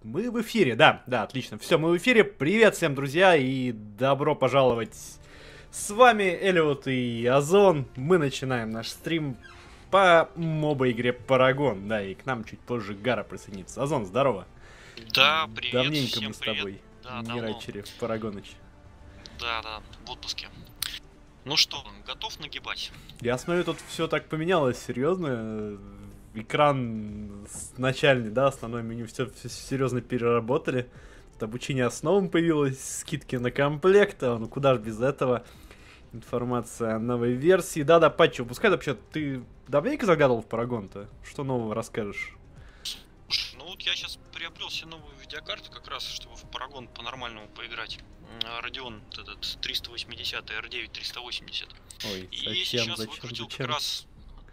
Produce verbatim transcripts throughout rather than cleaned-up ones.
Мы в эфире, да, да, отлично. Все, мы в эфире. Привет всем, друзья, и добро пожаловать. С вами Эллиот и Озон. Мы начинаем наш стрим по моба-игре Парагон. Да, и к нам чуть позже Гара присоединится. Озон, здорово. Да, привет. Давненько всем мы с привет. тобой Да, не давно. рачили в Парагоныч. Да, да, в отпуске. Ну что, готов нагибать? Я смотрю, тут все так поменялось, серьезно. Экран с- начальный, да, основное меню, все, серьезно переработали. Тут обучение основам появилось, скидки на комплект, а ну куда ж без этого. Информация о новой версии. Да-да, патчи выпускают. Вообще, ты давненько заглядывал в Парагон-то? Что нового расскажешь? Слушай, ну вот я сейчас приобрел себе новую видеокарту, как раз, чтобы в Парагон по-нормальному поиграть. М, Radeon вот этот триста восемьдесят, эр девять триста восемьдесят. Ой, И зачем, сейчас зачем, выкрутил зачем? как раз...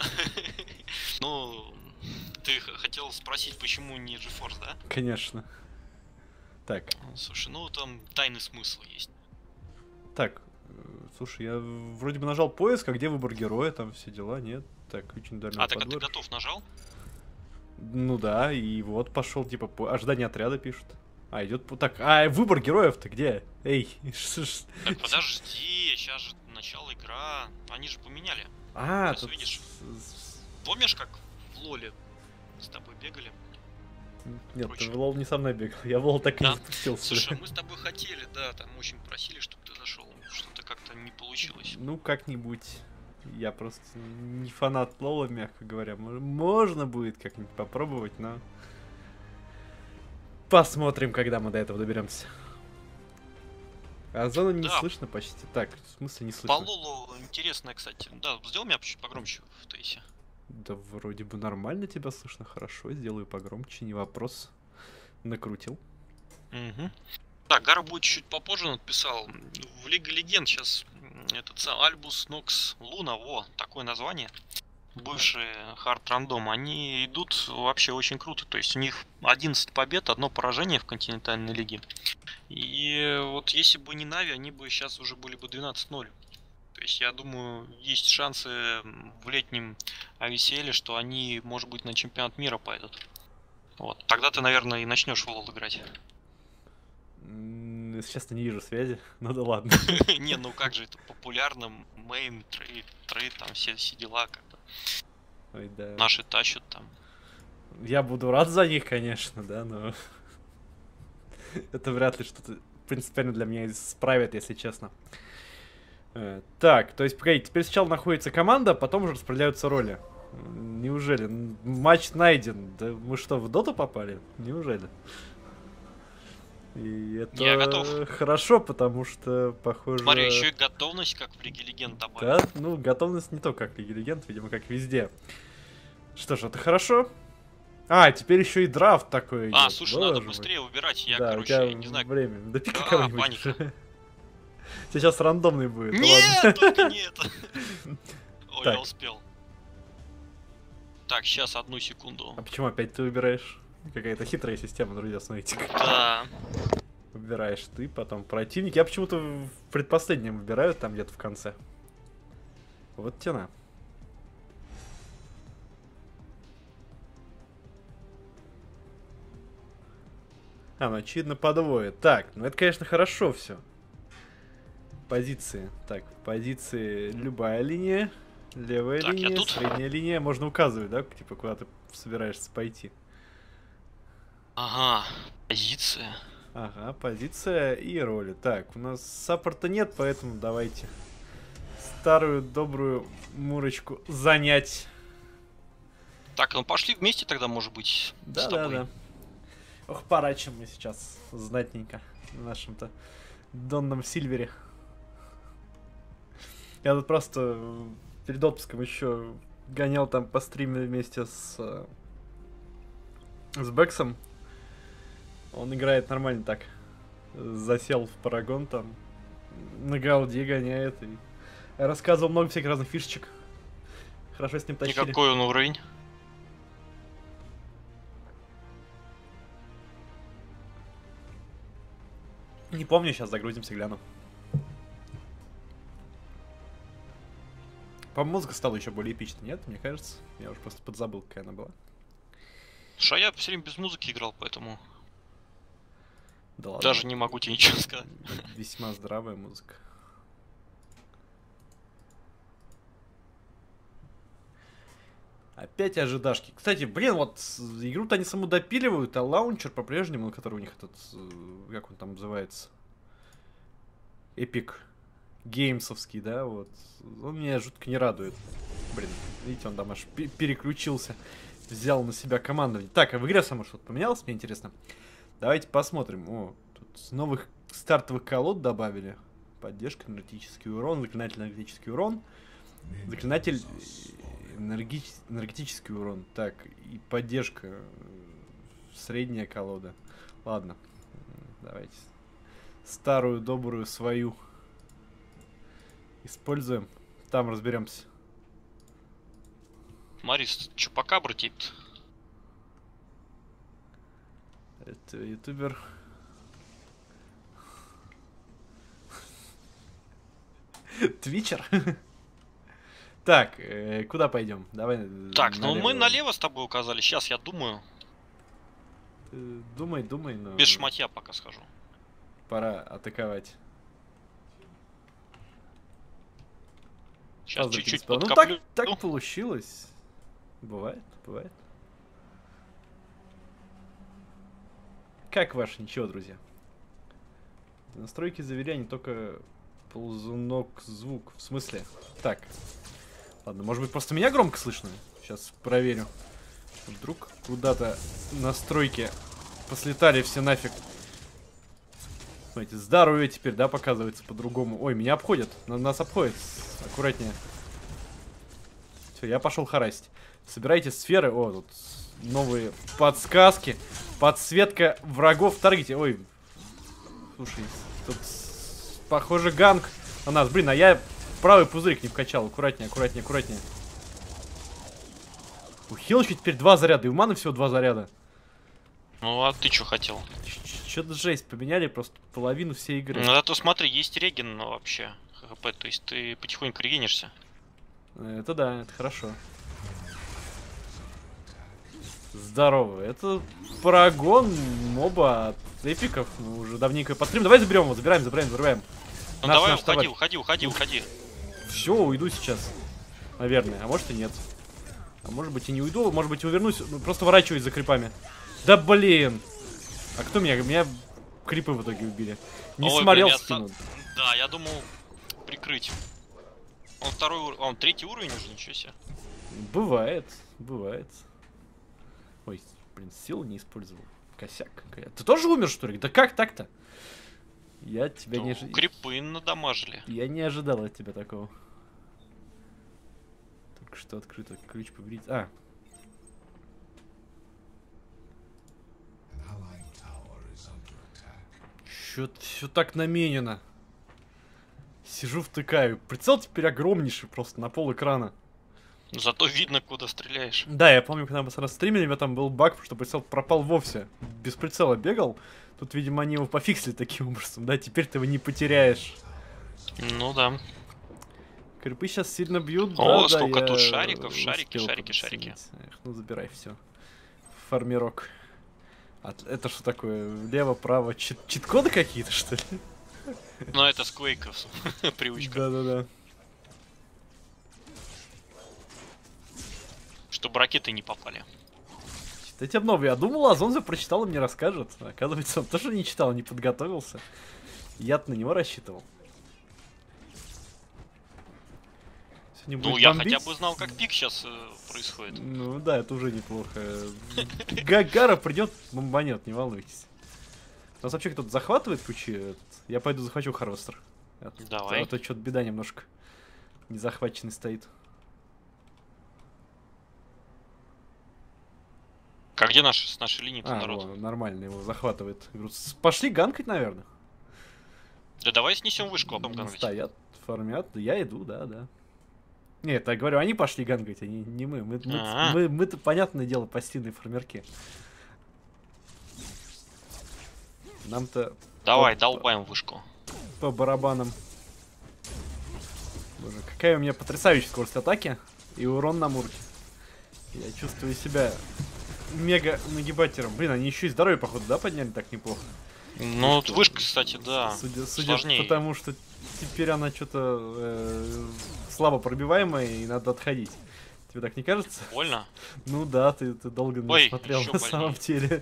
Ну, ты х- хотел спросить, почему не GeForce, да? Конечно. Так, Слушай, ну там тайный смысл есть. так, э, слушай, я вроде бы нажал поиск, а где выбор героя, там все дела, нет? Так, очень дальний А, так а ты подбор. готов нажал? Ну да, и вот пошел, типа, по... ожидание отряда пишет. А, идет... по- Так, а выбор героев-то где? Эй, ш- ш- Так подожди, сейчас же начало игра. Они же поменяли. А, Сейчас тут... увидишь. с- с- Помнишь, как в Лоле с тобой бегали? Нет, Короче. ты в лол не со мной бегал, я в лол так и не Да? запустился. Слушай, мы с тобой хотели, да, там очень просили, чтобы ты зашел. Что-то как-то не получилось. Ну, как-нибудь. Я просто не фанат лола, мягко говоря. Мо- Можно будет как-нибудь попробовать, но... Посмотрим, когда мы до этого доберемся. А зону не Да. слышно почти. Так, в смысле не По слышно? Лолу интересно, кстати. Да, сделай меня чуть погромче в Тейсе. Да вроде бы нормально тебя слышно, хорошо. Сделаю погромче, не вопрос. Накрутил. Угу. Так, Гара будет чуть попозже написал. В Лиге Легенд сейчас этот сам Альбус Нокс Луна, во, такое название. Бывшие хард рандом, они идут вообще очень круто. То есть у них одиннадцать побед, одно поражение в континентальной лиге. И вот если бы не Нави, они бы сейчас уже были бы двенадцать ноль. То есть я думаю, есть шансы в летнем эй ви си эл, что они, может быть, на чемпионат мира пойдут. Вот. Тогда ты, наверное, и начнешь в лол играть. М, Если честно, не вижу связи. Ну да ладно. Не, ну как же это популярно, мейн, трейд, трейд, там все, все дела, как бы. Ой, да. Наши тащат там. Я буду рад за них, конечно, да, но... Это вряд ли что-то принципиально для меня исправит, если честно. Э, Так, то есть, погоди, теперь сначала находится команда, потом уже распределяются роли. М, Неужели? М, Матч найден. Да мы что, в доту попали? Неужели? И это Я готов. хорошо, потому что, похоже... Смотри, еще и готовность, как в Лиге Легенд добавили. Да, ну, готовность не то, как в Лиге Легенд, видимо, как везде. Что ж, это хорошо. А, теперь еще и драфт такой А, идет. слушай, Боже надо мой. быстрее выбирать. Я, Да, у короче, тебя я не знаю. время. Да пика Да, кого-нибудь. паника. Сейчас рандомный будет. ну Нет, ладно. только не это. Ой, Так. я успел. Так, сейчас одну секунду. А почему опять ты выбираешь? Какая-то хитрая система, друзья, смотрите. Да. Выбираешь ты, потом противник. Я почему-то в предпоследнем выбираю, там где-то в конце. Вот тяна. А, ну очевидно подвоет. Так, ну это, конечно, хорошо все. Позиции. Так, позиции любая линия. Левая Так, я линия, тут. средняя линия. Можно указывать, да, типа куда ты собираешься пойти. Ага, позиция. Ага, позиция и роли. Так, у нас саппорта нет, поэтому давайте старую добрую Мурочку занять. Так, ну пошли вместе тогда, может быть, с Да, да, тобой. да. Ох, парачим мы сейчас знатненько на нашем-то Донном Сильвере. Я тут просто э, перед отпуском еще гонял там по стриме вместе с э, с Бэксом. Он играет нормально так. Засел в Парагон там. На голде гоняет и рассказывал много всяких разных фишечек. Хорошо с ним И тащили. какой он уровень? Не помню, сейчас загрузимся, гляну. По-моему, музыка стала еще более эпичной, нет? Мне кажется. Я уже просто подзабыл, какая она была. Слушай, а я все время без музыки играл, поэтому... Да ладно. Даже не могу тебе ничего сказать. Весьма здравая музыка. Опять ожидашки. Кстати, блин, вот игру-то они саму допиливают, а лаунчер по-прежнему, который у них этот, как он там называется, Epic Геймсовский, да, вот, он меня жутко не радует. Блин, видите, он там аж переключился, взял на себя командование. Так, а в игре само что-то поменялось, мне интересно. Давайте посмотрим. О, тут новых стартовых колод добавили. Поддержка, энергетический урон, заклинатель, энергетический урон. Заклинатель, энерги... энергетический урон. Так, и поддержка, средняя колода. Ладно, давайте старую добрую свою используем. Там разберемся. Марис, чупакабра типа. Это ютубер. Твичер. Так, э, куда пойдем? Давай. Так, налево. ну мы налево с тобой указали. Сейчас я думаю. Э, Думай, думай, но. Без шматья пока схожу. Пора атаковать. Сейчас Поздравьте, чуть-чуть господа. Ну подкоплю. так, так получилось. Бывает, бывает. Как ваше ничего, друзья? Настройки заверяния только ползунок звук. В смысле? Так. Ладно, может быть просто меня громко слышно? Сейчас проверю. Вдруг куда-то настройки послетали все нафиг. Смотрите, здоровье теперь, да, показывается по-другому. Ой, меня обходят. Нас обходят. Аккуратнее. Все, я пошел харасить. Собирайте сферы. О, тут новые подсказки. Подсветка врагов в таргете. Ой. Слушай, тут похоже ганг на нас. Блин, а я правый пузырик не вкачал. Аккуратнее, аккуратнее, аккуратнее. У хилочки теперь два заряда. И у маны всего два заряда. Ну а ты что хотел? Что-то жесть. Поменяли просто половину всей игры. Ну зато смотри, есть реген ну, вообще. ХП, то есть ты потихоньку регенишься. Это да, это хорошо. Здорово. Это парагон моба от эпиков. Мы уже давненько пострим. Давай заберем его. Забираем, забираем, забираем. Ну наш, давай, наш уходи, уходи, уходи, уходи. Все, уйду сейчас. Наверное. А может и нет. А может быть и не уйду. Может быть увернусь. Ну, просто ворачиваюсь за крипами. Да блин. А кто меня? Меня крипы в итоге убили. Не Ой, смотрел блин, спину. Со... Да, я думал прикрыть. Он второй уровень. Он третий уровень уже, ничего себе. Бывает, бывает. Ой, блин, силу не использовал. Косяк. Ты тоже умер, что ли? Да как так-то? Я тебя ну, не ожидал. Крипы надамажили. Я не ожидал от тебя такого. Только что открыто. Ключ победить. А. Чё-то все так наменено. Сижу, втыкаю. Прицел теперь огромнейший просто на пол экрана. Зато видно, куда стреляешь. Да, я помню, когда мы с стримили, у меня там был баг, что прицел пропал вовсе. Без прицела бегал. Тут, видимо, они его пофиксили таким образом. Да, теперь ты его не потеряешь. Ну да. Крипы сейчас сильно бьют. О, да, сколько да, тут шариков, шарики, шарики, шарики. Эх, ну забирай все. Фармирок. А это что такое? Лево, право. Чит чит-коды какие-то, что ли? Ну это с квейков привычка. Да-да-да. Чтобы ракеты не попали. Читать обновы. Я думал, Азонза прочитал и мне расскажет. Оказывается, он тоже не читал, не подготовился. Я-то на него рассчитывал. Ну, я бомбить. Хотя бы знал, как пик сейчас э, происходит. Ну да, это уже неплохо. Гагара придет, бомбанет, не волнуйтесь. Нас вообще кто-то захватывает ключи? Я пойду захвачу Харвестер. Давай. А то что-то беда немножко. Не захваченный стоит. Как где наш, с нашей линии а, народ? О, нормально, его захватывает. Пошли ганкать, наверное. Да давай снесем вышку, а потом ганкать. Стоят, фармят. Я иду, да, да. Нет, я говорю, они пошли ганкать, они не мы. Мы, мы, мы, мы-то, понятное дело, пассивные фармерки. Нам-то... Давай, по, долбаем вышку. По барабанам. Боже, какая у меня потрясающая скорость атаки и урон на мурке. Я чувствую себя мега нагибатером. Блин, они еще и здоровье, походу, да, подняли так неплохо? Ну, вот вышка, кстати, да. Судя, судя сложнее. потому, что теперь она что-то э, слабо пробиваемая и надо отходить. Тебе так не кажется? Больно? Ну да, ты, ты долго на Ой, меня смотрел ещё на больнее. самом деле.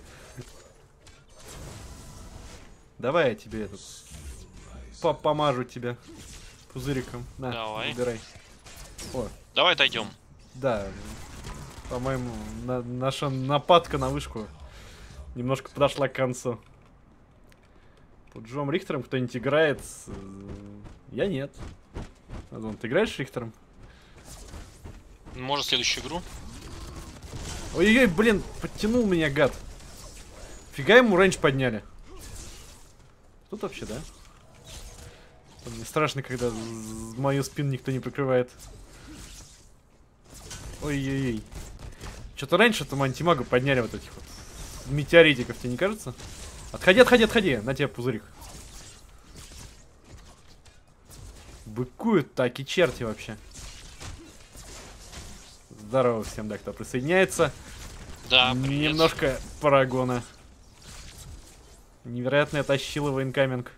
Давай я тебе этот по помажу тебя пузыриком. На, Давай. выбирай. О, Давай отойдем. да. По-моему, на- наша нападка на вышку немножко подошла к концу. Под Джоом Рихтером кто-нибудь играет? Я нет. Антон, ты играешь с Рихтером? Может, следующую игру? Ой-ой-ой, блин, подтянул меня, гад. Фига ему рейндж подняли. Тут вообще, да? Мне страшно, когда мою спину никто не прикрывает. Ой-ой-ой. Что-то раньше там антимагу подняли вот этих вот метеоритиков, тебе не кажется? Отходи, отходи, отходи. На тебе пузырик. Быкуют таки черти вообще. Здорово всем, да, кто присоединяется. Да, привет. Немножко парагона. Невероятно я тащил его инкаминг.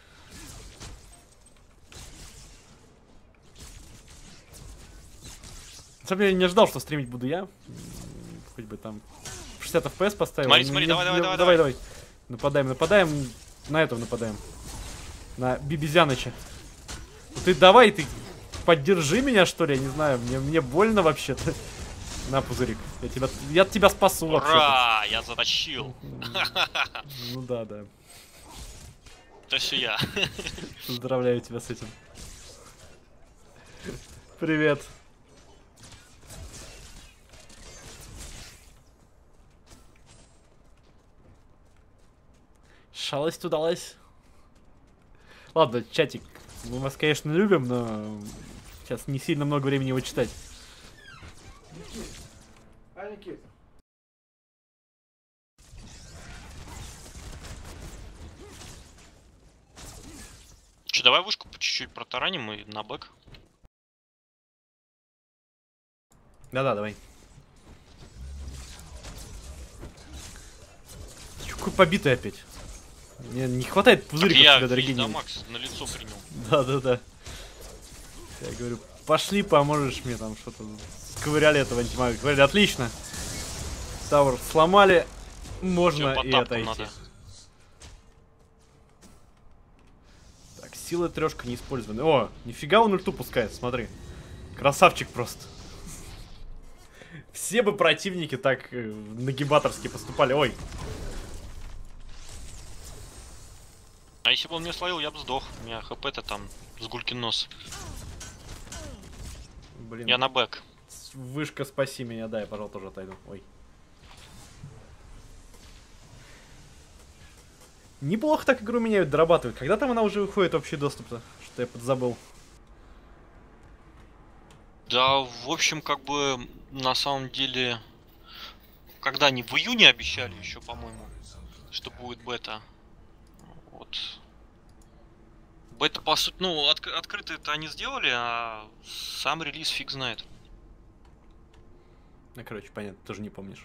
На самом деле не ожидал, что стримить буду я. Хоть бы там шестьдесят эф пи эс поставил. Смотри, смотри, Не- давай, не- давай, давай, давай, давай. Нападаем, нападаем. На этого нападаем. На Бибизяныча. Ну ты давай, ты поддержи меня, что ли, я не знаю. Мне, мне больно вообще-то. На, пузырик. Я тебя, я тебя спасу вообще-то. Ура! Я затащил. Ну да, да. Это все я. Поздравляю тебя с этим. Привет. Шалость удалась. Ладно, чатик, мы вас, конечно, любим, но сейчас не сильно много времени его читать. А, Никита? Че, давай вышку по чуть-чуть протараним и на бэк. Да-да, давай. Какой побитый опять. Мне не хватает пузыриков я тебя, дорогие. весь дамаг на лицо принял. Да-да-да. Я говорю, пошли, поможешь мне там что-то. Сковыряли этого антимага. Говорили, отлично. Тауэр сломали. Можно Всё, по и тапку отойти. надо. Так, сила трешка не использована. О, нифига он ульту пускает, смотри. Красавчик просто. Все бы противники так э, нагибаторски поступали. Ой. А если бы он меня словил, я бы сдох. У меня хп-то там с гулькин нос. Блин. Я на бэк. Вышка, спаси меня. Да, я, пожалуй, тоже отойду. Ой. Неплохо так игру меняют, дорабатывают. Когда там она уже выходит в общий доступ-то? Что я подзабыл. Да, в общем, как бы на самом деле, когда они в июне обещали еще, по-моему, что будет бета. Вот. Бета, по сути, ну, отк открытый это они сделали, а сам релиз фиг знает. Ну, короче, понятно, тоже не помнишь.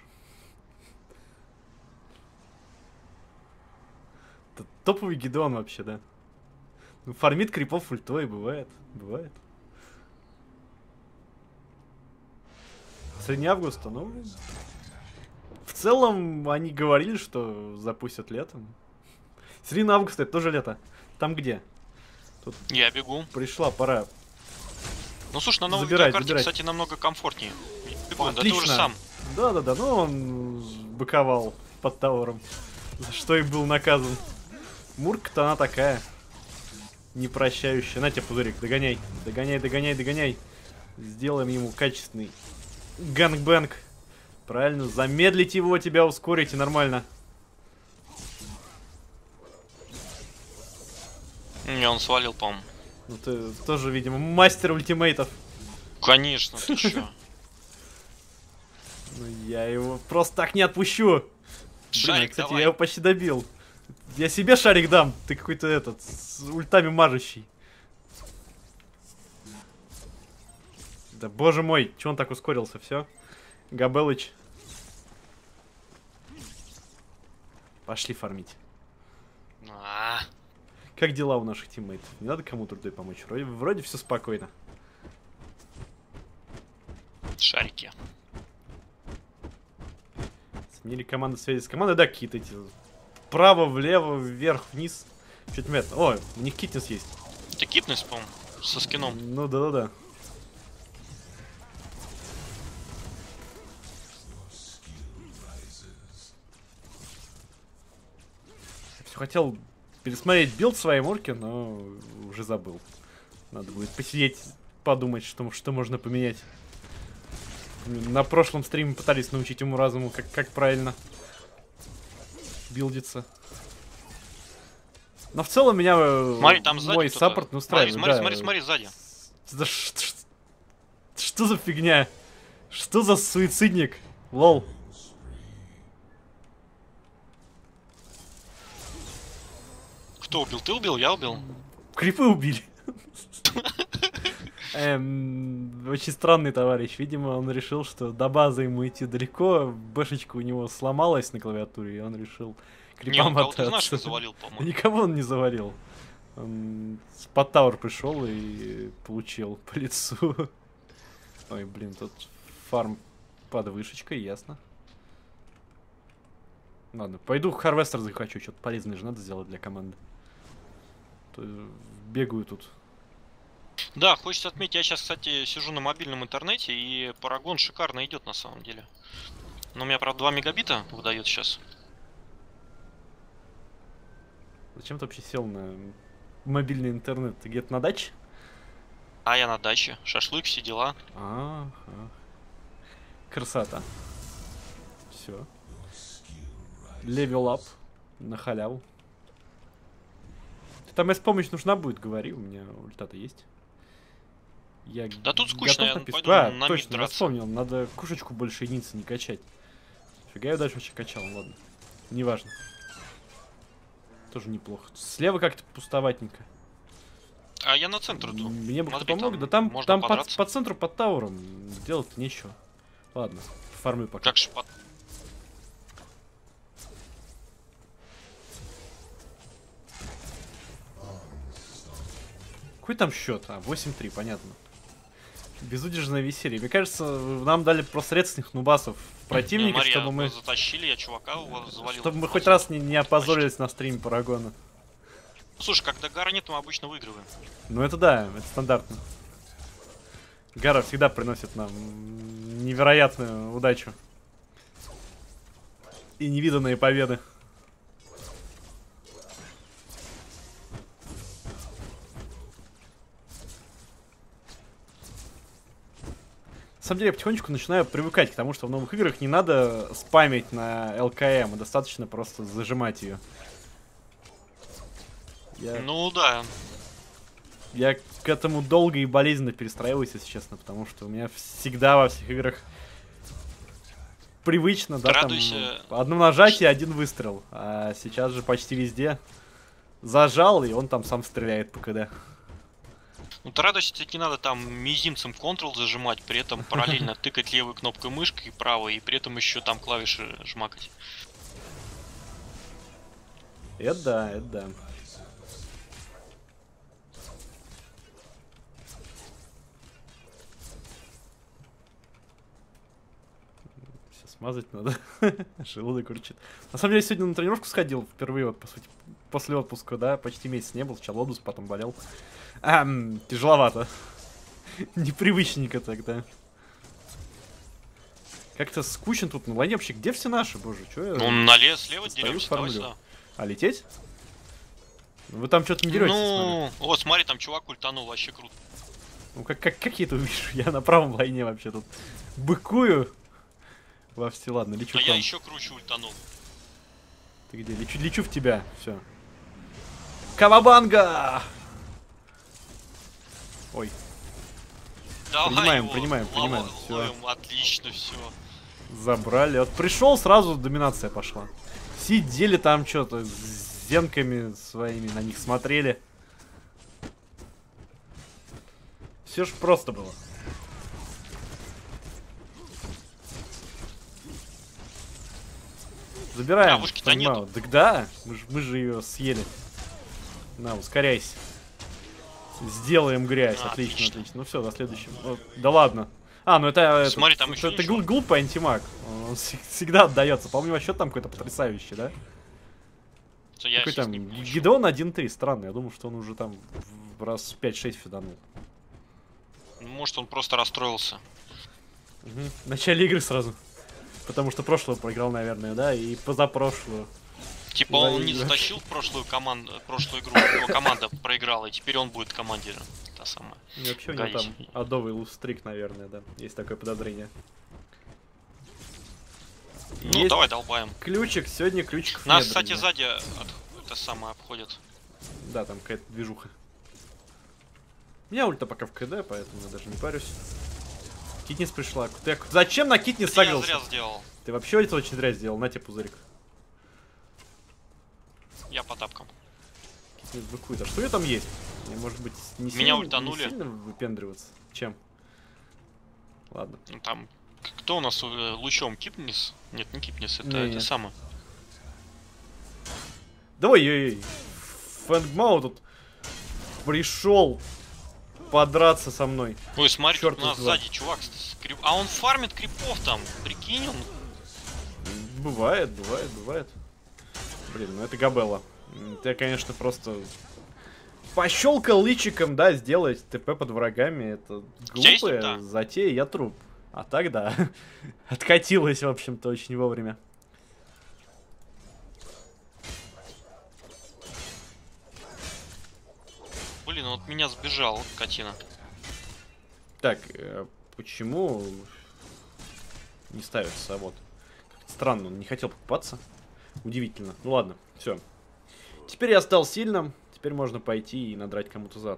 Это топовый гидон вообще, да? Ну, фармит крипов ультой, бывает. Бывает. Средний августа, ну... В целом, они говорили, что запустят летом. Середина августа, это тоже лето. Там где? Тут Я бегу. пришла пора. Ну, слушай, на новой Забирай, видеокарте, забирай. кстати, намного комфортнее. Бегу, да ты Отлично. уже сам. Да-да-да, ну он быковал под тавером. За что и был наказан. Мурка-то она такая. Непрощающая. На тебе пузырик, догоняй. Догоняй, догоняй, догоняй. Сделаем ему качественный гангбэнг. Правильно, замедлить его, тебя ускорить и нормально. Не, он свалил, по-моему. Ну ты тоже, видимо, мастер ультимейтов. Конечно, ты чё? Ну я его просто так не отпущу. Блин, Шарик, кстати, давай. я его почти добил. Я себе шарик дам, ты какой-то этот, с ультами мажущий. Да боже мой, че он так ускорился, все? Габелыч. Пошли фармить. А, Как дела у наших тиммейтов? Не надо кому трудой помочь. Вроде, вроде все спокойно. шарики. Сменили команды связи с командой. Да, какие-то эти... Право, влево, вверх, вниз. Что-то метно. О, у них Китнес есть. Это Китнес, по-моему, со скином. Ну да-да-да. Все хотел пересмотреть билд своей морки, но уже забыл. Надо будет посидеть, подумать, что, что можно поменять. На прошлом стриме пытались научить ему разуму, как, как правильно билдиться. Но в целом меня Смотри, там сзади мой саппорт не устраивает. Смотри, да. смотри, смотри, сзади. Да ш- ш- что за фигня? Что за суицидник? Лол. Кто убил? Ты убил? Я убил. Крипы убили. Эм, очень странный товарищ. Видимо, он решил, что до базы ему идти далеко. Бэшечка у него сломалась на клавиатуре, и он решил Не, он крипам кого-то из отдаться. наших завалил, по-моему. Никого он не завалил. Он с под тауэр пришел и получил по лицу. Ой, блин, тут фарм под вышечкой, ясно. Ладно, пойду Харвестер захочу, что-то полезное же надо сделать для команды. То бегаю тут. Да, хочется отметить, я сейчас, кстати, сижу на мобильном интернете, и Парагон шикарно идет на самом деле. Но у меня, правда, два мегабита выдает сейчас. Зачем ты вообще сел на мобильный интернет? Ты где-то на даче? А я на даче. Шашлык, все дела. Ага. Красота. Все. Левел ап. На халяву. Там если помощь нужна будет, говори, у меня ульта-то есть. Я Да тут скучно, я напис... пойду а, на мид точно, я драться. вспомнил, надо кушечку больше единицы не качать. Фига я дальше вообще качал, ладно. Неважно. Тоже неплохо. Слева как-то пустоватенько. А я на центр иду. Мне бы кто Смотри, помог, там да там, можно там по, подраться. по центру, под тауром делать нечего. Ладно, фармы пока. Как шпат. Какой там счет? А, восемь три, понятно. Безудержное веселье. Мне кажется, нам дали просто средственных нубасов противника, Мария, чтобы мы... затащили, я чувака у вас завалил. Чтобы мы хоть раз не, не опозорились на стриме Парагона. Слушай, когда Гара нет, мы обычно выигрываем. Ну это да, это стандартно. Гара всегда приносит нам невероятную удачу. И невиданные победы. На самом деле я потихонечку начинаю привыкать к тому, что в новых играх не надо спамить на ЛКМ, а достаточно просто зажимать ее. Я... Ну да. Я к этому долго и болезненно перестраиваюсь, если честно, потому что у меня всегда во всех играх привычно, да, Радуйся. там одно нажатие, один выстрел. А сейчас же почти везде зажал, и он там сам стреляет по КД. Ну ты радуйся, тебе не надо там мизинцем Ctrl зажимать, при этом параллельно тыкать левой кнопкой мышкой и правой, и при этом еще там клавиши жмакать. Это да, это да. Все смазать надо. Желудок урчит. На самом деле, сегодня на тренировку сходил впервые, вот, по сути, после отпуска, да, почти месяц не был, сначала отпуск, потом болел. А, тяжеловато. Непривычненько тогда. Как-то скучно тут на лайне вообще. Где все наши, боже, что я... Ну, налево, слева стою, деремся, давай фармлю. сюда. А лететь? Вы там что-то не деретесь, Ну, вот смотри, там чувак ультанул, вообще круто. Ну, как, как, как я это увижу? Я на правом лайне вообще тут быкую. Во все, ладно, лечу А к я вам. еще круче ультанул. Ты где? Лечу, лечу в тебя, все. Кавабанга! Ой, Давай Принимаем, его, принимаем, лово- принимаем, всё. ловим, отлично, все. забрали. Вот пришел, сразу доминация пошла. Сидели там что-то с зенками своими, на них смотрели. Все ж просто было. Забираем. А, вышки-то нету. Так да, мы же, мы же ее съели. На, ускоряйся. Сделаем грязь. А, отлично, отлично. отлично. Ну все, на следующем. О, да ладно. А, ну это... Смотри, это, там еще это ничего. гл- глупый антимаг. Он всегда отдается. По-моему, счет там какой-то потрясающий, да? Я Какой сейчас там? не получу. Гидеон один три. Странно, я думал, что он уже там в раз пять-шесть фиданул. Может, он просто расстроился. Угу. В начале игры сразу. Потому что прошлую проиграл, наверное, да? И позапрошлую. Типа он Да, не и- затащил прошлую команду, прошлую игру, его команда проиграла, и теперь он будет командиром. Та самая. И вообще у него Галич. там адовый лустрик, наверное, да. Есть такое подозрение. Ну, Есть давай долбаем. ключик, сегодня ключиков Нас, нет, кстати, друзья. сзади от... это самое обходит. Да, там какая-то движуха. У меня ульта пока в КД, поэтому я даже не парюсь. Китнис пришла. Ты... Зачем на Китнис Я сагрился? зря сделал. Ты вообще это очень зря сделал. На тебе пузырик. Я по тапкам. Китнис быкует. А что ее там есть? Мне, может быть, не Меня сильно, ультанули. не сильно выпендриваться? Чем? Ладно. Ну, там... Кто у нас э, лучом? Кипнис? Нет, не Кипнис, это, Не, это нет. самое. Давай, ой, Фэнгмау тут пришел подраться со мной. Ой, смотри, Чёрт тут у нас из два. сзади чувак с крип... А он фармит крипов там, прикинь, он... Бывает, бывает, бывает. Блин, ну это Габелла. М, Ты, конечно, просто пощелкал личиком, да, сделать ТП под врагами. Это тебя есть глупая ульта? затея, я труп. А так, да, откатилась, в общем-то, очень вовремя. Блин, он от меня сбежал, вот скотина. Так, э, почему не ставится? Вот. Как-то странно, он не хотел покупаться. Удивительно. Ну ладно, все. Теперь я стал сильным. Теперь можно пойти и надрать кому-то зад.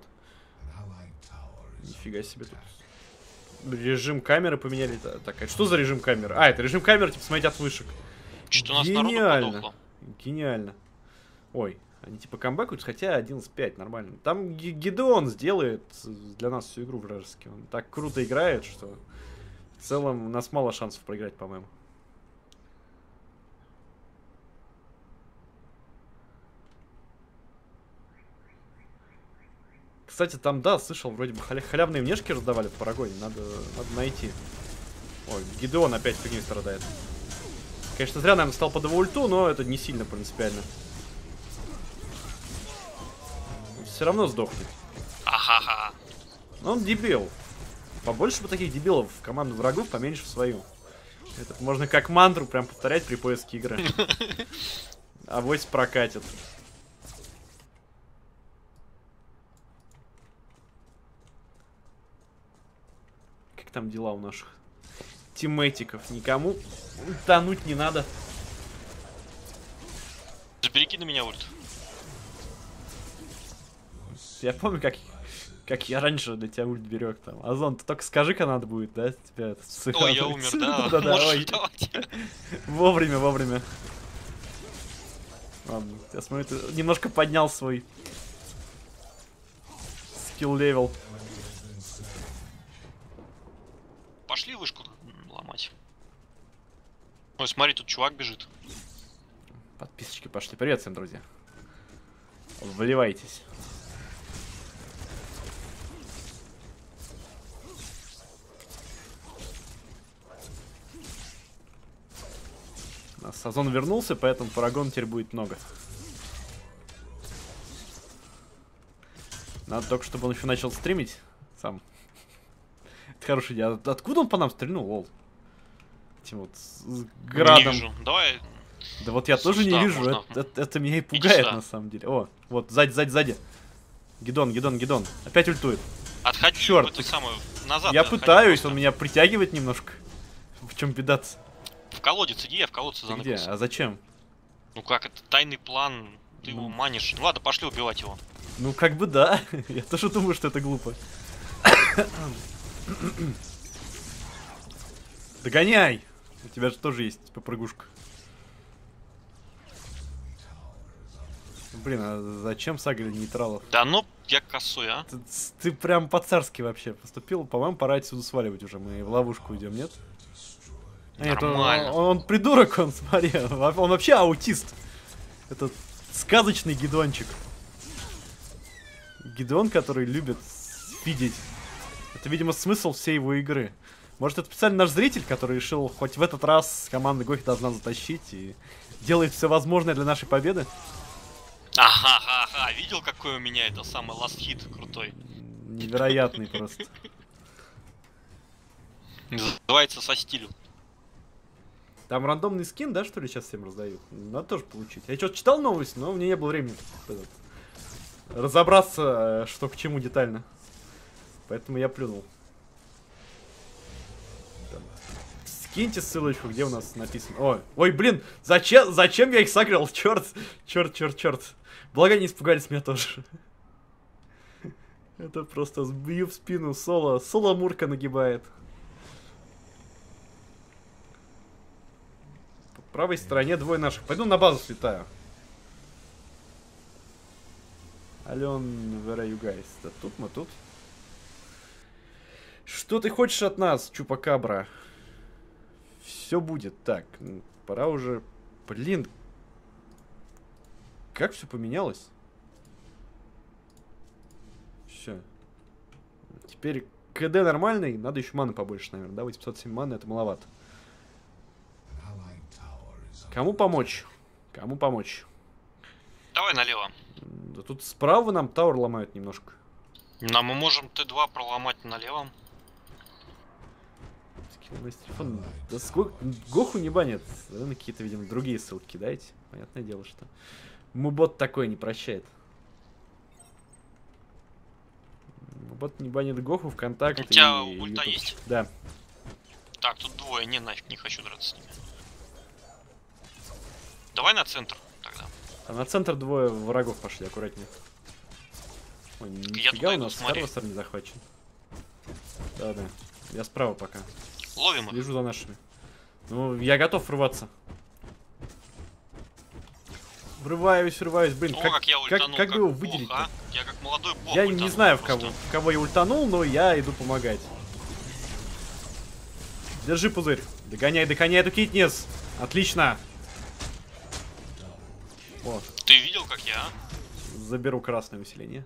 Нифига себе тут. Режим камеры поменяли. Да, так, а что за режим камеры? А, это режим камеры, типа, смотреть от вышек. Что-то у нас народу Гениально. подохло. Гениально. Ой, они типа камбэкают, хотя одиннадцать пять, нормально. Там Ги- Гидеон сделает для нас всю игру вражески. Он так круто играет, что в целом у нас мало шансов проиграть, по-моему. Кстати, там, да, слышал, вроде бы халя- халявные внешки раздавали в Парагоне. Надо, надо найти. Ой, Гидеон опять фигней страдает. Конечно, зря, наверное, стал под его ульту, но это не сильно принципиально. Все равно сдохнет. Ахаха. Но он дебил. Побольше бы таких дебилов в команду врагов, поменьше в свою. Это можно как мантру прям повторять при поиске игры. Авось прокатит. Как там дела у наших тиммейтиков? Никому тонуть не надо. Перекинь на меня ульт. Я помню, как, как я раньше для тебя ульт берег там. Озон, ты только скажи-ка надо будет, да? Тебя это Ой, я умер, да. Да-да-да, Можешь ой. ультовать. Вовремя, вовремя. Ладно, я смотрю, ты немножко поднял свой скилл-левел. Пошли вышку ломать. Ой, смотри, тут чувак бежит. Подписочки пошли. Привет всем, друзья. Вливайтесь. У нас Озон вернулся, поэтому парагон теперь будет много. Надо только, чтобы он еще начал стримить сам. Это хорошая идея. От- Откуда он по нам стрельнул, лол? Этим вот с Не градом. вижу. Давай. Да вот я тоже не Сюда вижу. можно. Это, это- это меня и пугает сюда. на самом деле. О, вот, сзади, сзади, сзади. Гидон, Гидон, Гидон. Опять ультует. Отходи Чёрт, в эту ты- самую назад. Я отходи пытаюсь, просто. он меня притягивает немножко. В чем беда? В колодец иди, я в колодце Ты где? заныкался. А зачем? Ну как, это тайный план. Ты Ну. его манишь. Ну ладно, пошли убивать его. Ну, как бы да. Я тоже думаю, что это глупо. Догоняй! У тебя же тоже есть попрыгушка. Блин, а зачем сагали нейтралов? Да ну, я косой, а? Ты, ты прям по-царски вообще поступил. По-моему, пора отсюда сваливать уже. Мы в ловушку идем, нет? Нет, он, Нормально. он, он придурок, он, смотри, он вообще аутист. Это сказочный гидончик. Гидон, который любит видеть. Это, видимо, смысл всей его игры. Может, это специально наш зритель, который решил хоть в этот раз команда Гохи должна затащить и делает все возможное для нашей победы? Ага, ага, видел, какой у меня это самый last hit крутой? Невероятный просто. Называется со стилю. Там рандомный скин, да, что ли, сейчас всем раздают? Надо тоже получить. Я что-то читал новость, но мне не было времени этот, разобраться, что к чему детально. Поэтому я плюнул. Там. Скиньте ссылочку, где у нас написано. Ой, ой, блин, зачем, зачем я их согрел? Черт, черт, черт, черт. Благо не испугались меня тоже. Это просто сбью в спину соло. Соло Мурка нагибает. По правой стороне двое наших. Пойду на базу слетаю. Ален, where are you guys? Да тут мы тут. Что ты хочешь от нас, Чупакабра? Все будет. Так, пора уже... Блин. Как все поменялось? Все. Теперь КД нормальный. Надо еще маны побольше, наверное. Да, восемьсот семь маны, это маловато. Кому помочь? Кому помочь? Давай налево. Да тут справа нам тауэр ломают немножко. Но мы можем Т два проломать налево. Телефон. Да сколько... Гоху не банят. Вы на какие-то, видимо, другие ссылки кидаете. Понятное дело, что мубот такой не прощает. Мубот не банит Гоху, ВКонтакте. У тебя и ульта YouTube. есть? Да. Так, тут двое. Не, нафиг, не хочу драться с ними. Давай на центр тогда. А на центр двое врагов пошли, аккуратнее. Ой, нифига у иду, нас смотри. Харвестер не захвачен. Да, да. Я справа пока. Ловим их. Лежу за нашими. Ну, я готов врываться. Врываюсь, врываюсь. Блин, О, как, как я как, ультанул, как как бы его бог, выделить? а? Я как молодой бог Я ультанул не знаю, в просто. кого, в кого я ультанул, но я иду помогать. Держи пузырь. Догоняй, догоняй эту Китнис. Отлично. Вот. Ты видел, как я? Заберу красное усиление.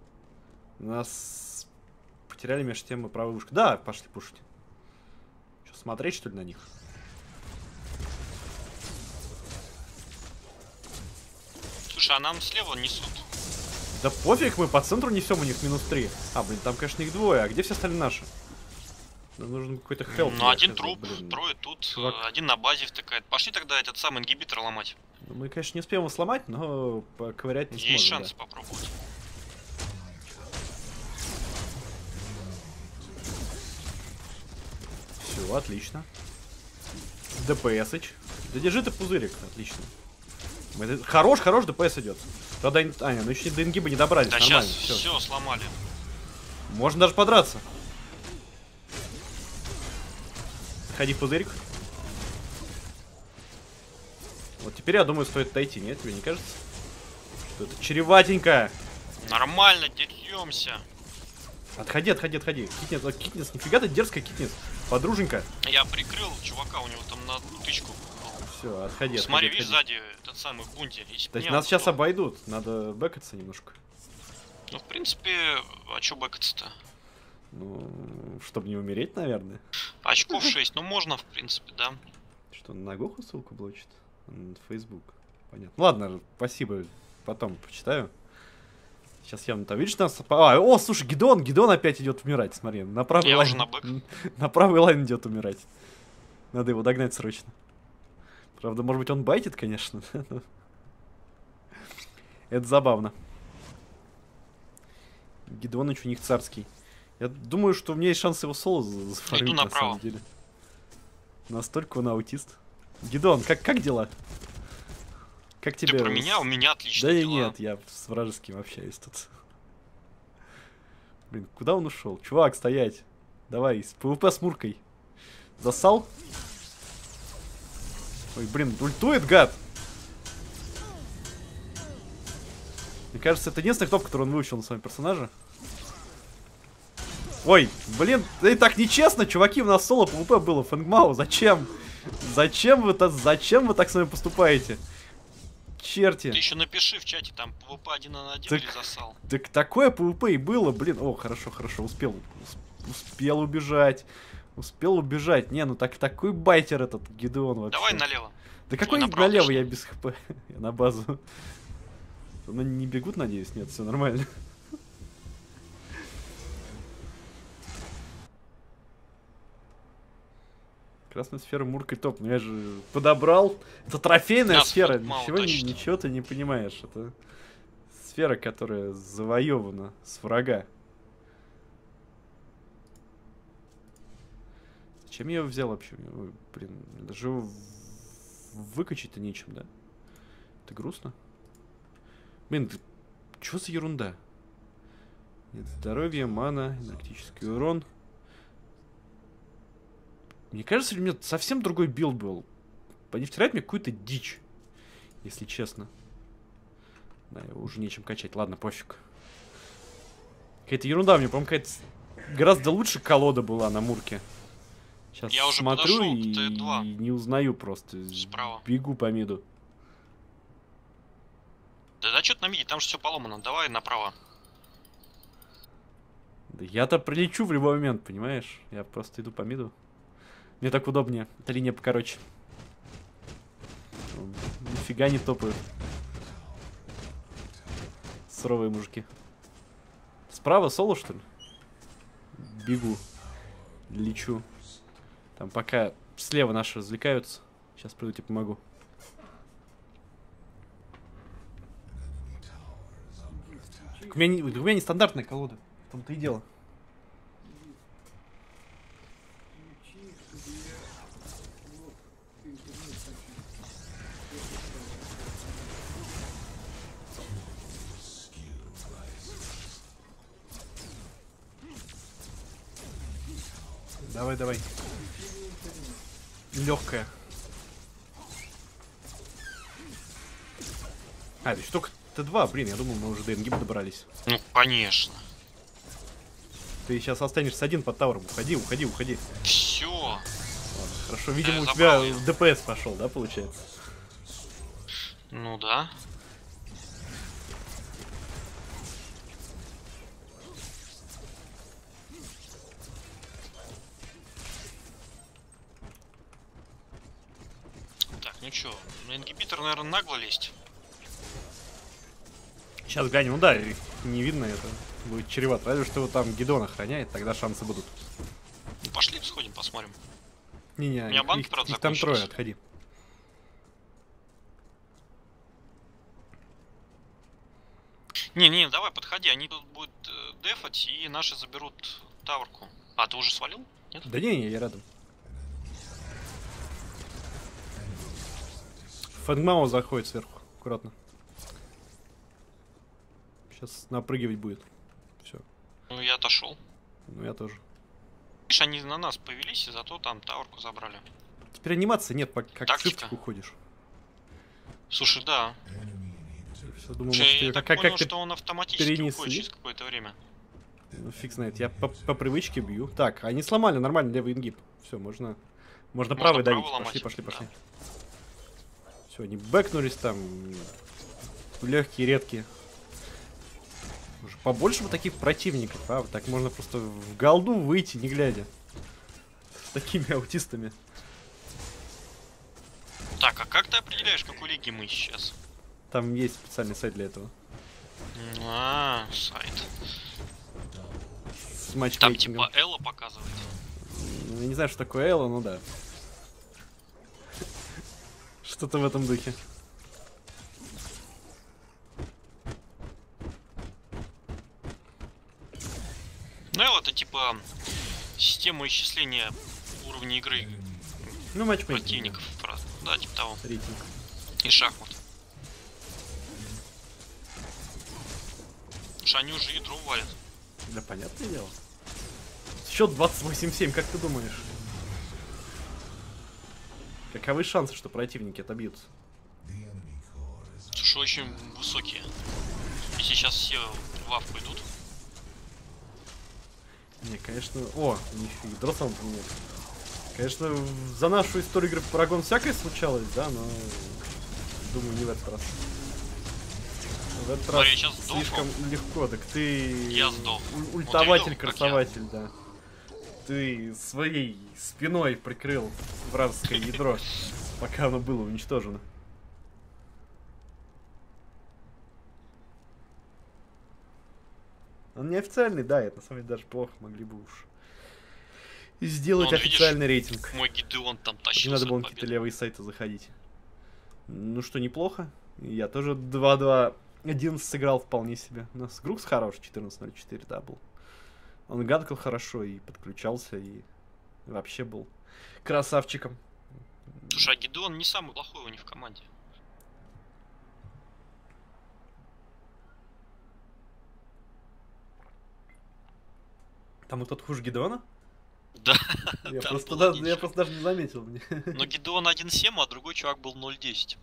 Нас потеряли между тем и правую ушко. Да, пошли пушить. Что, смотреть, что ли, на них? Слушай, а нам слева несут. Да пофиг, мы по центру несем, у них минус три. А, блин, там, конечно, их двое. А где все остальные наши? Нам нужен какой-то хелп. Ну, один хз, труп, блин. трое тут, Чувак. э, один на базе втыкает. Пошли тогда этот самый ингибитор ломать. Ну, мы, конечно, не успеем его сломать, но поковырять не Есть сможем. шанс попробовать. Все, отлично. ДПСыч. Да держи ты пузырик, отлично. Мы- Хорош, хорош, ДПС идет. Правда, ин- а, не, ну еще до ингиба не добрались, Да нормально. сейчас Всё. все сломали. Можно даже подраться. Ходи в пузырик. Вот теперь, я думаю, стоит отойти, нет? Тебе не кажется? Что это чреватенько. Нормально, деремся. Отходи, отходи, отходи. Китнес, вот Китнес, нифига ты дерзкая, Китнес. Подруженька. Я прикрыл чувака, у него там на одну тычку. Все, отходи, Смотри, отходи, видишь, отходи. сзади этот самый бунди. Если То есть не, нас он сейчас что? обойдут. Надо бэкаться немножко. Ну, в принципе, а чё бэкаться-то? Ну, чтобы не умереть, наверное. Очков шесть, ну можно, в принципе, да. Что, на Гоху ссылку блочит? На Facebook. Понятно. Ладно, спасибо. Потом почитаю. Сейчас явно там, видишь, нас... А, о, слушай, Гидон, Гидон опять идет умирать, смотри. На правый Я лайн... уже на бэк. На правый лайн идет умирать. Надо его догнать срочно. Правда, может быть, он байтит, конечно. Это забавно. Гидоныч у них царский. Я думаю, что у меня есть шанс его соло за- зафармить, Иду на направо. самом деле. Настолько он аутист. Гидон, как, как дела? Как тебе? Ты про меня? У меня Да отличные и дела. нет, я с вражеским общаюсь тут. Блин, куда он ушел? Чувак, стоять. Давай, с ПВП с Муркой. Засал? Ой, блин, ультует, гад. Мне кажется, это единственный топ, который он выучил на своем персонаже. Ой, блин, да и так нечестно, чуваки, у нас соло ПВП было, Фэнгмау, зачем? Зачем вы, то, зачем вы так с вами поступаете? Черти. Ты еще напиши в чате, там пвп один на один так, или засал. Так такое пвп и было, блин. О, хорошо, хорошо, успел. Успел убежать. Успел убежать. Не, ну так такой байтер этот Гидеон вообще. Давай налево. Да какой направо налево, пошли. я без хп. Я на базу. Ну не бегут, надеюсь, нет, все нормально. Красная сфера, Мурка топ. Ну я же подобрал. Это трофейная Нас сфера. мало Ничего, не, точно. ничего ты не понимаешь. Это сфера, которая завоевана с врага. Зачем я его взял вообще? Ой, блин, даже его выкачать-то нечем, да? Это грустно. Блин, ты... что за ерунда? Нет здоровья, мана, энергетический урон. Мне кажется, у меня совсем другой билд был. Они втирают мне какую-то дичь, если честно. Да, его уже нечем качать. Ладно, пофиг. Какая-то ерунда. У меня, по-моему, какая-то гораздо лучше колода была на Мурке. Сейчас Я уже смотрю подошел и... к Т два. и не узнаю просто. Справа. Бегу по миду. Да да что ты на миде, там же все поломано. Давай направо. Да я-то прилечу в любой момент, понимаешь? Я просто иду по миду. Мне так удобнее. Эта линия покороче. Нифига не топают. Суровые мужики. Справа соло, что ли? Бегу. Лечу. Там пока слева наши развлекаются. Сейчас приду, тебе помогу. У меня, не, у меня нестандартная колода. В том-то и дело. Давай, давай. Легкая. А, это еще только Т два, блин, я думал, мы уже до Энгиба добрались. Ну, конечно. Ты сейчас останешься один под тавером. Уходи, уходи, уходи. Все. Ладно, хорошо, видимо, Я у тебя забрал её. ДПС пошел, да, получается? Ну да. Так, ну чё, на ингибитор, наверное, нагло лезть. Сейчас глянем, ну да, их не видно, это будет чревато. Разве что его там Гидеон охраняет, тогда шансы будут. Ну, пошли сходим, посмотрим. Не-не, У меня их, банк, их- правда, их там трое, закончился. отходи. Не-не, давай, подходи, они тут будут э, дефать, и наши заберут таверку. А, ты уже свалил? Нет? Да не-не, я рядом. Фэнгмао заходит сверху, аккуратно. Сейчас напрыгивать будет. Все. Ну, я отошел. Ну я тоже. Видишь, они на нас повелись, и зато там таверку забрали. Теперь анимации нет, пока как в Тактика. шифтик уходишь. Слушай, да. Все, думаю, Слушай, может, я ты- так как, понял, как ты... что он автоматически перенесли? уходит через какое-то время. Ну, фиг знает, я по, по привычке бью. Так, они сломали нормально левый ингиб. Все, можно... Можно Можно правый давить. правый Пошли, ломать, пошли, да. пошли. Все, они бэкнулись там. Легкие, редкие. Уже побольше бы таких противников, а? Так можно просто в голду выйти, не глядя. С такими аутистами. Так, а как ты определяешь, какой лиги мы сейчас? Там есть специальный сайт для этого. А, сайт. С Там матчмейкингом. типа Элла показывает. Ну, я не знаю, что такое Элла, ну да. Что-то в этом духе. Ну, Элла это типа система исчисления уровня игры Ну, матчмейкинг. противников. Просто. Да, типа того. Рейтинг. И шахмат. Что они уже ядро валят. Да, понятное дело. Счет двадцать восемь семь, как ты думаешь? Каковы шансы, что противники отобьются? Слушай, очень высокие. Если сейчас все в авку идут. Не, конечно... О, у них ядро сам поменяли. Конечно, за нашу историю игры в Парагон всякое случалось, да, но думаю, не в этот раз. В этот Смотри, раз сейчас слишком сдохну. легко, так ты Я сдох. уль- ультователь, Вот ты видел, как красователь, да. Ты своей спиной прикрыл вражеское ядро, пока оно было уничтожено. Он неофициальный, да, это на самом деле даже плохо, могли бы уж сделать Ну, официальный видишь, рейтинг. Мой Гидеон там Не тащился. надо было на какие-то левые сайты заходить. Ну что, неплохо. Я тоже два-два одиннадцать сыграл вполне себе. У нас Грукс хороший, четырнадцать ноль четыре, да, был. Он гадкал хорошо и подключался, и вообще был красавчиком. Слушай, а Гидеон не самый плохой у них в команде. Там и тот хуже Гидеона? Да. Я, там просто, было да, я ничего. просто даже не заметил. Мне. Но Гидеон один семь, а другой чувак был ноль десять.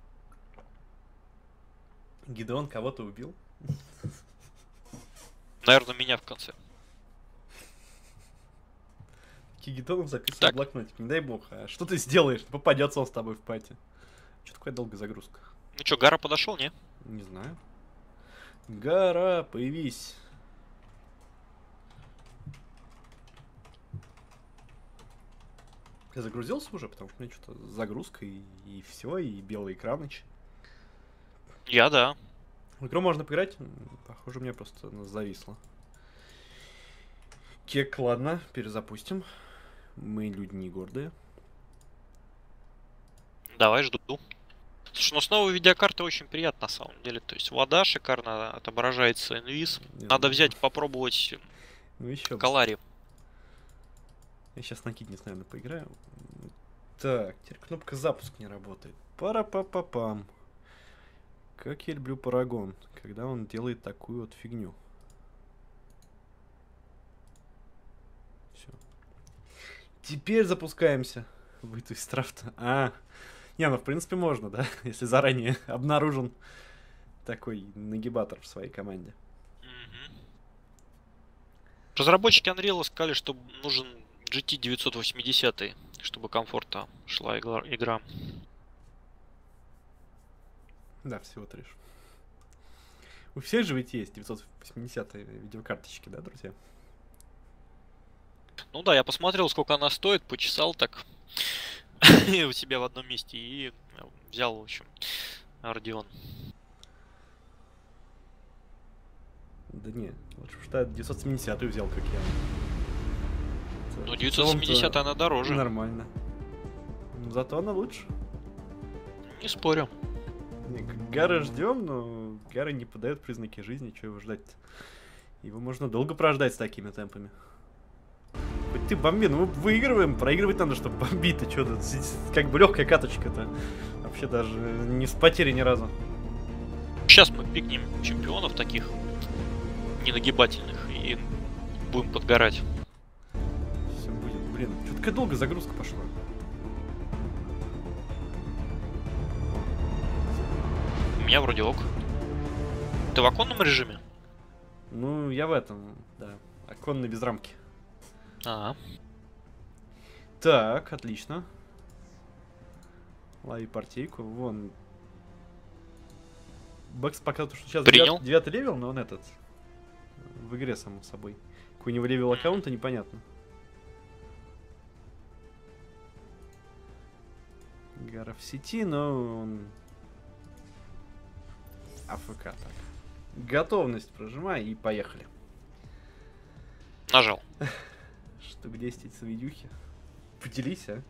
Гидеон кого-то убил? Наверное, меня в конце. Гидеонов записывал Так. в блокнотик. Не дай бог. А что ты сделаешь? Попадется он с тобой в пати. Что такое долгая загрузка? Ну что, Гара подошел, не? Не знаю. Гора, появись. Я загрузился уже, потому что у меня что-то загрузка и, и все, и белый экраныч. Я, да. В игру можно поиграть? М, Похоже, у меня просто она зависла. Кек, ладно, перезапустим. Мы люди не гордые. Давай, жду. Слушай, ну с новой видеокарты очень приятно на самом деле. То есть вода шикарно отображается, инвиз. Не, Надо ну, взять, попробовать Ну еще. Калари. Я сейчас на Киднес, наверное, поиграю. Так, теперь кнопка запуск не работает. Пара-па-па-пам. Как я люблю Парагон, когда он делает такую вот фигню. Все. Теперь запускаемся. Выйти из трафта. А, не, ну в принципе можно, да? Если заранее обнаружен такой нагибатор в своей команде. Мгм. Разработчики Unreal сказали, что нужен джи ти девятьсот восемьдесят, чтобы комфортно шла игла- игра. Да, всего триш. У всех же ведь есть девятьсот восьмидесятые видеокарточки, да, друзья? Ну да, я посмотрел, сколько она стоит, почесал так у себя в одном месте и взял, в общем, Radeon. Да не, лучше уж ты девятьсот семидесятую взял, как я. Это Ну, в девятьсот целом-то семьдесят она дороже. Нормально. Но зато она лучше. Не спорю. Не, Гара ждем, но Гара не подает признаки жизни, что его ждать-то? Его можно долго прождать с такими темпами. Хоть ты бомби, ну мы выигрываем, проигрывать надо, чтобы бомбить. Ты что, как бы легкая каточка-то. Вообще даже не с потери ни разу. Сейчас мы пикнем чемпионов таких ненагибательных и будем подгорать. Все будет, блин, что такая долгая загрузка пошла. У меня вроде ок. Ты в оконном режиме? Ну, я в этом, да. Оконный без рамки. А, Так, отлично. Лови партийку. Вон. Бэкс показывает, что сейчас Принял. девятый, девятый левел, но он этот. В игре, само собой. Какой у него левел аккаунта, непонятно. Гара в сети, но он... АФК так. Готовность прожимай и поехали. нажал. Штук десять эти видюхи. Поделись, а.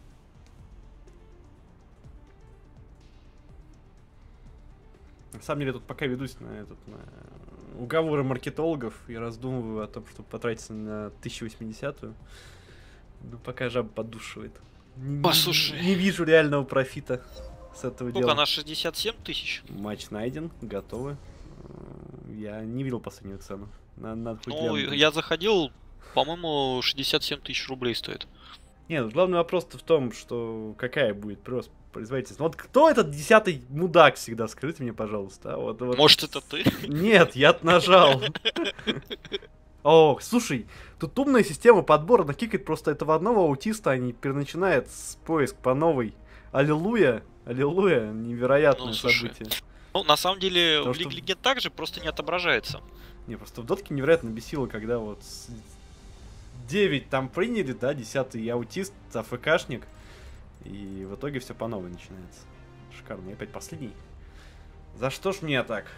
На самом деле, я тут пока ведусь на этот на уговоры маркетологов и раздумываю о том, чтобы потратиться на тысячу восьмидесятую. Ну, пока жаба поддушивает. Не, Послушай. не вижу реального профита с этого Сколько дела. она? шестьдесят семь тысяч? Матч найден, готовы. Я не видел последнюю цену. Надо, надо хоть Ну, глянуть. я заходил, по-моему, шестьдесят семь тысяч рублей стоит. Нет, главный вопрос-то в том, что какая будет прирост производительность. Вот кто этот десятый мудак всегда? Скажите мне, пожалуйста. А? Вот, вот. Может, это ты? Нет, я нажал. О, слушай, тут умная система подбора накикает просто этого одного аутиста, а не переначинает с поиск по новой. Аллилуйя, аллилуйя, невероятное Ну, слушай. событие. Ну, на самом деле, Потому в что- Лиге Легенд также просто не отображается. Не, просто в дотке невероятно бесило, когда вот с- девять там приняли, да, десятый аутист, АФКшник, и в итоге все по новой начинается. Шикарно, и опять последний. За что ж мне так?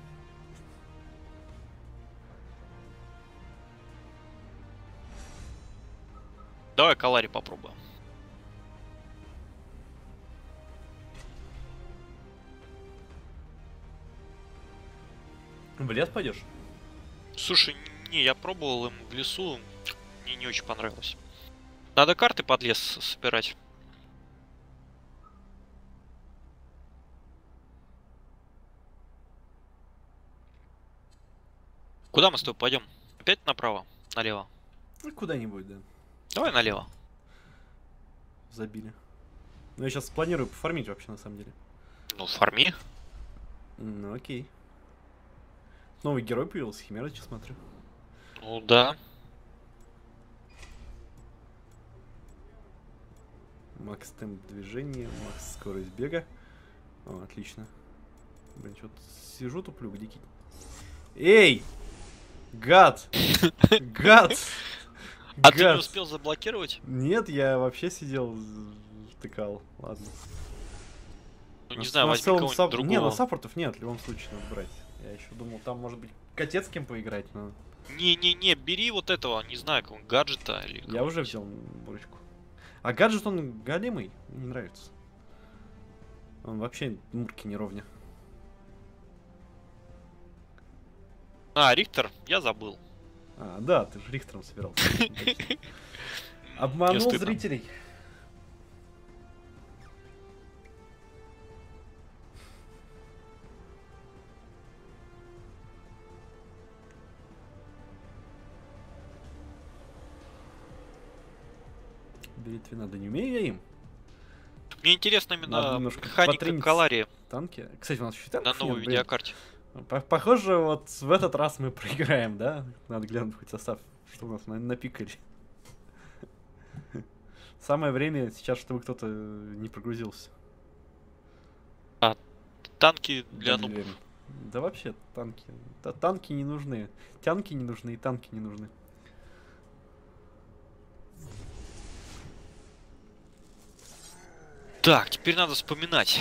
Давай Калари попробуем. В лес пойдешь? Слушай, не, я пробовал им в лесу, мне не очень понравилось. Надо карты под лес собирать. Куда мы с тобой пойдем? Опять направо? Налево? Ну, куда-нибудь, да. Давай налево. Забили. Ну, я сейчас планирую пофармить вообще, на самом деле. Ну, фарми. Ну, окей. Новый герой появился, Химера, сейчас смотрю. Ну да. Макс темп движения, макс скорость бега. О, отлично. Блин, что-то сижу туплю, где кит? Эй! Гад! Гад! А ты не Гад! успел заблокировать? Нет, я вообще сидел, втыкал. Ладно. Ну, На не с- знаю, на возьми целом кого-нибудь сап- другого. Не, на саппортов нет, в любом случае надо брать. Я еще думал, там может быть котец с кем поиграть, но... Не-не-не, бери вот этого, не знаю, какого гаджета или... Я кого-нибудь. уже взял бурочку. А гаджет он голимый, мне не нравится. Он вообще мурки не ровня. А, Рихтер, я забыл. А, да, ты же Рихтером собирался. Мне Обманул стыдно. зрителей. Битве надо, не умею я им. Мне интересно Надо именно немножко механика потренить Калари танки. Кстати, у нас еще на танков новой нет, блин. видеокарте. По- Похоже, вот в этот раз мы проиграем, да? Надо глянуть хоть состав, что у нас на- напикали. Самое время сейчас, чтобы кто-то не прогрузился. Танки для Будь нубов. уверен. Да вообще, танки. Да, танки не нужны. Тянки не нужны и танки не нужны. Так, теперь надо вспоминать.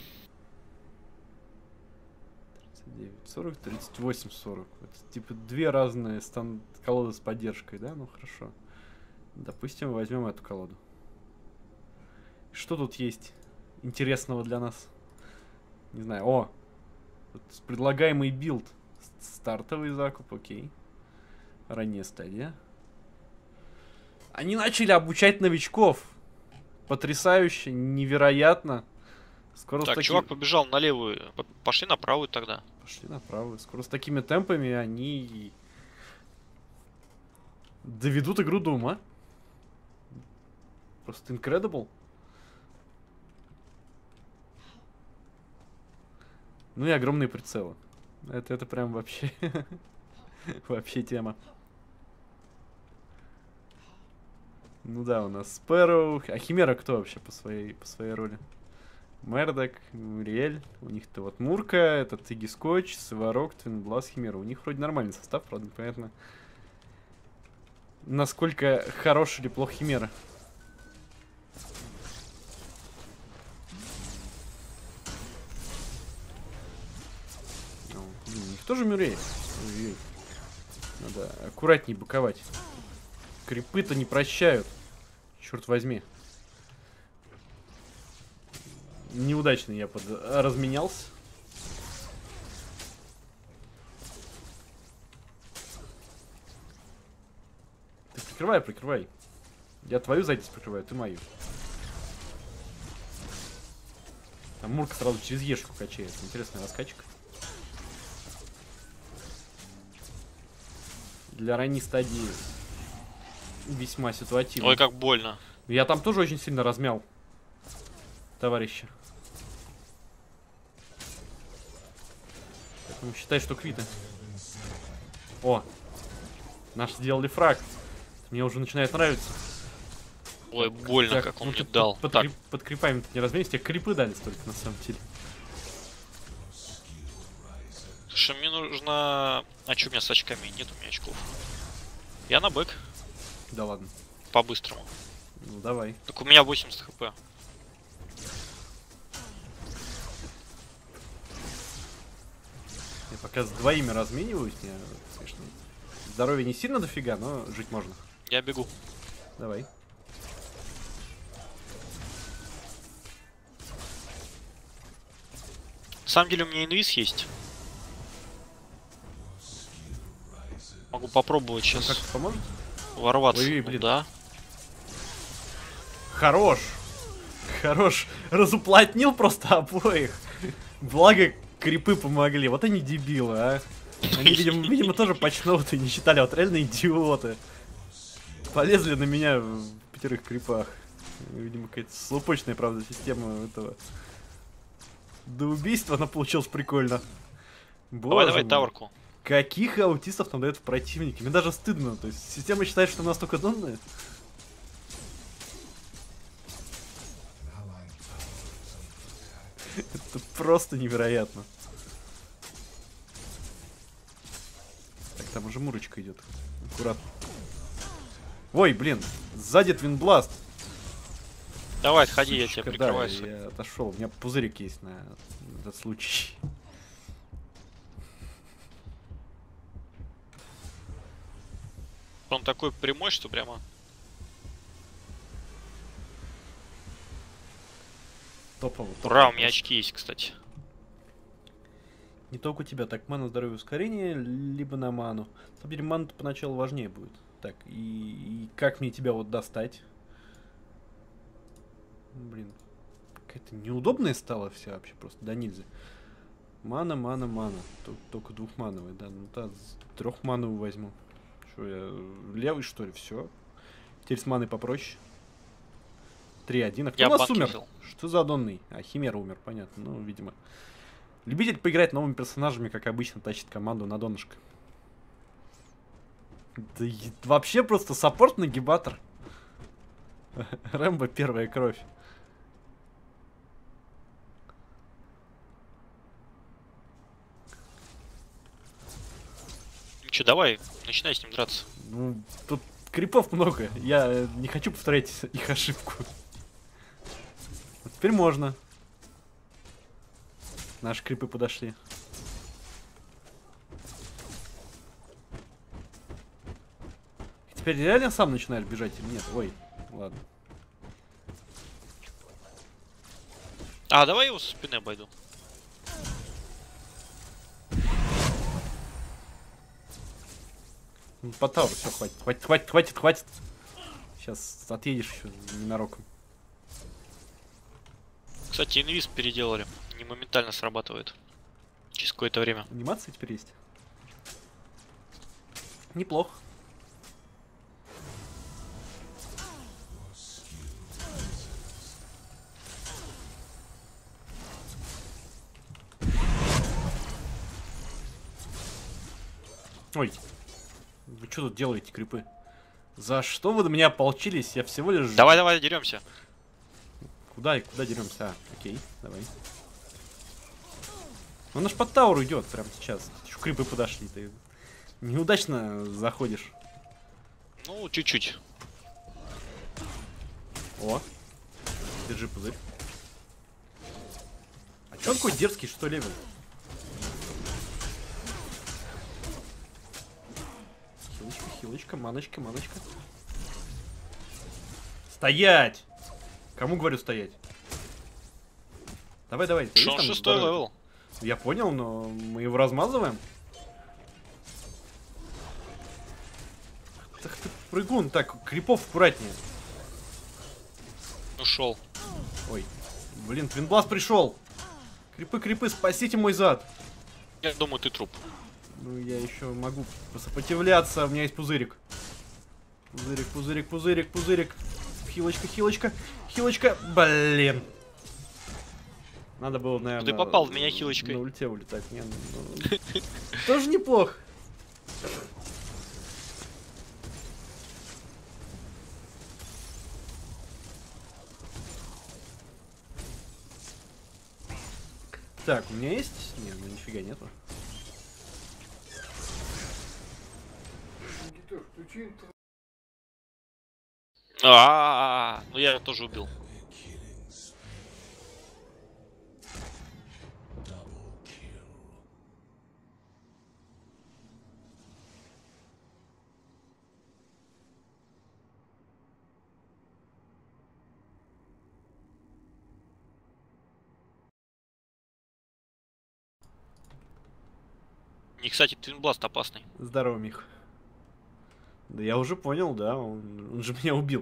тридцать девять сорок, тридцать восемь сорок. Это типа две разные стан- колоды с поддержкой, да? Ну хорошо. Допустим, возьмем эту колоду. Что тут есть интересного для нас? Не знаю. О! Тут предлагаемый билд. С- Стартовый закуп, окей. Ранняя стадия. Они начали обучать новичков. Потрясающе, невероятно. Скоро Так, с таки- чувак побежал на левую. П- Пошли на правую тогда. Пошли направо. Скоро с такими темпами они доведут игру до ума. Просто incredible. Ну и огромные прицелы. Это, это прям вообще... вообще тема. Ну да, у нас Спэроу. А Химера кто вообще по своей, по своей роли? Мердок, Муриэль. У них-то вот Мурка, это Тиги Скотч, Сварог, Твинблас, Химера. У них вроде нормальный состав, правда, непонятно, насколько хорош или плох Химера. О, блин, у них тоже Мюррей. Ой-ой. Надо аккуратней боковать. Крипы-то не прощают. Черт возьми. Неудачно я под... разменялся. Ты прикрывай, прикрывай. Я твою задницу прикрываю, ты мою. Там Мурка сразу через Ешку качает. Интересная раскачка. Для ранней стадии весьма ситуативно. Ой, как больно. Я там тоже очень сильно размял товарища. Поэтому считай, что квиты. О! Наши сделали фраг. Мне уже начинает нравиться. Ой, больно, Так, как он ну мне ты дал. Под, Так, крип, под крипами-то не разменишь, тебе крипы дали столько на самом деле. слушай, мне нужно... А что у меня с очками? Нет у меня очков. Я на бэк. Да ладно. По-быстрому. Ну давай. Так у меня восемьдесят хп. Я пока с двоими размениваюсь, мне, конечно, здоровье не сильно дофига, но жить можно. Я бегу. Давай. На самом деле у меня инвиз есть. Могу попробовать Он сейчас как поможет? ворваться. Ой, Ну блин. да. Хорош! Хорош! Разуплотнил просто обоих. Благо, крипы помогли. Вот они дебилы, а. Они, видимо, видимо тоже почтовые не считали. Вот реально идиоты. Полезли на меня в пятерых крипах. Видимо, какая-то слупочная, правда, система этого. До убийства она получилась прикольно. Боже Давай, давай, мой. таверку. Каких аутистов там дают в противнике? Мне даже стыдно. То есть система считает, что настолько донная. Это просто невероятно. Так, там уже мурочка идет. Аккуратно. Ой, блин, сзади твинбласт. Давай, отходи, я тебя Сучка, прикрываю. да, я отошел. У меня пузырик есть на этот случай. Он такой прямой, что прямо... Топово. топово Ура, у меня просто. очки есть, кстати. Не только у тебя, так, мана, здоровье, ускорение, либо на ману. На самом деле, мана поначалу важнее будет. Так, и, и как мне тебя вот достать? Блин, какая-то неудобная стала вся вообще просто, да нельзя. Мана, мана, мана. Только, только двухмановая, да. Ну да, трехмановую возьму. Что, я левый, что ли? Все. Теперь с маной попроще. три один. А кто Я у нас банки умер? взял. Что за донный? А, Химера умер, понятно. Ну, видимо. Любитель поиграть новыми персонажами, как обычно, тащит команду на донышко. Да и- вообще просто саппорт-нагибатор. Рэмбо первая кровь. Ну чё, давай, начинай с ним драться. Ну, тут крипов много. Я не хочу повторять их ошибку. Вот теперь можно. Наши крипы подошли. Теперь реально сам начинаешь бежать или нет? Ой, ладно. А, давай его со спины обойду. Ну, по тауру все, хватит, хватит, хватит, хватит, хватит. Сейчас отъедешь еще ненароком. Кстати, инвиз переделали. Не моментально срабатывает. Через какое-то время. Анимация теперь есть. Неплохо. Ой, вы что тут делаете, крипы? За что вы на меня ополчились? Я всего лишь... Давай, давай, деремся. Куда и куда деремся? А, окей, давай. Он аж под тауру идет прямо сейчас. Еще крипы подошли. Ты неудачно заходишь. Ну, чуть-чуть. О, держи пузырь. А че он такой дерзкий, что левел? Хилочка, хилочка, маночка, маночка. Стоять! Кому говорю стоять? Давай, давай. ты Что есть он там шестой здоровье? левел? Я понял, но мы его размазываем. Так ты прыгун, так, крипов аккуратнее. Ушел. Ой, блин, Твинбласт пришел. Крипы, крипы, спасите мой зад. Я думаю, ты труп. Ну, я еще могу сопротивляться, у меня есть пузырик. Пузырик, пузырик, пузырик, пузырик. Хилочка, хилочка, хилочка. Блин. Надо было, наверное... Ты попал в меня хилочкой. На ульте улетать. Не, ну, тоже неплохо. Так, у меня есть? Не, у меня нифига нету. А, ну я его тоже убил. И, кстати, Твинбласт опасный. Здорово, Мих. Да я уже понял, да, он, он же меня убил.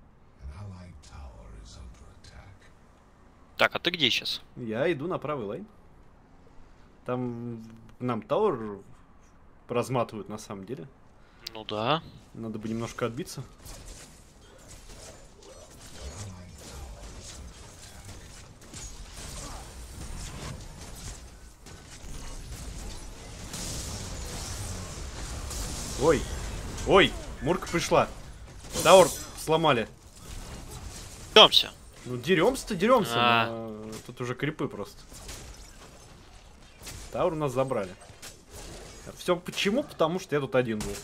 Так, а ты где сейчас? Я иду на правый лайн. Там нам Тауэр разматывают на самом деле. Ну да. Надо бы немножко отбиться. Ой, ой, Мурка пришла. Тауэр сломали. Деремся. Ну деремся-то деремся, А. но тут уже крипы просто. Тауэр нас забрали. Все почему? Потому что я тут один был.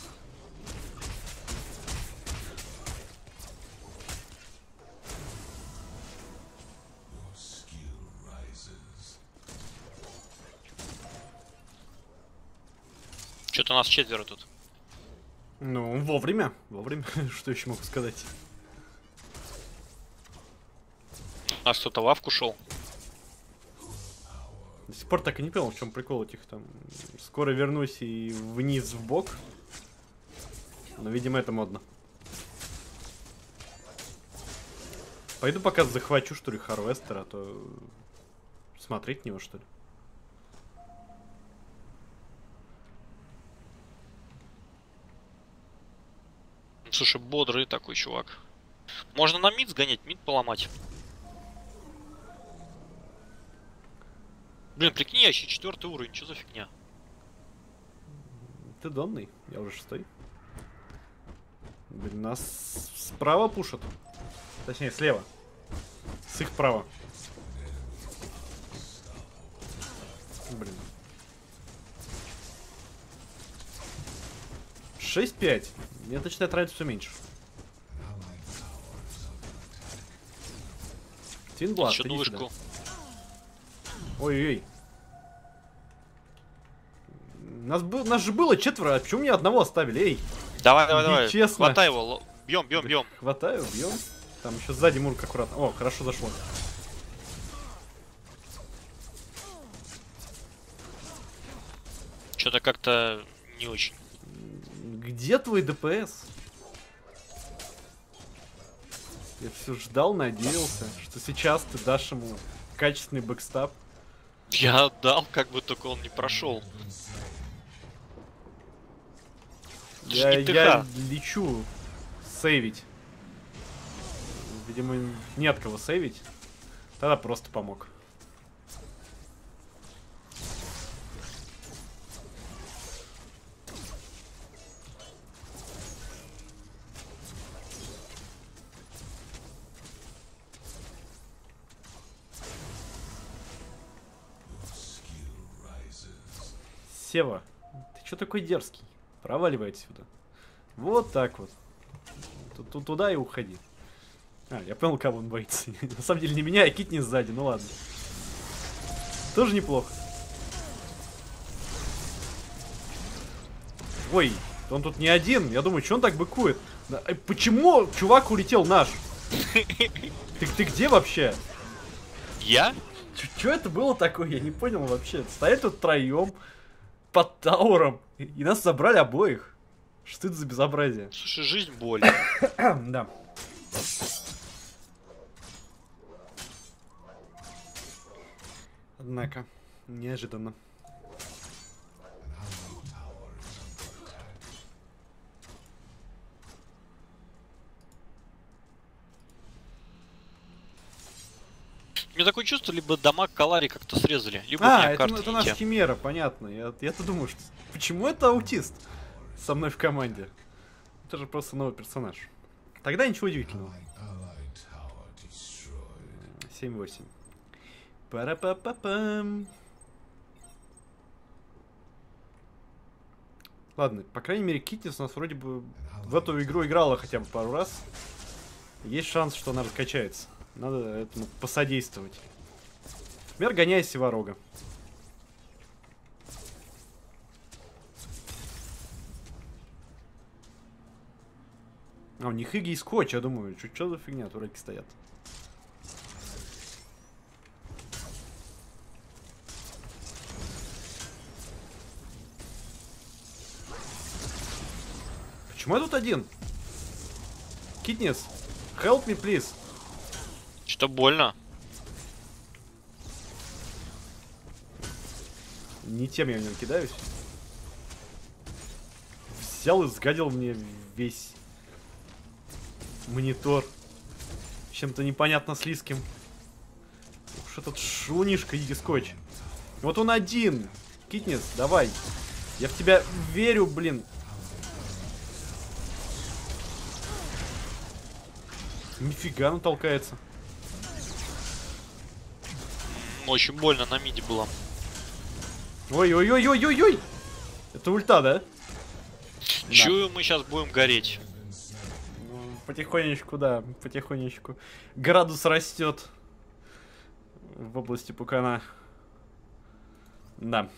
Что-то нас четверо тут. Ну, вовремя. Вовремя. Что еще могу сказать? У нас кто-то в лавку шел. До сих пор так и не понял, в чем прикол этих там. Скоро вернусь и вниз в бок. Но, видимо, это модно. Пойду пока захвачу, что ли, Харвестера, а то смотреть на него, что ли. Слушай, бодрый такой чувак. Можно на мид сгонять, мид поломать. Блин, прикинь, я еще четвертый уровень, что за фигня? Ты донный, я уже шестой. Блин, нас справа пушат. Точнее, слева. С их права. Блин. шесть пять. Мне начинает нравиться все меньше. Твинбласт, иди сюда. Ой-ой-ой. Нас, бы, нас же было четверо, а почему мне одного оставили? Эй! Давай, давай, давай. Честно. Хватай его. Бьем, бьем, бьем. Хватаю, бьем. Там еще сзади Мурк аккуратно. О, хорошо зашло. Что-то как-то не очень. Где твой ДПС? Я все ждал, надеялся, что сейчас ты дашь ему качественный бэкстап. Я отдал, как бы только он не прошел. Я, я лечу сейвить. Видимо, не от кого сейвить. Тогда просто помог. Сева, ты чё такой дерзкий? Проваливай отсюда. Вот так вот. Т Туда и уходи. А, я понял, кого он боится. На самом деле не меня, а Китни сзади, ну ладно. Тоже неплохо. Ой, он тут не один. Я думаю, что он так быкует? Почему чувак улетел наш? Ты, ты где вообще? Я? Что это было такое? Я не понял вообще. Стоят тут троем под тауром, и нас забрали обоих. Что это за безобразие? Слушай, жизнь боль. Да. Однако, неожиданно. У меня такое чувство, либо дамаг Калари как-то срезали, либо А, у меня это, карты это не наш те. Химера, понятно. Я, я-то думаю, что... Почему это аутист со мной в команде? Это же просто новый персонаж. Тогда ничего удивительного. семь восемь. Пара-па-па-пам. Ладно, по крайней мере, Китнис у нас вроде бы в эту игру играла хотя бы пару раз. Есть шанс, что она раскачается. Надо этому посодействовать. Например, гоняя Севорога. А, у них Иги и Скотч, я думаю, что за фигня, дураки стоят. Почему я тут один? Китнис, help me, please. Что больно? Не тем я в него кидаюсь. Взял и сгадил мне весь монитор. Чем-то непонятно слизким. Уж этот шунишка, Иги Скотч. Вот он один. Китнис, давай. Я в тебя верю, блин. Нифига, он толкается. Очень больно на миде было. Ой-ой-ой-ой-ой-ой! Это ульта, да? Чую, мы сейчас будем гореть. Ну, потихонечку, да, потихонечку. Градус растет в области Пукана. Да.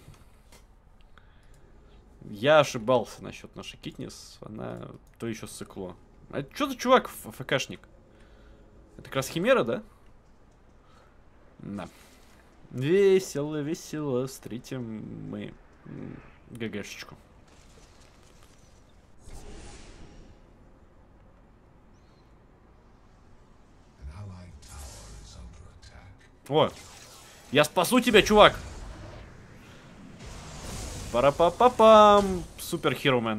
Я ошибался насчет нашей Китнис. Она то еще сыкло. А что за чувак ФКшник? Это как раз Химера, да? Да. Весело, весело встретим мы ГГшечку. О, я спасу тебя, чувак! Пара-па-па-пам! Супер Хиромен.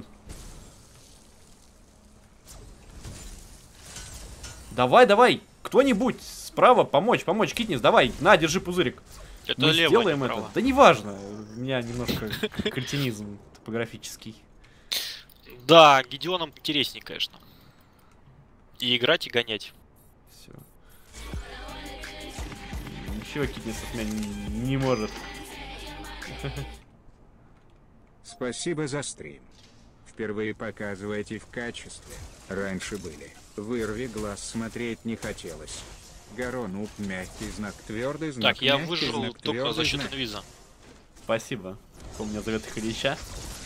Давай, давай! Кто-нибудь справа помочь, помочь, Китнис, давай! На, держи пузырик. Это Мы лево, сделаем это. право. Да неважно. У меня немножко кретинизм топографический. Да, Гедеоном интереснее, конечно. И играть, и гонять. Все. Ничего Китнис от меня не, не может. Спасибо за стрим. Впервые показываете в качестве. Раньше были. Вырви глаз, смотреть не хотелось. Гарон уп, мягкий знак, твердый знак. Так, я мягкий выжил знак, только за твердый счет знак. инвиза. Спасибо. Кто меня зовет Хрища.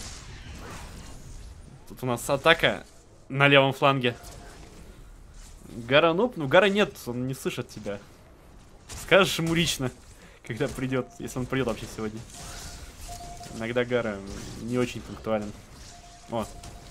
Тут у нас атака на левом фланге. Гара нуп, ну Гара нет, он не слышит тебя. Скажешь ему лично, когда придет, если он придет вообще сегодня. Иногда Гара не очень пунктуален. О.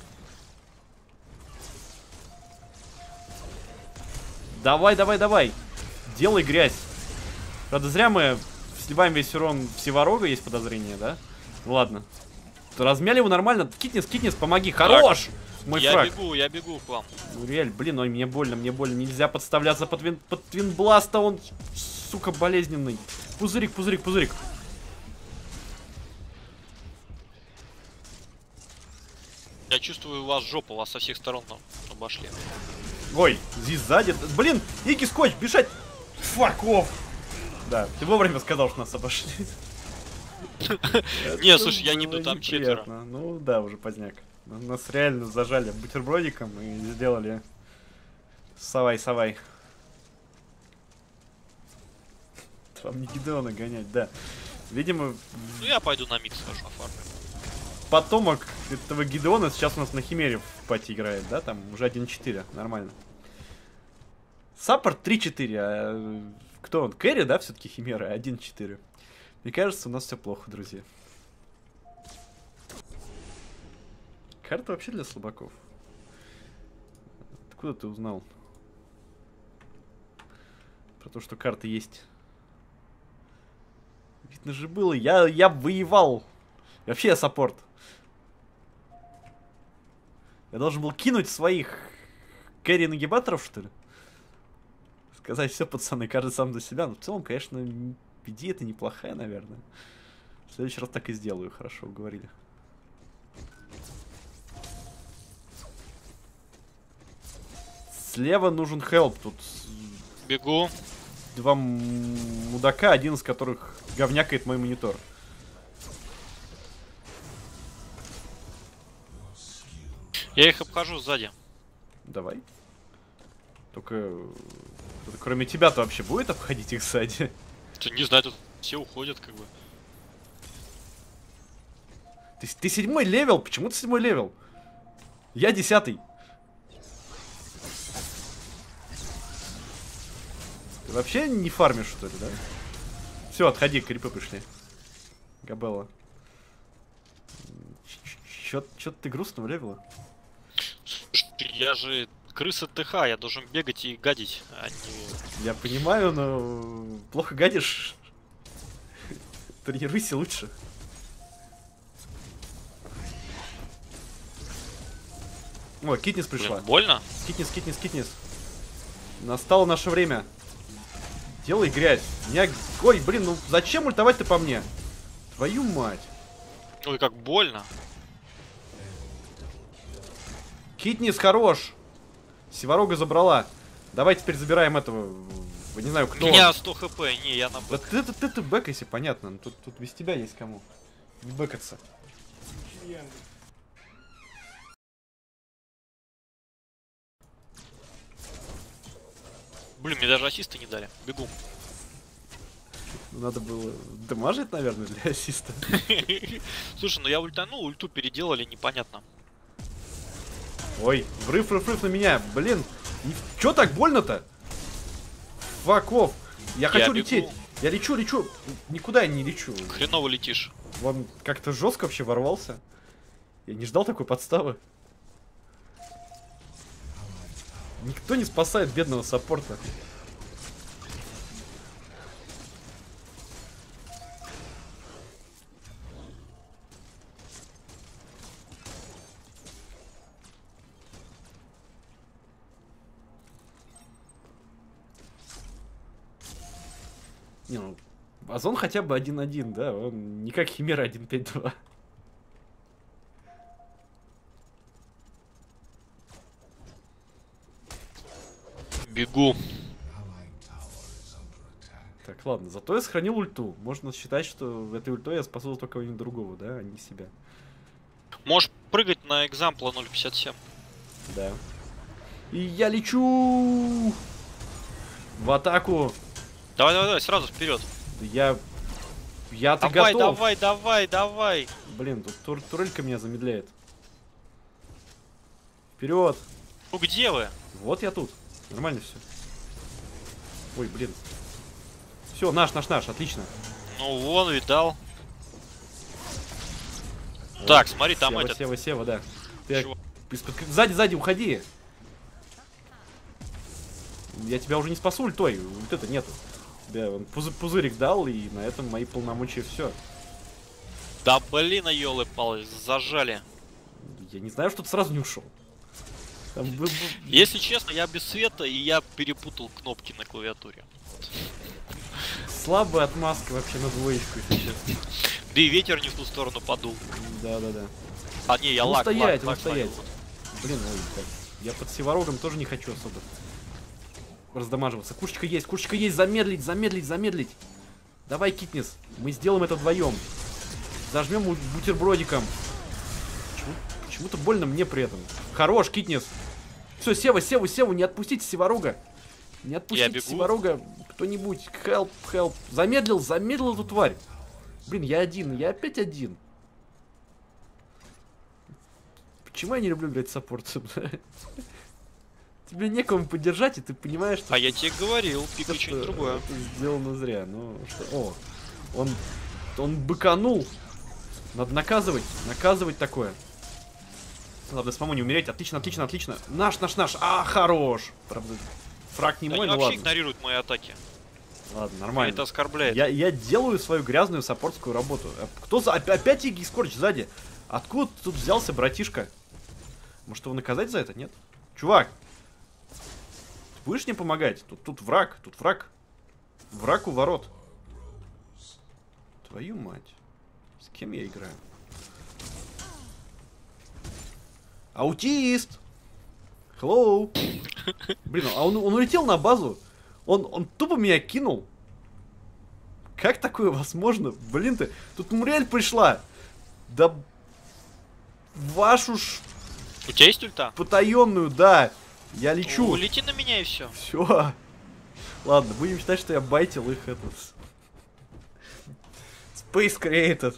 Давай, давай, давай. Делай грязь. Правда, зря мы сливаем весь урон Севорога, есть подозрение, да? Ладно. Размяли его нормально. Китнис, Китнис, помоги. Хорош! Мой я фраг. бегу, я бегу к вам. Ну, реально, блин, ой, мне больно, мне больно. Нельзя подставляться под, вин, под Твинбласта, он, сука, болезненный. Пузырик, пузырик, пузырик. Я чувствую, у вас жопа, вас со всех сторон обошли. Ой, здесь сзади. Блин, Иги Скотч, бежать. Фак офф. Да, ты вовремя сказал, что нас обошли. Не, слушай, я не иду, там четверо. Ну да, уже поздняк. Нас реально зажали бутербродиком и сделали савай-савай. Вам не Гедеона гонять, да. Видимо, Ну я пойду на мид схожу, оформлю. потомок этого Гедеона сейчас у нас на Химере в пати играет, да? Там уже один четыре, нормально. Саппорт три четыре, а кто он? Кэрри, да, все-таки Химера, один четыре. Мне кажется, у нас все плохо, друзья. Карта вообще для слабаков. Откуда ты узнал? Про то, что карты есть. Видно же было, я, я воевал. Вообще я саппорт. Я должен был кинуть своих кэрри-нагибаторов, что ли? Сказать, все, пацаны, каждый сам за себя. Но в целом, конечно, идея это неплохая, наверное. В следующий раз так и сделаю, хорошо, уговорили. Слева нужен хелп. Тут Бегу. два мудака, один из которых говнякает мой монитор. Я их обхожу сзади. Давай. Только... Кто-то кроме тебя-то вообще будет обходить их сзади? Ты не знаю, тут все уходят как бы. Ты, ты седьмой левел? Почему ты седьмой левел? Я десятый. Ты вообще не фармишь, что ли, да? Все, отходи, крипы пришли. Габелла. Чё-то ты грустного левела? Я же крыса ТХ, я должен бегать и гадить, а не... Я понимаю, но плохо гадишь. Тренируйся лучше. О, Китнис пришла. Блин, больно? Китнис, Китнис, Китнис. Настало наше время. Делай грязь. Меня... Ой, блин, ну зачем ультовать-то по мне? Твою мать. Ой, как больно. Китнис хорош. Севарога забрала. Давай теперь забираем этого. Не знаю, кто. У меня сто хп, не, я на Да бэк. ты, ты, ты, ты бэкайся, понятно. Тут, тут без тебя есть кому. Не бэкаться. Блин, мне даже ассиста не дали. Бегу. Надо было дамажить, наверное, для ассиста. Слушай, ну я ультанул, ульту переделали, непонятно. Ой, врыв, врыв, врыв на меня. Блин, не- чё так больно-то? Фак офф. Я хочу бегу. лететь. Я лечу, лечу. Никуда я не лечу. Хреново летишь. Он как-то жестко вообще ворвался. Я не ждал такой подставы. Никто не спасает бедного саппорта. Не, ну, Озон хотя бы один один, да, он не как Химера один пять два. Бегу. Так, ладно, зато я сохранил ульту. Можно считать, что этой ультой я спасу только кого-нибудь другого, да, а не себя. Можешь прыгать на экзампла ноль пятьдесят семь. Да. И я лечу в атаку. Давай, давай, давай, сразу вперед. Я... Я-то Давай, готов. давай, давай, давай. Блин, тут тур турелька меня замедляет. Вперед. Ну где вы? Вот я тут. Нормально все. Ой, блин. Все, наш, наш, наш, отлично. Ну вон, видал. Так, смотри, там Сева, этот... Сева, Сева, да. Ты Чего? из-под- Сзади, сзади, уходи. Я тебя уже не спасу ультой, вот это нету. Тебя он пузы- пузырик дал, и на этом мои полномочия все. Да блин, ёлы-палы, зажали. Я не знаю, что ты сразу не ушел. Там бы- бы- Если честно, я без света, и я перепутал кнопки на клавиатуре. Слабая отмазка вообще на двоечку, если честно. Да и ветер не в ту сторону подул. Да-да-да. А не, я Ну, лаг, стоять, лаг, ну, лаг стоять. словил. Блин, ой, так. Я под Севорогом тоже не хочу особо раздамаживаться. Курочка есть, курочка есть, замедлить, замедлить, замедлить. Давай, Китнис, мы сделаем это вдвоем. Зажмем бу- бутербродиком. Почему- Почему-то больно мне при этом. Хорош, Китнис. Все, Сева, Сева, Севу, не отпустите Севорога. Не отпустите бегу. Севорога. Кто-нибудь, help, help. Замедлил, замедлил эту тварь. Блин, я один, я опять один. Почему я не люблю играть саппортом? Тебе некому поддержать, и ты понимаешь, что... А я тебе говорил, пикай что что-нибудь другое. это сделано зря. Ну, что... О, он... Он быканул. Надо наказывать, наказывать такое. Надо самому не умереть. Отлично, отлично, отлично. Наш, наш, наш. А, хорош. Правда, фраг не Они мой, ну вообще ладно. игнорируют мои атаки. Ладно, Меня нормально. это оскорбляет. Я, я делаю свою грязную саппортскую работу. А кто за... оп- Опять Игги Скорч сзади? Откуда тут взялся братишка? Может его наказать за это, нет? Чувак! Ты будешь мне помогать? Тут, тут враг, тут враг. Враг у ворот. Твою мать. С кем я играю? Аутист! Hello! Блин, а он, он улетел на базу. Он, он тупо меня кинул. Как такое возможно? Блин ты, тут Мурель пришла. Да вашу ж... У тебя есть ульта? Потаенную, да. Я лечу. Ну, лети на меня и все. Все. Ладно, будем считать, что я байтил их этот. Space Created.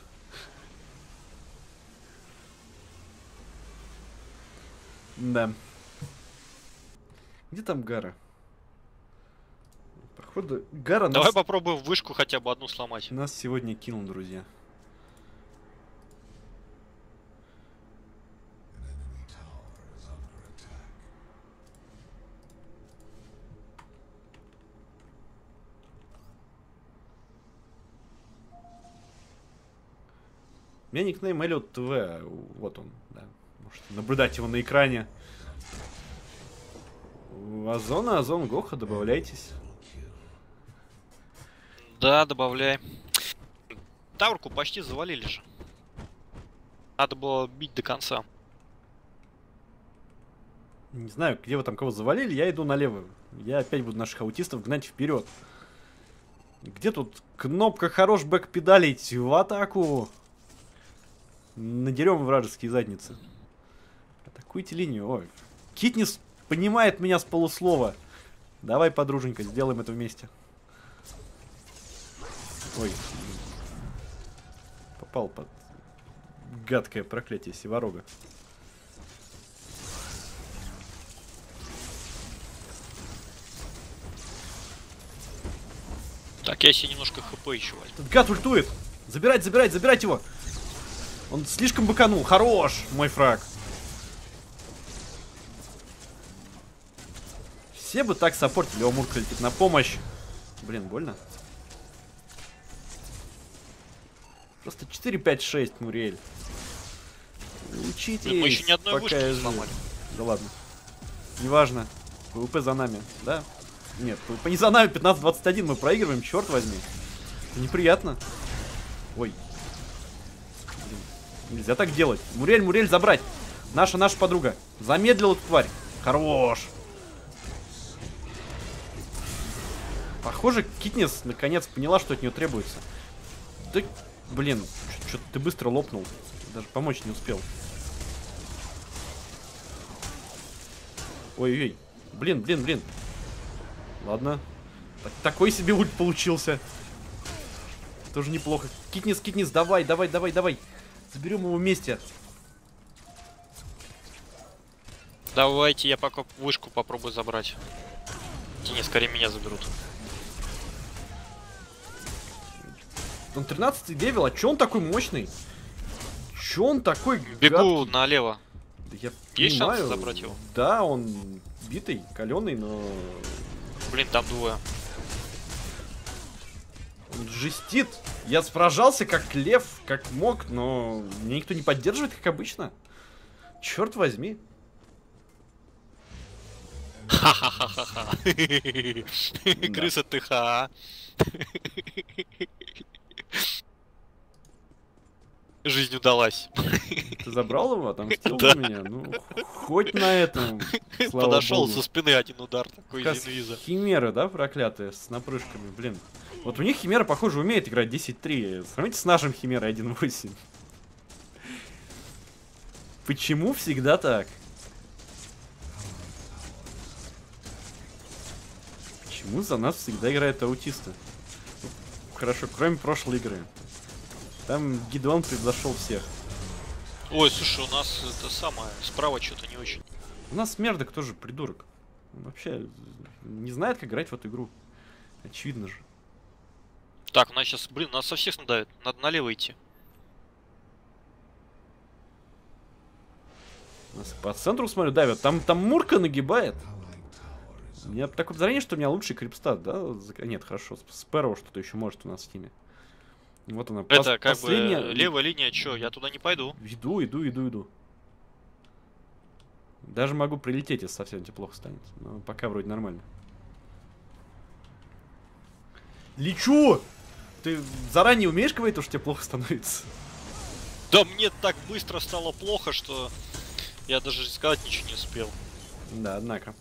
Да. Где там Гара? Походу, Гара Давай нас... попробуем вышку хотя бы одну сломать. нас сегодня кинул, друзья. У меня никнейм Эллиот ТВ, вот он, да. Можете наблюдать его на экране. Озона, Озон, Гоха, добавляйтесь. Да, добавляй. Таурку почти завалили же. Надо было бить до конца. Не знаю, где вы там кого завалили, я иду налево. Я опять буду наших аутистов гнать вперед. Где тут кнопка хорош бэк-педалить в атаку? Надерем вражеские задницы. Атакуйте линию. Ой. Китнис понимает меня с полуслова. Давай, подруженька, сделаем это вместе. Ой. Попал под гадкое проклятие Севорога. Так, я себе немножко хп еще возьму. Этот гад ультует. Забирать, забирать, забирать его. Он слишком быканул. Хорош, мой фраг. Все бы так саппортили. О, Мурка летит на помощь. Блин, больно. Просто четыре, пять, шесть, Мурель. Учитесь. Мы еще ни одной вышки не жив. сломали. Да ладно. Неважно. ПВП за нами, да? Нет, ПВП не за нами. пятнадцать двадцать один мы проигрываем, черт возьми. Неприятно. Ой. Нельзя так делать. Мурель, Мурель, забрать. Наша, наша подруга. Замедлил эту тварь. Хорош. Похоже, Китнис наконец поняла, что от нее требуется. Да, блин, что-то ты быстро лопнул. Даже помочь не успел. Ой-ой-ой. Блин, блин, блин. Ладно. Так, такой себе ульт получился. Тоже неплохо. Китнис, Китнис, давай, давай, давай, давай. Заберем его вместе. Давайте я пока вышку попробую забрать. Те скорее меня заберут. Он тринадцатый левел, а чё он такой мощный? Чё он такой Бегу гадкий? налево. Да я Есть понимаю, шанс забрать его? Да, он битый, каленый, но... Блин, там двое. Он жестит. Я сражался как лев, как мог, но меня никто не поддерживает, как обычно. Черт возьми. Ха-ха-ха-ха-ха. Крыса ты ха. Жизнь удалась. Ты забрал его, отомстил Да. за меня? Ну, хоть на этом. Слава Подошел богу. со спины один удар такой Как раз Зенвиза. химеры, да, проклятые, с напрыжками, блин. Вот у них химера, похоже, умеет играть десять три. Сравните с нашим химерой один восемь. Почему всегда так? Почему за нас всегда играют аутисты? Ну, хорошо, кроме прошлой игры. Там Гидеон превзошел всех. Ой, слушай, у нас это самое, справа что-то не очень. У нас Мердок тоже придурок. Он вообще не знает, как играть в эту игру. Очевидно же. Так, у нас сейчас, блин, нас со всех надавит. Надо налево идти. Нас по центру, смотрю, давят. Там, там Мурка нагибает. У меня такое подозрение, что у меня лучший крипстат, да? Нет, хорошо. Спэроу что-то еще может у нас в тиме. Вот она. Это пос- как последняя... бы левая линия, чё, я туда не пойду. Иду, иду, иду, иду. Даже могу прилететь, если совсем тебе плохо станет. Но пока вроде нормально. Лечу! Ты заранее умеешь говорить, то, что тебе плохо становится? Да мне так быстро стало плохо, что я даже сказать ничего не успел. Да, однако.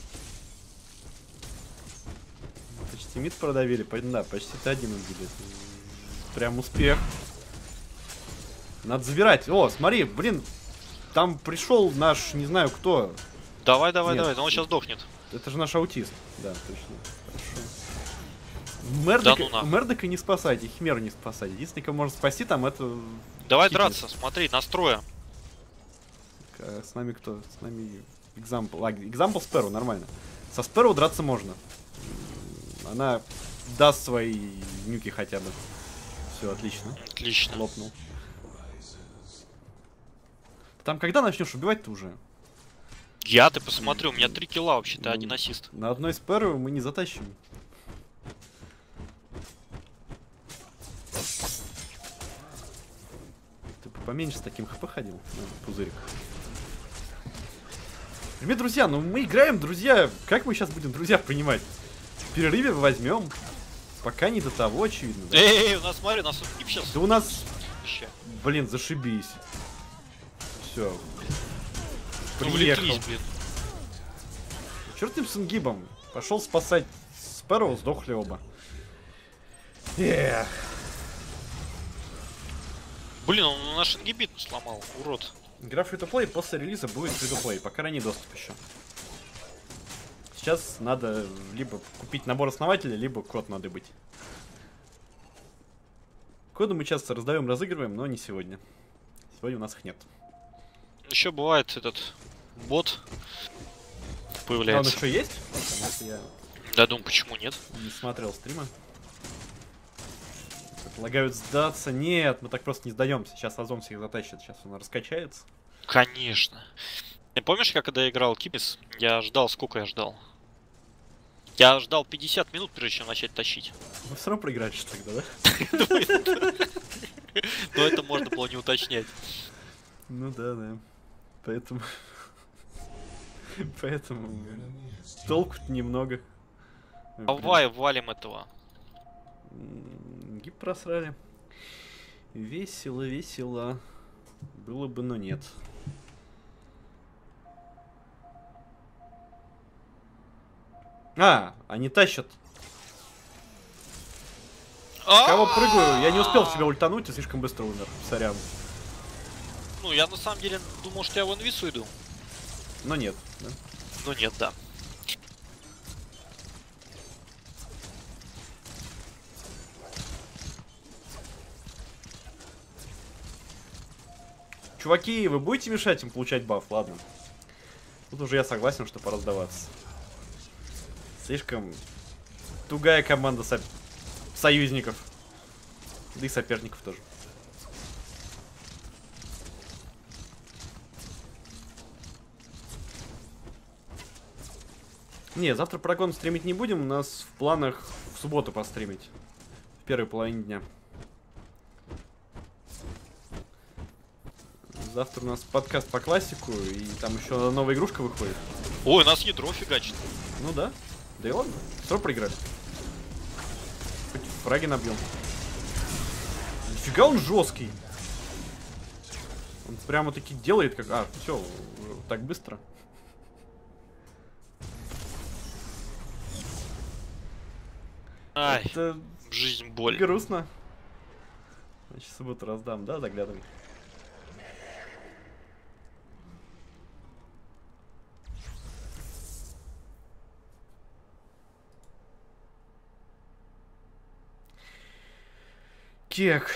Почти мид продавили. по- Да, почти Т один убили. Прям успех. Надо забирать. О, смотри, блин. там пришел наш, не знаю кто. Давай, давай, Нет. давай, но он сейчас дохнет. Это же наш аутист. Да, точно. Хорошо. Мердока, Да ну нахуй. Мердока не спасайте, Химеру не спасайте. Единственное, кого можно спасти, там это... Давай Хитнес. драться, смотри, настроя. А с нами кто? С нами Example. А, Example Sparrow, нормально. Со Sparrow драться можно. Она даст свои нюки хотя бы. Все, отлично. Отлично. Лопнул. Там когда начнешь убивать-то уже? Я, ты посмотри, у меня три килла вообще-то, один ассист. На одной Sparrow мы не затащим. Ты бы поменьше с таким хп ходил, на пузырик. Ребят, друзья, ну мы играем, друзья. Как мы сейчас будем, друзья, понимать? В перерыве возьмем. Пока не до того, очевидно. Да? Эй, у нас, смотри, у нас сейчас... Да у нас... Блин, зашибись. Все. Приехал. Увлеклись, блин. Черт им с ингибом. Пошел спасать Спэроу, сдохли оба. Эх. Блин, он наш ингибит сломал, урод. Игра фри-то-плей после релиза будет фри-то-плей, пока ранний доступ еще. Сейчас надо либо купить набор основателей, либо код надо быть. Коды мы часто раздаем, разыгрываем, но не сегодня. Сегодня у нас их нет. Еще бывает этот бот А он появляется. еще есть? Потому что я Да, думаю, почему нет? не смотрел стрима. Предлагают сдаться. Нет, мы так просто не сдаемся. Сейчас Озон всех затащит, сейчас он раскачается. Конечно. Ты помнишь, как когда я играл Кибис, я ждал, сколько я ждал? Я ждал пятьдесят минут, прежде чем начать тащить. Вы все равно проиграете тогда, да? Но это можно было не уточнять. Ну да, да. Поэтому... Поэтому... Толку-то немного. Давай валим этого. Гиб просрали. Весело, весело. Было бы, но нет. А, они тащат. Кого прыгаю? Я не успел в тебя ультануть и слишком быстро умер. Сорян. Ну, я на самом деле думал, что я в инвису иду. Но нет. Да? Ну нет, да. Чуваки, вы будете мешать им получать баф? Ладно. Тут уже я согласен, что пора сдаваться. Слишком тугая команда со... союзников. Да и соперников тоже. Не, завтра прогон стримить не будем. У нас в планах в субботу постримить. В первой половине дня. Завтра у нас подкаст по классику, и там еще новая игрушка выходит. Ой, у нас ядро фигачит. Ну да. Да и ладно. Все равно проиграли. Хоть фраги набьем. Нифига он жесткий. Он прямо таки делает как... А, все, так быстро. Ай, Это жизнь боль. грустно. Значит, в субботу раздам, да, заглядывай. Кек.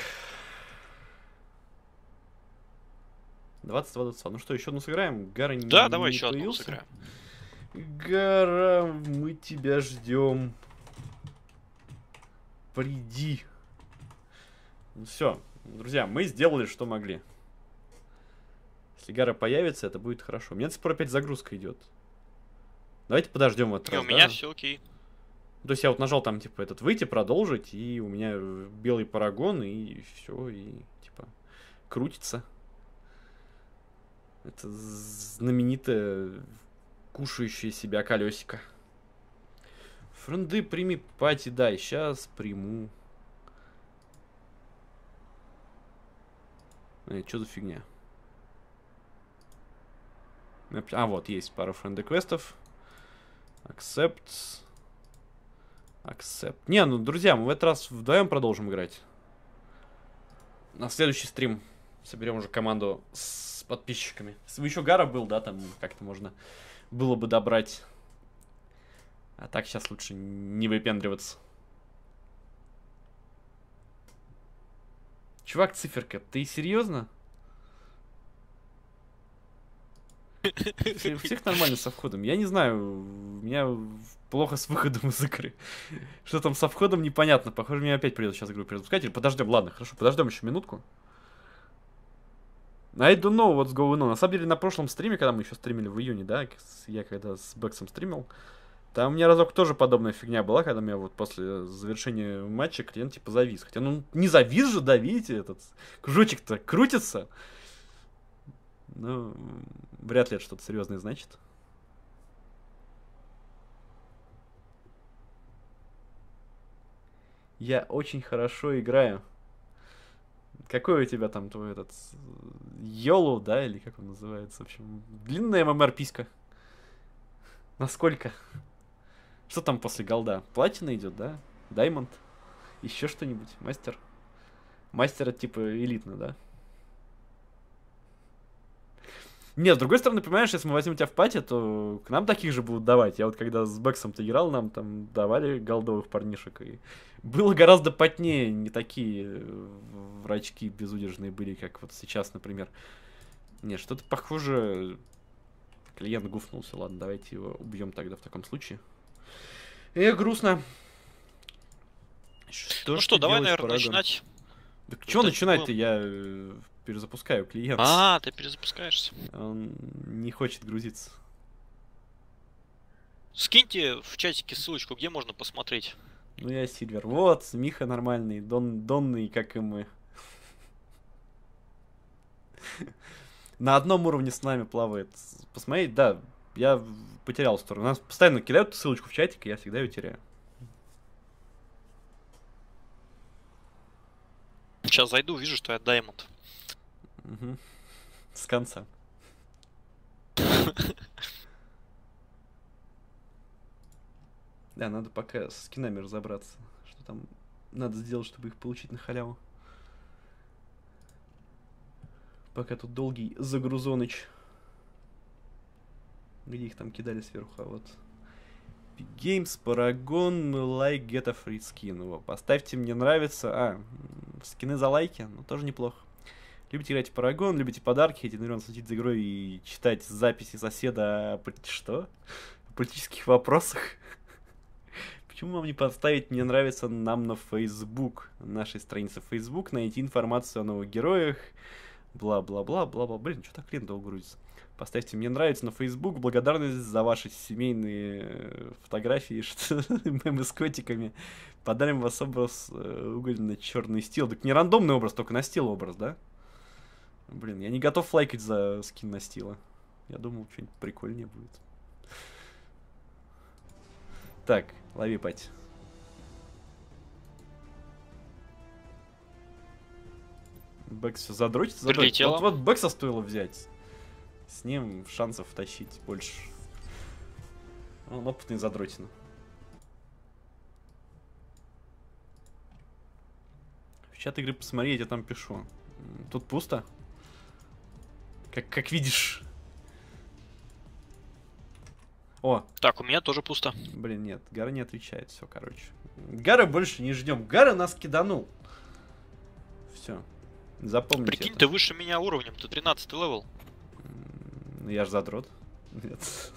двадцать два двадцать два. Ну что, еще одну сыграем? Гара не Да, давай не еще одну появился. сыграем. Гара, мы тебя ждем. Приди. Ну все, друзья, мы сделали, что могли. Если Гара появится, это будет хорошо. У меня до сих пор опять загрузка идет. Давайте подождем в этот Не, раз, у меня да? все окей. То есть я вот нажал там, типа, этот выйти, продолжить, и у меня белый парагон, и все, и, типа, крутится. Это знаменитое кушающее себя колесико. Френды, прими пати, дай, сейчас приму. Э, что за фигня? А, вот, есть пару френды квестов. Accept. Accept. Не, ну, друзья, мы в этот раз вдвоем продолжим играть. На следующий стрим Соберем уже команду с подписчиками. Если бы еще Гара был, да, там как-то можно было бы добрать. А так сейчас лучше не выпендриваться. Чувак, циферка, ты серьезно? У всех нормально со входом. Я не знаю, у меня плохо с выходом из игры. Что там со входом, непонятно. Похоже, мне опять придется сейчас игру перезапускать. Или подождем, ладно, хорошо, подождем еще минутку. I don't know what's going on. На самом деле, на прошлом стриме, когда мы еще стримили в июне, да, я когда с Бэксом стримил, там у меня разок тоже подобная фигня была, когда у меня вот после завершения матча клиент типа завис. Хотя, ну, не завис же, да, видите, этот кружочек-то крутится. Ну, вряд ли это что-то серьезное значит. Я очень хорошо играю. Какой у тебя там твой этот... Йолу, да, или как он называется? В общем, длинная ММР-писька. Насколько? Что там после голда? Платина идет, да? Даймонд? Еще что-нибудь? Мастер? Мастер это типа элитно, да? Нет, с другой стороны, понимаешь, если мы возьмем тебя в пати, то к нам таких же будут давать. Я вот когда с Бэксом-то играл, нам там давали голдовых парнишек. И было гораздо потнее, не такие врачки безудержные были, как вот сейчас, например. Нет, что-то похоже... Клиент гуфнулся. Ладно, давайте его убьем тогда в таком случае. Эх, грустно. Что ну что, давай, наверное, начинать. Да что начинать-то? Я перезапускаю клиент. А, ты перезапускаешься. Он не хочет грузиться. Скиньте в чатике ссылочку, где можно посмотреть. Ну я Сильвер. Вот, Миха нормальный, Дон, Донный, как и мы. На одном уровне с нами плавает. Посмотреть, да, я потерял сторону. Нас постоянно кидают ссылочку в чатик, и я всегда ее теряю. Сейчас зайду, вижу, что я Даймонд. Угу. С конца. Да, надо пока с скинами разобраться. Что там надо сделать, чтобы их получить на халяву. Пока тут долгий загрузоныч. Где их там кидали сверху, а вот. Big Games, Paragon, like, get a free skin. Во, поставьте, мне нравится. А, скины за лайки, ну тоже неплохо. Любите играть в Paragon, любите подарки, хотите, наверное, следить за игрой и читать записи соседа о... Что? О политических вопросах? Почему вам не поставить «Мне нравится» нам на Facebook? На нашей странице Facebook найти информацию о новых героях. Бла-бла-бла, бла-бла. Блин, что так лент долго грузится? Поставьте «Мне нравится» на Facebook. Благодарность за ваши семейные фотографии, что мемы с котиками. Подарим вас образ угольно-черный стил. Так не рандомный образ, только на стил образ, да? Блин, я не готов лайкать за скин на стила. Я думал, что-нибудь прикольнее будет. Так, лови, пать. Бэкс все задротит, задротит. Вот, вот Бэкса стоило взять. С ним шансов тащить больше. Он опытный задротина. В чат игры посмотри, я тебе там пишу. Тут пусто. Как, как видишь. О. Так, у меня тоже пусто. Блин, нет, Гара не отвечает. Все, короче. Гара больше не ждем. Гара нас киданул. Все. Запомните. Прикинь, это. ты выше меня уровнем, ты тринадцатый левел. Я ж задрот. Нет.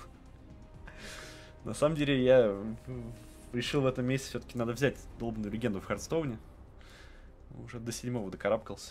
На самом деле я решил в этом месяце все-таки надо взять долбанную легенду в Хардстоуне. Уже до седьмого докарабкался.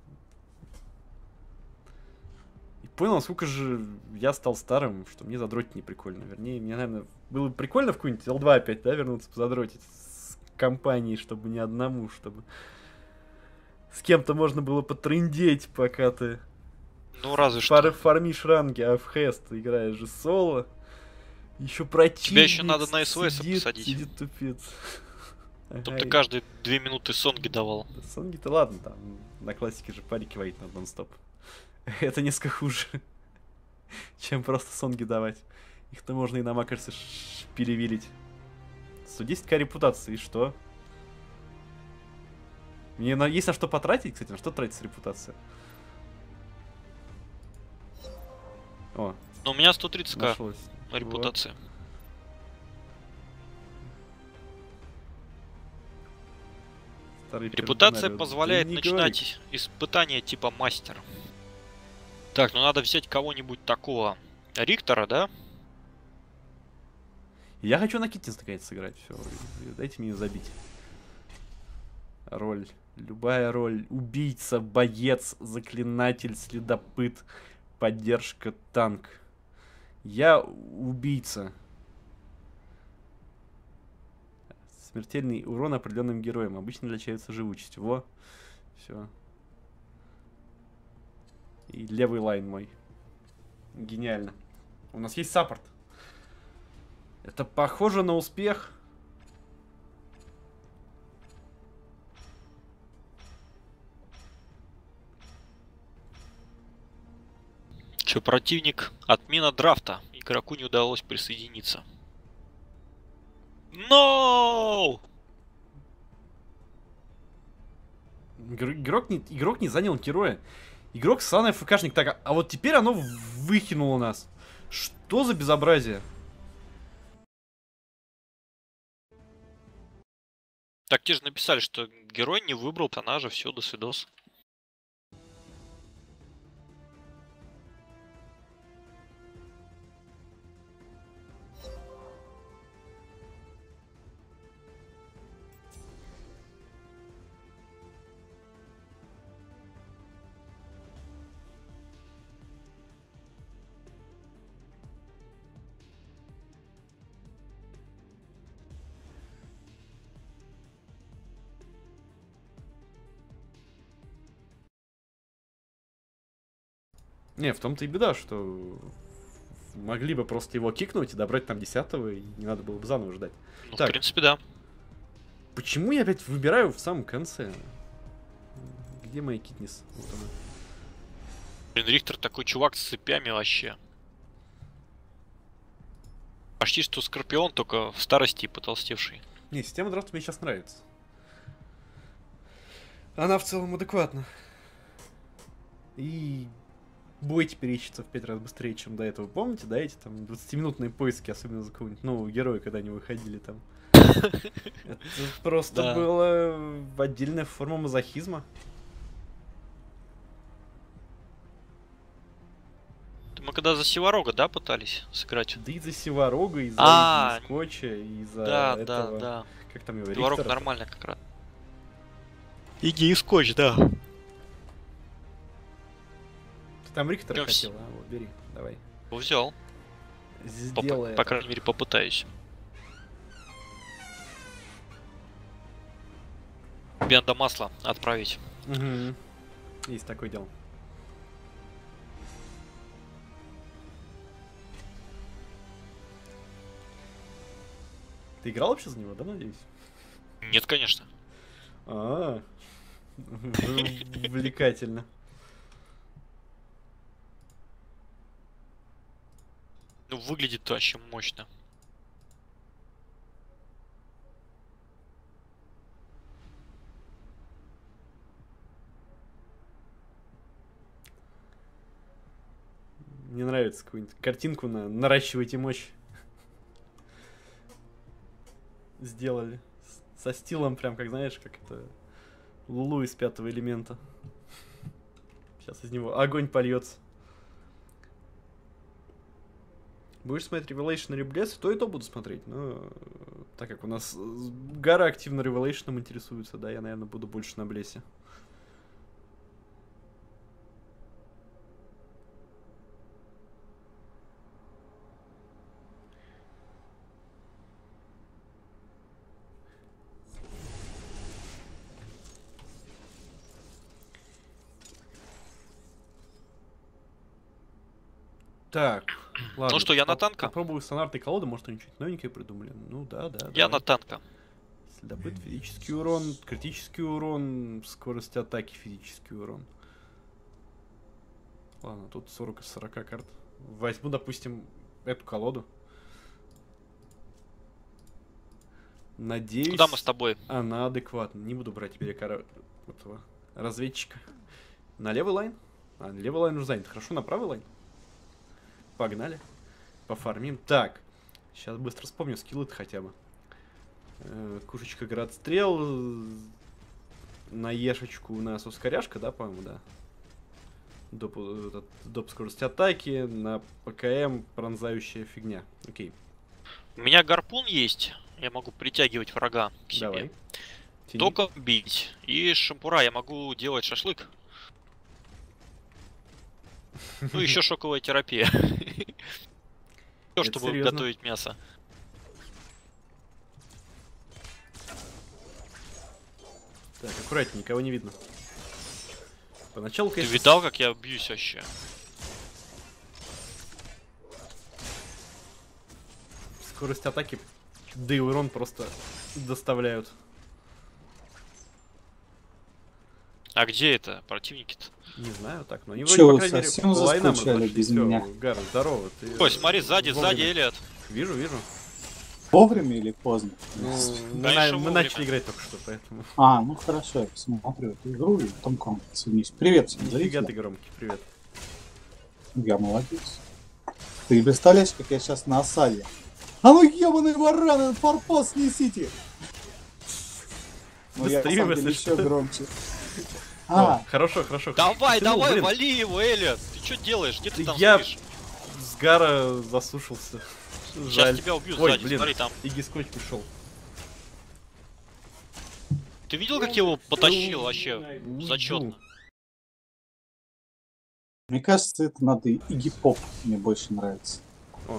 И понял, насколько же я стал старым, что мне задротить не прикольно. Вернее, мне, наверное, было бы прикольно в какую-нибудь эл два опять, да, вернуться задротить с компанией, чтобы не одному, чтобы с кем-то можно было потрындеть, пока ты ну, разве фар что. фармишь ранги, а в хэс ты играешь же соло. Еще противник Тебя еще надо на СВС посадить. Сидит тупец. Чтобы ты каждые две минуты сонги давал. Сонги-то ладно, там на классике же парики варить надо нон-стоп. Это несколько хуже, чем просто сонги давать. Их-то можно и на макерсе перевилить. сто десять ка репутации, и что? Мне на... есть на что потратить, кстати, на что тратится репутация? О, Но у меня сто тридцать к нашлось. репутации. Старый Репутация пердунарий. позволяет Да не начинать испытания типа мастер. Так, ну надо взять кого-нибудь такого Риктора, да? говори. Я хочу на Китнис наконец сыграть. Все, дайте мне ее забить. Роль. Любая роль. Убийца, боец, заклинатель, следопыт, поддержка, танк. Я убийца. Смертельный урон определенным героям. Обычно отличается живучестью. Во. Все. И левый лайн мой. Гениально. У нас есть саппорт. Это похоже на успех. Че, противник? Отмена драфта. Игроку не удалось присоединиться. No! Игрок не, игрок не занял героя. Игрок ссаный ФКшник. Так, а, а вот теперь оно выкинуло нас. Что за безобразие? Так те же написали, что герой не выбрал персонажа, все, до свидос. Не, в том-то и беда, что могли бы просто его кикнуть и добрать там десятого, и не надо было бы заново ждать. Ну, Так. в принципе, да. Почему я опять выбираю в самом конце? Где моя Китнис? Вот она. Блин, Рихтер такой чувак с цепями вообще. Почти что Скорпион, только в старости и потолстевший. Не, система драфта мне сейчас нравится. Она в целом адекватна. И бой теперь ищется в пять раз быстрее, чем до этого. Помните, да, эти там двадцатиминутные поиски, особенно за какого-нибудь нового героя, когда они выходили там. Это просто Да. была отдельная форма мазохизма. Мы когда за Севорога, да, пытались сыграть? Да и за Севорога, и за А, Игги Скотча, и за Да, этого... да, да. Как там его, Севорог Рихтера? нормально как раз. Иги и Скотч, да. Ты там Рихтера Я вс- хотел, а? Вот, бери, давай. Взял. По, Сделай по это. крайней мере, попытаюсь. Бенда масла отправить. Мгм. Есть такое дело. Ты играл вообще за него, да, надеюсь? Нет, конечно. А, в- увлекательно. Ну, выглядит вообще мощно. Мне нравится какую-нибудь картинку на наращивайте мощь. Сделали. С- Со стилом прям, как знаешь, как это... Лулу из пятого элемента. Сейчас из него огонь польется. Будешь смотреть Revelation или Bless, то и то буду смотреть, но э, так как у нас э, Гара активно Revelation интересуется, да, я, наверное, буду больше на Блессе. Так, ладно. Ну что, я на поп- танка? Попробую стандартной колоды, может, они что-нибудь новенькое придумали. Ну да, да. Я давай. на танка. Следопыт, физический урон, критический урон, скорость атаки, физический урон. Ладно, тут сорок из сорока карт. Возьму, допустим, эту колоду. Надеюсь, Куда мы с тобой? она адекватна. Не буду брать теперь кара... этого разведчика. На левый лайн? А, левый лайн уже занят. Хорошо, на правый лайн? Погнали. Пофармим. Так. Сейчас быстро вспомню скиллы-то хотя бы. Э, Кушечка градстрел. На ешечку у нас ускоряшка, да, по-моему, да? Доп, этот, доп скорость атаки. На ПКМ пронзающая фигня. Окей. У меня гарпун есть. Я могу притягивать врага к себе. Давай. Тяни. Током бить. И шампура я могу делать шашлык. Ну, еще шоковая терапия. Все, чтобы серьезно? готовить мясо. Так, аккуратнее, никого не видно. Поначалу, Ты конечно... видал, как я бьюсь вообще? Скорость атаки, да и урон просто доставляют. А где это? Противники-то? Не знаю, так, но они Чё, вроде, по крайней мере, совсем по лайнам заскучали разошлись. без Всё, меня? Гар, здорово. Ты Ой, смотри, сзади, вовремя. сзади, Элиот. Вижу, вижу. Вовремя или поздно? Ну, мы, Конечно, на- мы вовремя. начали играть только что, поэтому... А, ну хорошо, я посмотрю эту игру и потом к вам присоединюсь. Привет всем Нифига зрителям. ты громкий, привет. Я молодец. Ты представляешь, как я сейчас на осаде? А ну ебаный баран, этот форпост снесите! Ну я на Стримим, самом деле если еще что. громче. О, А, хорошо, хорошо. Давай, Почему, давай, блин, вали его, Элиот. Ты что делаешь? Где ты там Я- стоишь? С Гара засушился. Сейчас Жаль. тебя убьют Ой, сзади, блин, смотри там. Игги скотч пришел. Ты видел, как я его потащил вообще? Зачетно. мне кажется, это надо Игги Поп, мне больше нравится. О.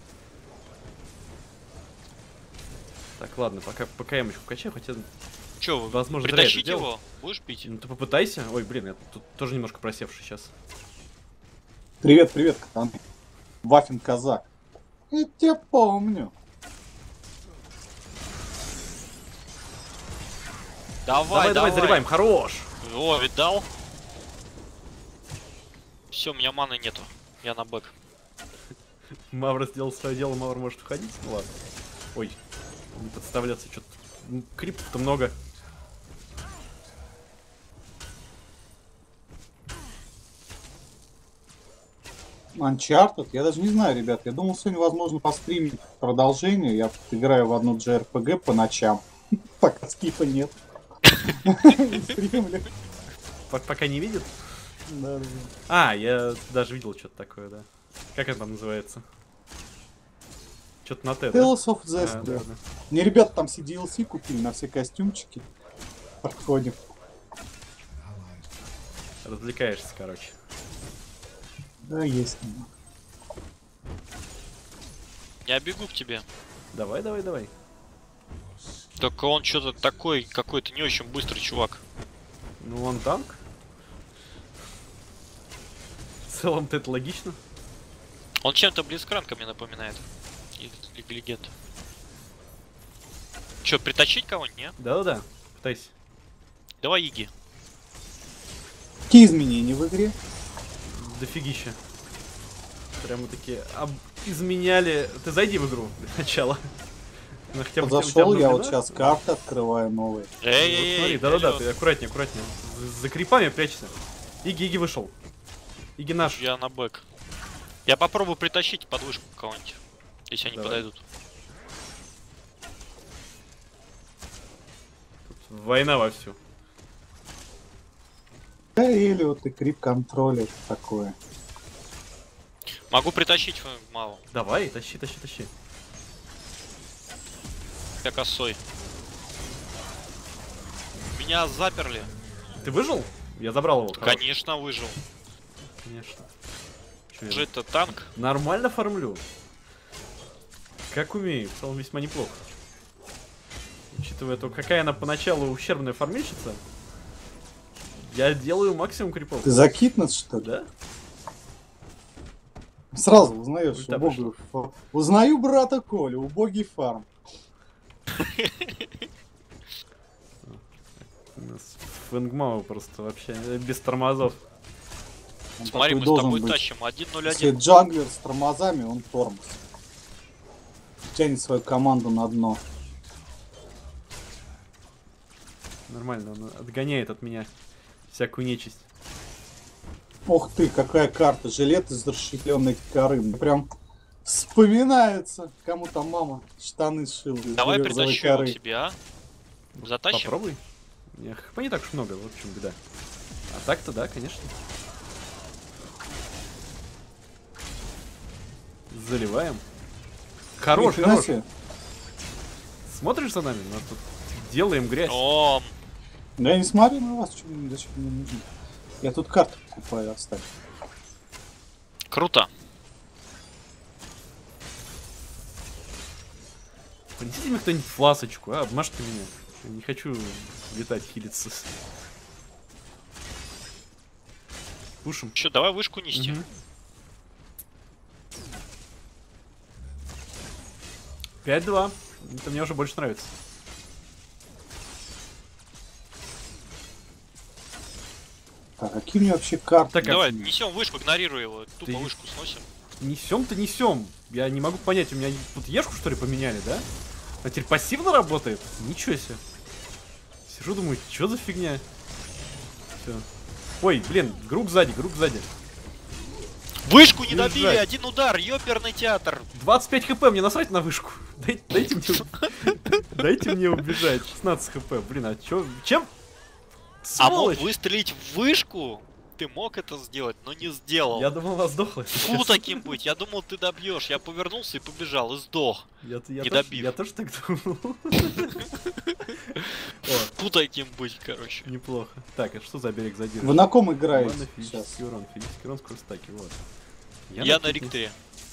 Так, ладно, пока ПКМочку качаю, хотя... Че, Возможно, зря это притащить делал. его? Будешь пить? Ну ты попытайся. Ой, блин, я тут тоже немножко просевший сейчас. Привет, привет, катаны. Вафин казак. Я тебя помню. Давай, Давай, давай, заливаем, хорош! О, видал? Все, у меня маны нету. Я на бэк. Мавр сделал свое дело, Мавр может уходить. Ну ладно. Ой, не подставляться, что-то. Крипов-то много. Uncharted, я даже не знаю, ребят, я думал, сегодня возможно постримить продолжение, я тут играю в одну джей ар пи джи по ночам, пока скипа нет. Стримлю. Пок- Пока не видит. Да, да. А, я даже видел что-то такое, да. Как это там называется? Что-то на Т, да? Tales of А, Zest, да, да. да. Мне ребята там си ди эл си купили на все костюмчики. Подходим. Развлекаешься, короче. Да, есть. немного. Я бегу к тебе. Давай, давай, давай. Только он что-то такой, какой-то не очень быстрый чувак. Ну, он танк. В целом-то это логично. Он чем-то Блицкранка мне напоминает. Из Лиги Легенд. Че, притащить кого-нибудь, не? Да-да-да, пытайся. Давай Иги. Какие изменения в игре? Дофигища. Прямо такие об... изменяли. Ты зайди в игру для начала. Ну, хотя бы у тебя Зашел, я вот обновлена? сейчас карты открываю новые. Вот Эй, смотри, да-да-да, ты аккуратнее, аккуратнее. За- За крипами прячься. Иги, Иги вышел. Иги наш. Я на бэк. Я попробую притащить подвышку кого-нибудь, если они Давай. подойдут. Тут война вовсю. Да, или вот и крип-контроль, это такое. Могу притащить э, мало. Давай, тащи, тащи, тащи. Я косой. Меня заперли. Ты выжил? Я забрал его. хорош. Конечно, выжил. Конечно. Чё, Же я это танк. нормально фармлю. Как умею, в целом весьма неплохо. Учитывая то, какая она поначалу ущербная фармильщица, я делаю максимум крипов. Ты закитнут, что ли? Да? Сразу узнаешь Ульта убогую фа- Узнаю брата Колю, убогий фарм. У нас Фэнгмау просто вообще э, без тормозов. Он Смотри, такой мы с должен тобой быть. тащим один ноль Если один. джанглер с тормозами, он тормоз. Тянет свою команду на дно. Нормально, он отгоняет от меня всякую нечисть. Ох ты, какая карта. Жилет из расщепленной коры. Мне прям вспоминается. Кому там мама штаны сшила. из Давай березовой притащу его коры. к себе, а? Затащим? Попробуй. Не, хп не так уж много, вот в чем беда. А так-то да, конечно. Заливаем. Хорош, Ни хрена хорош. себе. Смотришь за нами? Мы тут делаем грязь. О, Да я не смотрю на вас, что мне, зачем мне нужно. Я тут карту покупаю, оставь. круто. Принесите мне кто-нибудь фласочку, а? Обмажьте меня. Я не хочу летать, хилиться. Пушим. Че, давай вышку нести. Мгм. пять-два. Это мне уже больше нравится. Так, какие у меня вообще карты? Так, Давай, а несем вышку, игнорируй его. Тупо Ты- вышку сносим. несем-то несем. Я не могу понять, у меня тут ешку что ли поменяли, да? А теперь пассивно работает? Ничего себе. Сижу, думаю, что за фигня? Все. Ой, блин, грук сзади, грук сзади. Вышку не Бежать. добили, один удар, ёперный театр. двадцать пять хп, мне насрать на вышку. Дай- Дайте мне... у- Дайте мне убежать. шестнадцать хп. Блин, а чё? Чем? А мог Сволочь! выстрелить в вышку? Ты мог это сделать, но не сделал. Я думал, она сдохла. Фу таким быть, я думал, ты добьешь. Я повернулся и побежал, и сдох. Я, я не тоже, добив. я тоже так думал. О, Фу таким быть, короче. неплохо. Так, а что за берег задерживает? Вы на ком играете Ладно, сейчас? физический урон, физический урон, скорость атаки, вот. Я на кухне. Рикторе.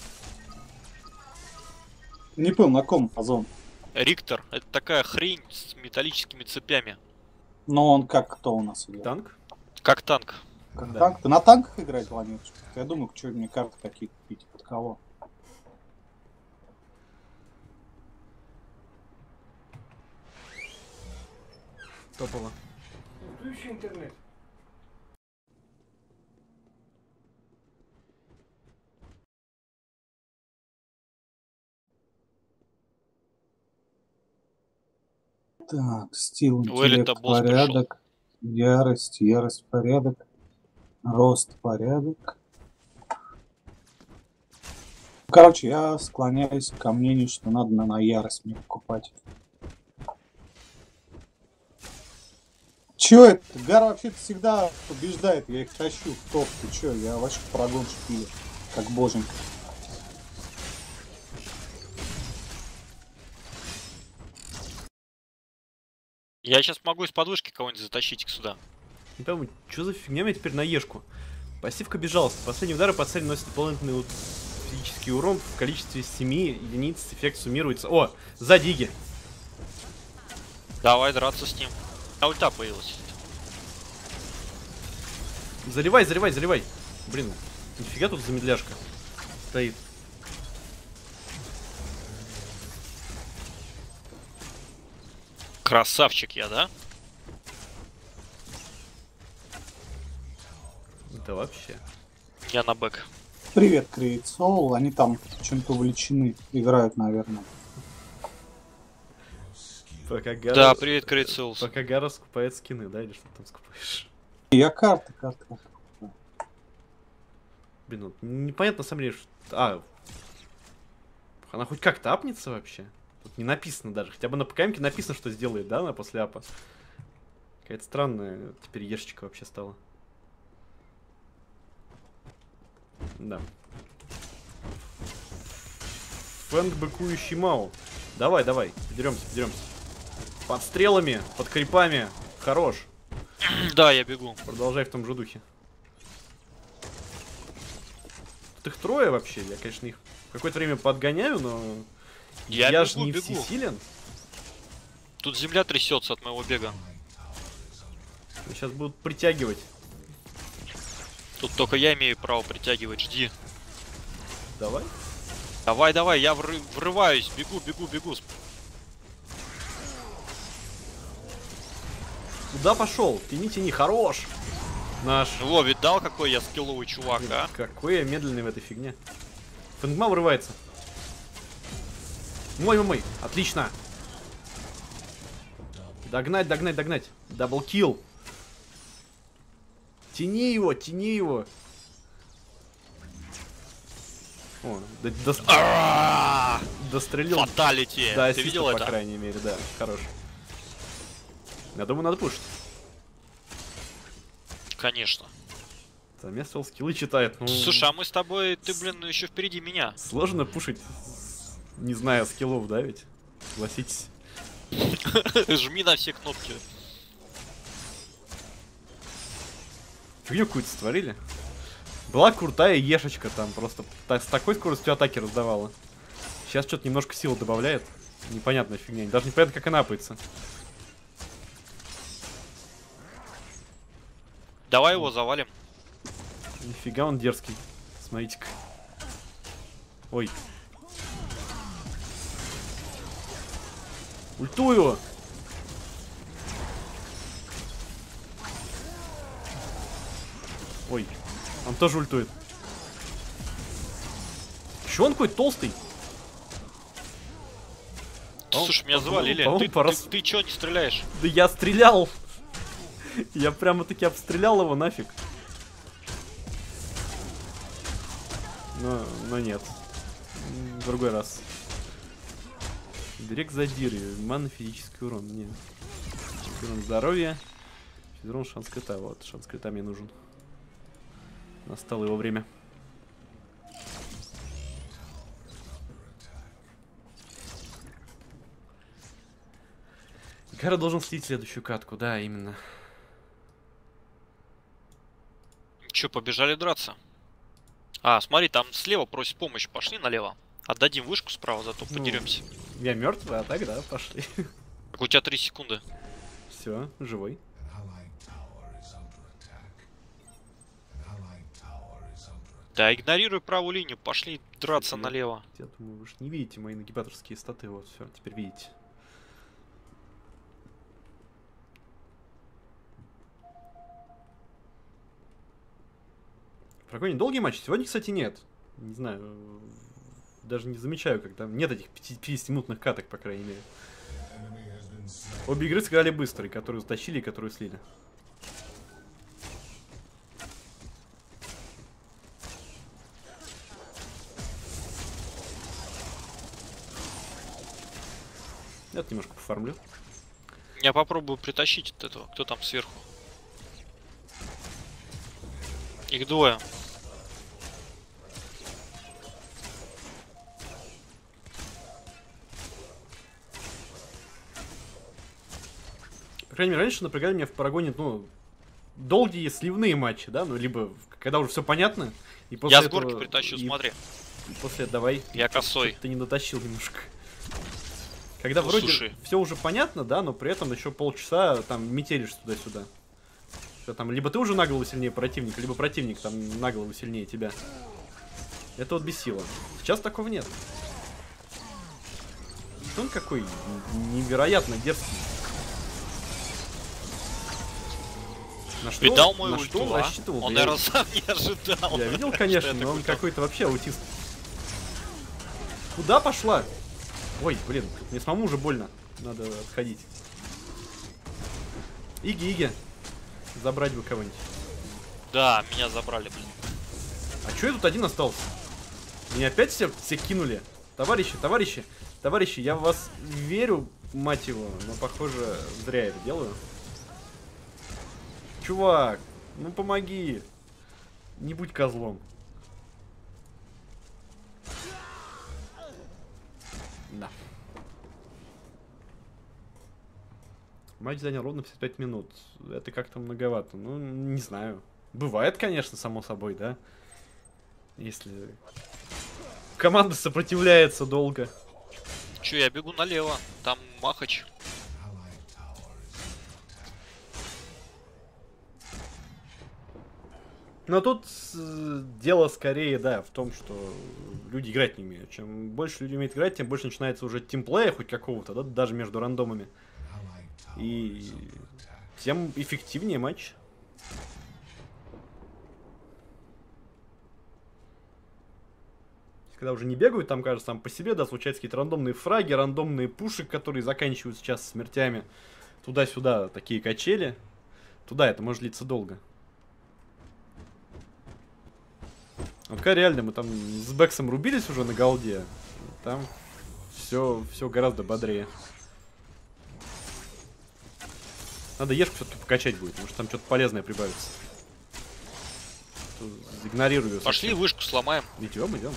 Не понял, на ком, Озон? Риктор, это такая хрень с металлическими цепями. Но он как кто у нас играет? Танк? Как танк. Как Да. танк? Ты на танках играть планируешь? Я думаю, что мне карты какие купить, под кого? Топово. Включи интернет. Так, стил, Уэллин-то интеллект, босс порядок, ярость, ярость, порядок, рост, порядок. Короче, я склоняюсь ко мнению, что надо на, на ярость мне покупать. Чё это? Гар вообще-то всегда побеждает, я их тащу в топ. Ты чё, я вообще прогон шпилю, как боженька. Я сейчас могу из подвышки кого-нибудь затащить сюда. Не пойму, что за фигня мне теперь на ешку? Пассивка безжалостна. Последние удары по цели носят дополнительный вот физический урон в количестве семи единиц. Эффект суммируется. О, сзади Иги. Давай драться с ним. А ульта появилась. Заливай, заливай, заливай. Блин, нифига тут замедляшка стоит. Красавчик я, да? Это вообще. Я на бэк. Привет, Create Soul, они там чем-то увлечены, играют, наверное. Пока Гара... Да, привет, Крейт Соулс. Пока Гара скупает скины, да, или что ты там скупаешь? Я карты, карты. Блин, вот непонятно на самом деле, что... А, она хоть как-то апнется вообще? Тут не написано даже. Хотя бы на ПКМке написано, что сделает, да, она после апа. Какая-то странная теперь ешечка вообще стала. Да. Фэнг быкующий Мау. Давай, давай, подеремся, подеремся. Под стрелами, под крипами. Хорош. Да, я бегу. Продолжай в том же духе. Тут их трое вообще. Я, конечно, их какое-то время подгоняю, но Я я бегу, же не бегу. всесилен. Тут земля трясется от моего бега. Сейчас будут притягивать. Тут только я имею право притягивать. Жди. Давай. Давай, давай, я вры- врываюсь. Бегу, бегу, бегу. Куда пошел? Тяни, тяни, хорош. Наш. Во, видал, какой я скилловый чувак, Блин, а? какой я медленный в этой фигне. Фэнгма вырывается. Мой, мой, мой. Отлично. Догнать, догнать, догнать. Даблкил. Тяни его, тяни его. О, до, до, А-а-а! дострелил. Фаталити. Да, Ты видел по это? крайней мере, да, хорош. Я думаю, надо пушить. Конечно. Замесил скиллы читает. Ну, Слушай, а мы с тобой, ты, блин, еще впереди меня. сложно пушить, не зная скиллов, да, ведь? Согласитесь. Жми на все кнопки. Фигню какую-то створили. Была крутая ешечка там, просто та- с такой скоростью атаки раздавала. Сейчас что-то немножко силы добавляет. Непонятная фигня. Даже непонятно, как она апается. Давай его завалим. Нифига он дерзкий. Смотрите-ка. Ой. Ультую! Ой. Он тоже ультует. Чё он какой толстый? По- Слушай, меня по- завалили. по-моему, Ты, пора ты, с- ты чё не стреляешь? Да я стрелял! Я прямо-таки обстрелял его нафиг. Но, но нет. М, В другой раз. Директ задир. Мана, физический урон. Нет. Урон здоровья. Урон шанс крита. Вот, шанс крита мне нужен. Настало его время. Гара должен слить следующую катку, да, именно. Чё, побежали драться? А, смотри, там слева просит помощь. Пошли налево. Отдадим вышку справа, зато Ну, подеремся. Я мертвый, а так, да, пошли. Так у тебя три секунды. Все, живой. Да, игнорируй правую линию, пошли драться Я- налево. Я думаю, вы же не видите мои нагибаторские статы. Вот, все, теперь видите. Проконь, долгий матч? Сегодня, кстати, нет. Не знаю. э, Даже не замечаю, когда нет этих пятидесятиминутных каток, по крайней мере. Обе игры сыграли быстро, и которую затащили, и которую слили. Я тут немножко пофармлю. Я попробую притащить от этого. Кто там сверху? Их двое. По крайней мере, раньше напрягали меня в Парагоне, ну, долгие сливные матчи, да, ну, либо в- когда уже все понятно, и после Я с этого... горки притащу, и- смотри. и после давай. Я косой. Ты не дотащил немножко. Когда Ну, вроде слушай. все уже понятно, да, но при этом еще полчаса там метелишь туда-сюда. Что там, либо ты уже на голову сильнее противника, либо противник там на голову сильнее тебя. Это вот бесило. Сейчас такого нет. Он какой невероятно дерзкий. На что, Видал мой на что он ульту, а? рассчитывал? Он, Да я- наверное, сам не ожидал. Я видел, что конечно, я но такой он там. какой-то вообще аутист. Куда пошла? Ой, блин, мне самому уже больно. Надо отходить. Иги, Иги. Забрать бы кого-нибудь. Да, меня забрали, блин. А чё я тут один остался? Меня опять все, все кинули. Товарищи, товарищи, товарищи, я в вас верю, мать его, но, похоже, зря это делаю. Чувак, ну помоги. Не будь козлом. Да. Матч занял ровно пятьдесят пять минут. Это как-то многовато. Ну, не знаю. Бывает, конечно, само собой, да. Если команда сопротивляется долго. Че, я бегу налево. Там Махач. Но тут э, дело скорее, да, в том, что люди играть не умеют. Чем больше люди умеют играть, тем больше начинается уже тимплея хоть какого-то, да, даже между рандомами. И тем эффективнее матч. Когда уже не бегают, там, кажется, сам по себе, да, случаются какие-то рандомные фраги, рандомные пуши, которые заканчиваются сейчас смертями. Туда-сюда такие качели. Туда это может длиться долго. Ну, пока реально мы там с Бэксом рубились уже на голде. Там все, все гораздо бодрее. Надо ешку все-таки покачать будет, потому что там что-то полезное прибавится. Игнорирую. Пошли совсем. Вышку сломаем. Идем, идем.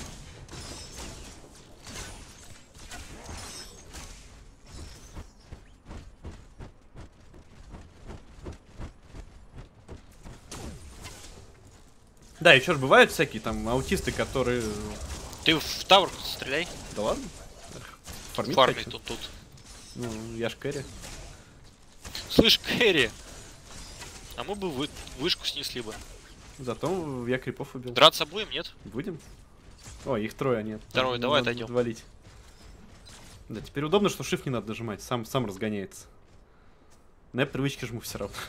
Да, еще же бывают всякие там аутисты, которые... Ты в тавр стреляй. Да ладно? Фармить, Фармить тут, тут. Ну, я ж кэрри. Слышь, кэрри. А мы бы вы... вышку снесли бы. Зато я крипов убил. Драться будем, нет? Будем. О, их трое, нет. Второй, давай отойдем. Валить. Да, теперь удобно, что shift не надо нажимать, сам, сам разгоняется. Но я привычки жму все равно.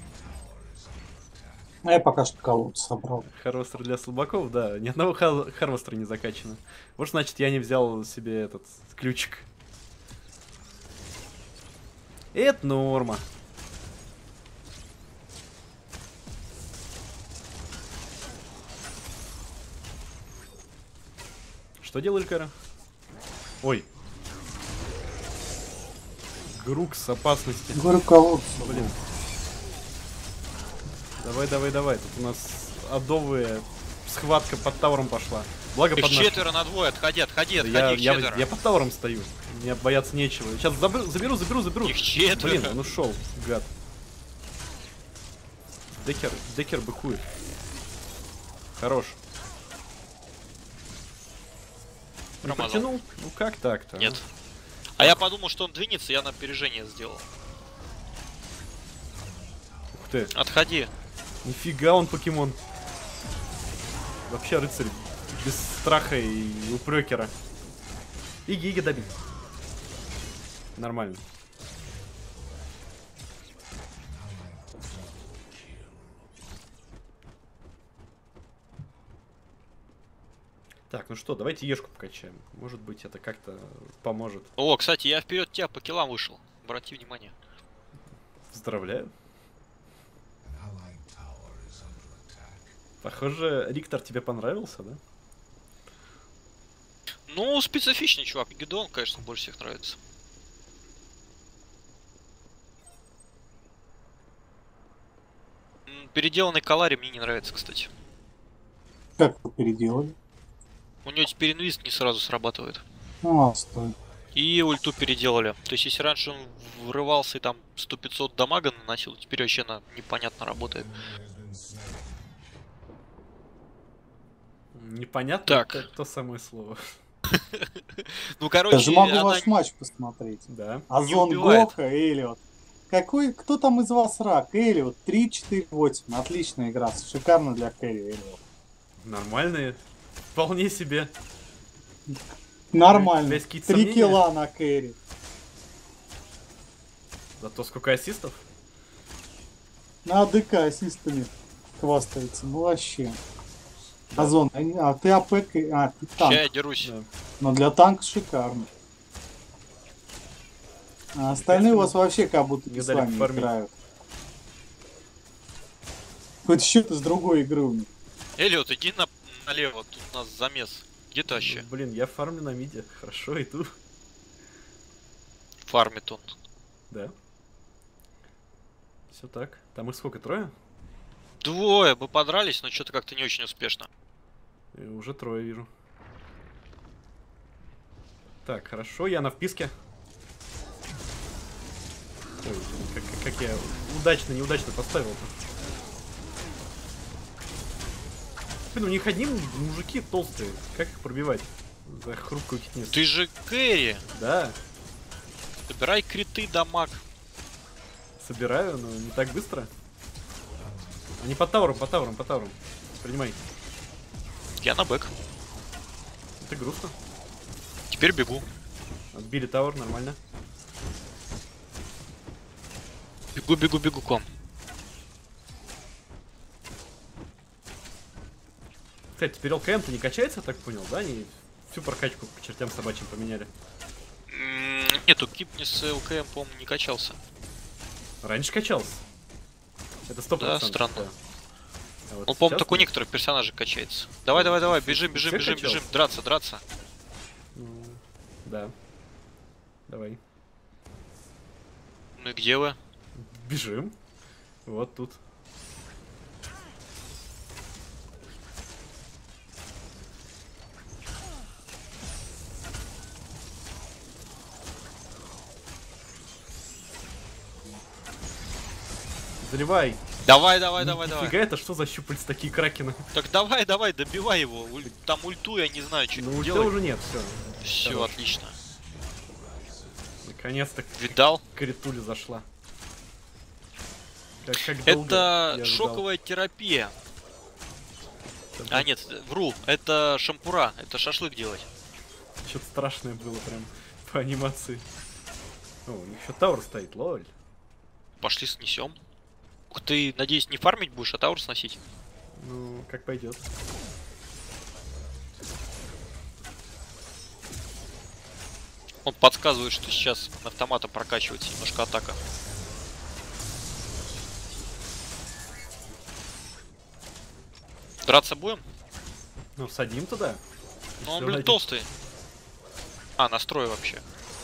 А я пока что колоду собрал. Харвестер для слабаков, да. Ни одного хар харвестера не закачано. Вот значит, я не взял себе этот ключик. Это норма. Что делали, Кара? Ой. Грук с опасности. Говорю, колодцу. Блин. Давай, давай, давай. Тут у нас адовая схватка под тауром пошла. Благо их под наш... четверо на двое, отходи, отходи, отходи, я, их я, четверо. Я под тауром стою. Мне бояться нечего. Сейчас заберу, заберу, заберу, заберу. Их четверо. Блин, он ушел, гад. Декер, Декер быкует. Хорош. Не потянул? Ну как так-то? Нет. А я подумал, что он двинется, я на опережение сделал. Ух ты. Отходи. Нифига он покемон. Вообще рыцарь без страха и упрекера. Иги, Иги добить. Нормально. Так, ну что, давайте ешку покачаем. Может быть, это как-то поможет. О, кстати, я вперед тебя по киллам вышел. Обрати внимание. Поздравляю. Похоже, Риктор тебе понравился, да? Ну, специфичный чувак. Гедон, конечно, больше всех нравится. Переделанный Калари мне не нравится, кстати. Как вы переделали? У него теперь инвист не сразу срабатывает. Ну, а, стой. И ульту переделали. То есть, если раньше он врывался и там сто пятьсот дамага наносил, теперь вообще она непонятно работает. Непонятно, так. Это то самое слово. Ну, короче, я же могу ваш матч посмотреть. Да. Озон Гоха, Элиот. Какой, кто там из вас рак? Элиот, три четыре восемь. Отличная игра, шикарно для кэрри, Элиот. Нормальные. Вполне себе. Нормально. Три килла на кэрри. Зато сколько ассистов? На АДК ассистами хвастается. Ну вообще. Да. Озон, а ты АПК, а ты танк. Сейчас я дерусь. Да. Но для танка шикарно. А остальные у вас вообще как будто не с вами играют. Хоть счет из другой игры у них. Элиот, иди на, налево, тут у нас замес. Где ты вообще? Блин, я фармлю на миде. Хорошо, иду. Фармит он. Да. Все так. Там их сколько, трое? Двое, мы подрались, но что-то как-то не очень успешно. И уже трое вижу. Так, хорошо, я на вписке. Ой, как, как я удачно, неудачно поставил-то. Блин, у них одни мужики толстые. Как их пробивать? За хрупкую китницу. Ты же кэрри. Да. Собирай криты, дамаг. Собираю, но не так быстро. Они по таурам, по таурам, по таурам. Принимай. Я на бэк. Это грустно. Теперь бегу. Отбили таур, нормально. Бегу, бегу, бегу к вам. Кстати, теперь ЛКМ-то не качается, так понял, да? Они всю прокачку по чертям собачьим поменяли. Mm, нету, Кипнис ЛКМ, по-моему, не качался. Раньше качался. Это сто процентов. Да, странно. А вот Он, по-моему, сейчас только у нет. некоторых персонажей качается. Давай, давай, давай, бежим, бежим, Все бежим, качался? бежим. Драться, драться. Ну, да. Давай. Ну и где вы? Бежим. Вот тут. Заливай. Давай, давай, давай, давай. Нифига, это что за щупальца такие кракены? Так давай, давай, добивай его. Уль- Там ульту, я не знаю, что Ну, ульта делать. уже нет, все. Все, хорош. отлично. Наконец-то Видал? Каритуля зашла. Как, как долго Это я ждал. шоковая терапия. Это А нет, вру. Это шампура. Это шашлык делать. Что-то страшное было прям по анимации. О, у них еще тауэр стоит, лоль. Пошли снесем. Ух ты, надеюсь, не фармить будешь, а тауэр сносить? Ну, как пойдет. Он подсказывает, что сейчас автоматом прокачивается немножко атака. Драться будем? Ну, садим туда. Ну он, Всё блин, ради- толстый. А, настрой вообще.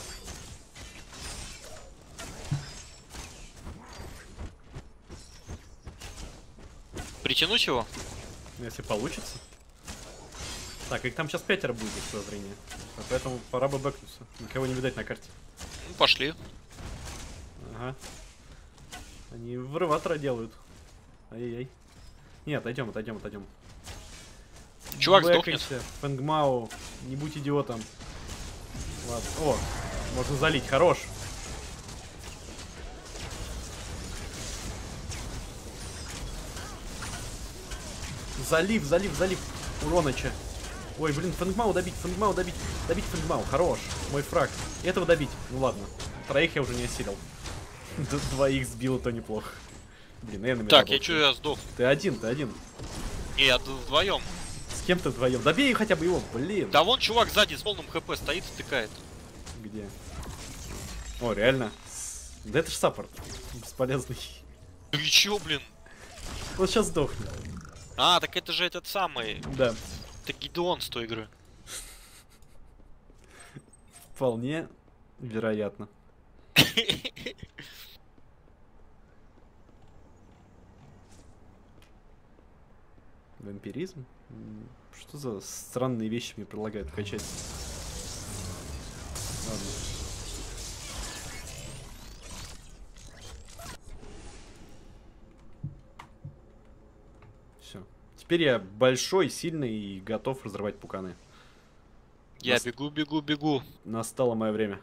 Притянуть его? Если получится. Так, их там сейчас пятеро будет, без подозрения. А поэтому пора бы бэкнуться. Никого не видать на карте. Ну, пошли. Ага. Они врыватора делают. Ай-яй-яй. Нет, отойдем, отойдем, отойдем. Чувак сдохнет. Бэкайся, Фэнгмау, не будь идиотом. Ладно. О, можно залить, хорош. Залив, залив, залив. Уроныча. Ой, блин, Фэнгмау добить, Фэнгмау добить. Добить Фэнгмау, хорош. Мой фраг. Этого добить. Ну ладно. Троих я уже не осилил. Д- Двоих сбил, то неплохо. Блин, я на Так, я чё, я сдох? Ты один, ты один. Не, я вдвоем. С кем ты вдвоем? Добей хотя бы его, блин. Да вон чувак сзади с полным хп стоит, стыкает. Где? О, реально. Да это ж саппорт. Бесполезный. Ну и чё, блин? Он сейчас сдохнет. А, так это же этот самый. Да. Это Гидеон с той игры. Вполне вероятно. Вампиризм? М, Что за странные вещи мне предлагают качать? Ладно. Все. Теперь я большой, сильный и готов разрывать пуканы. Я Нас- бегу, бегу, бегу. Настало мое время.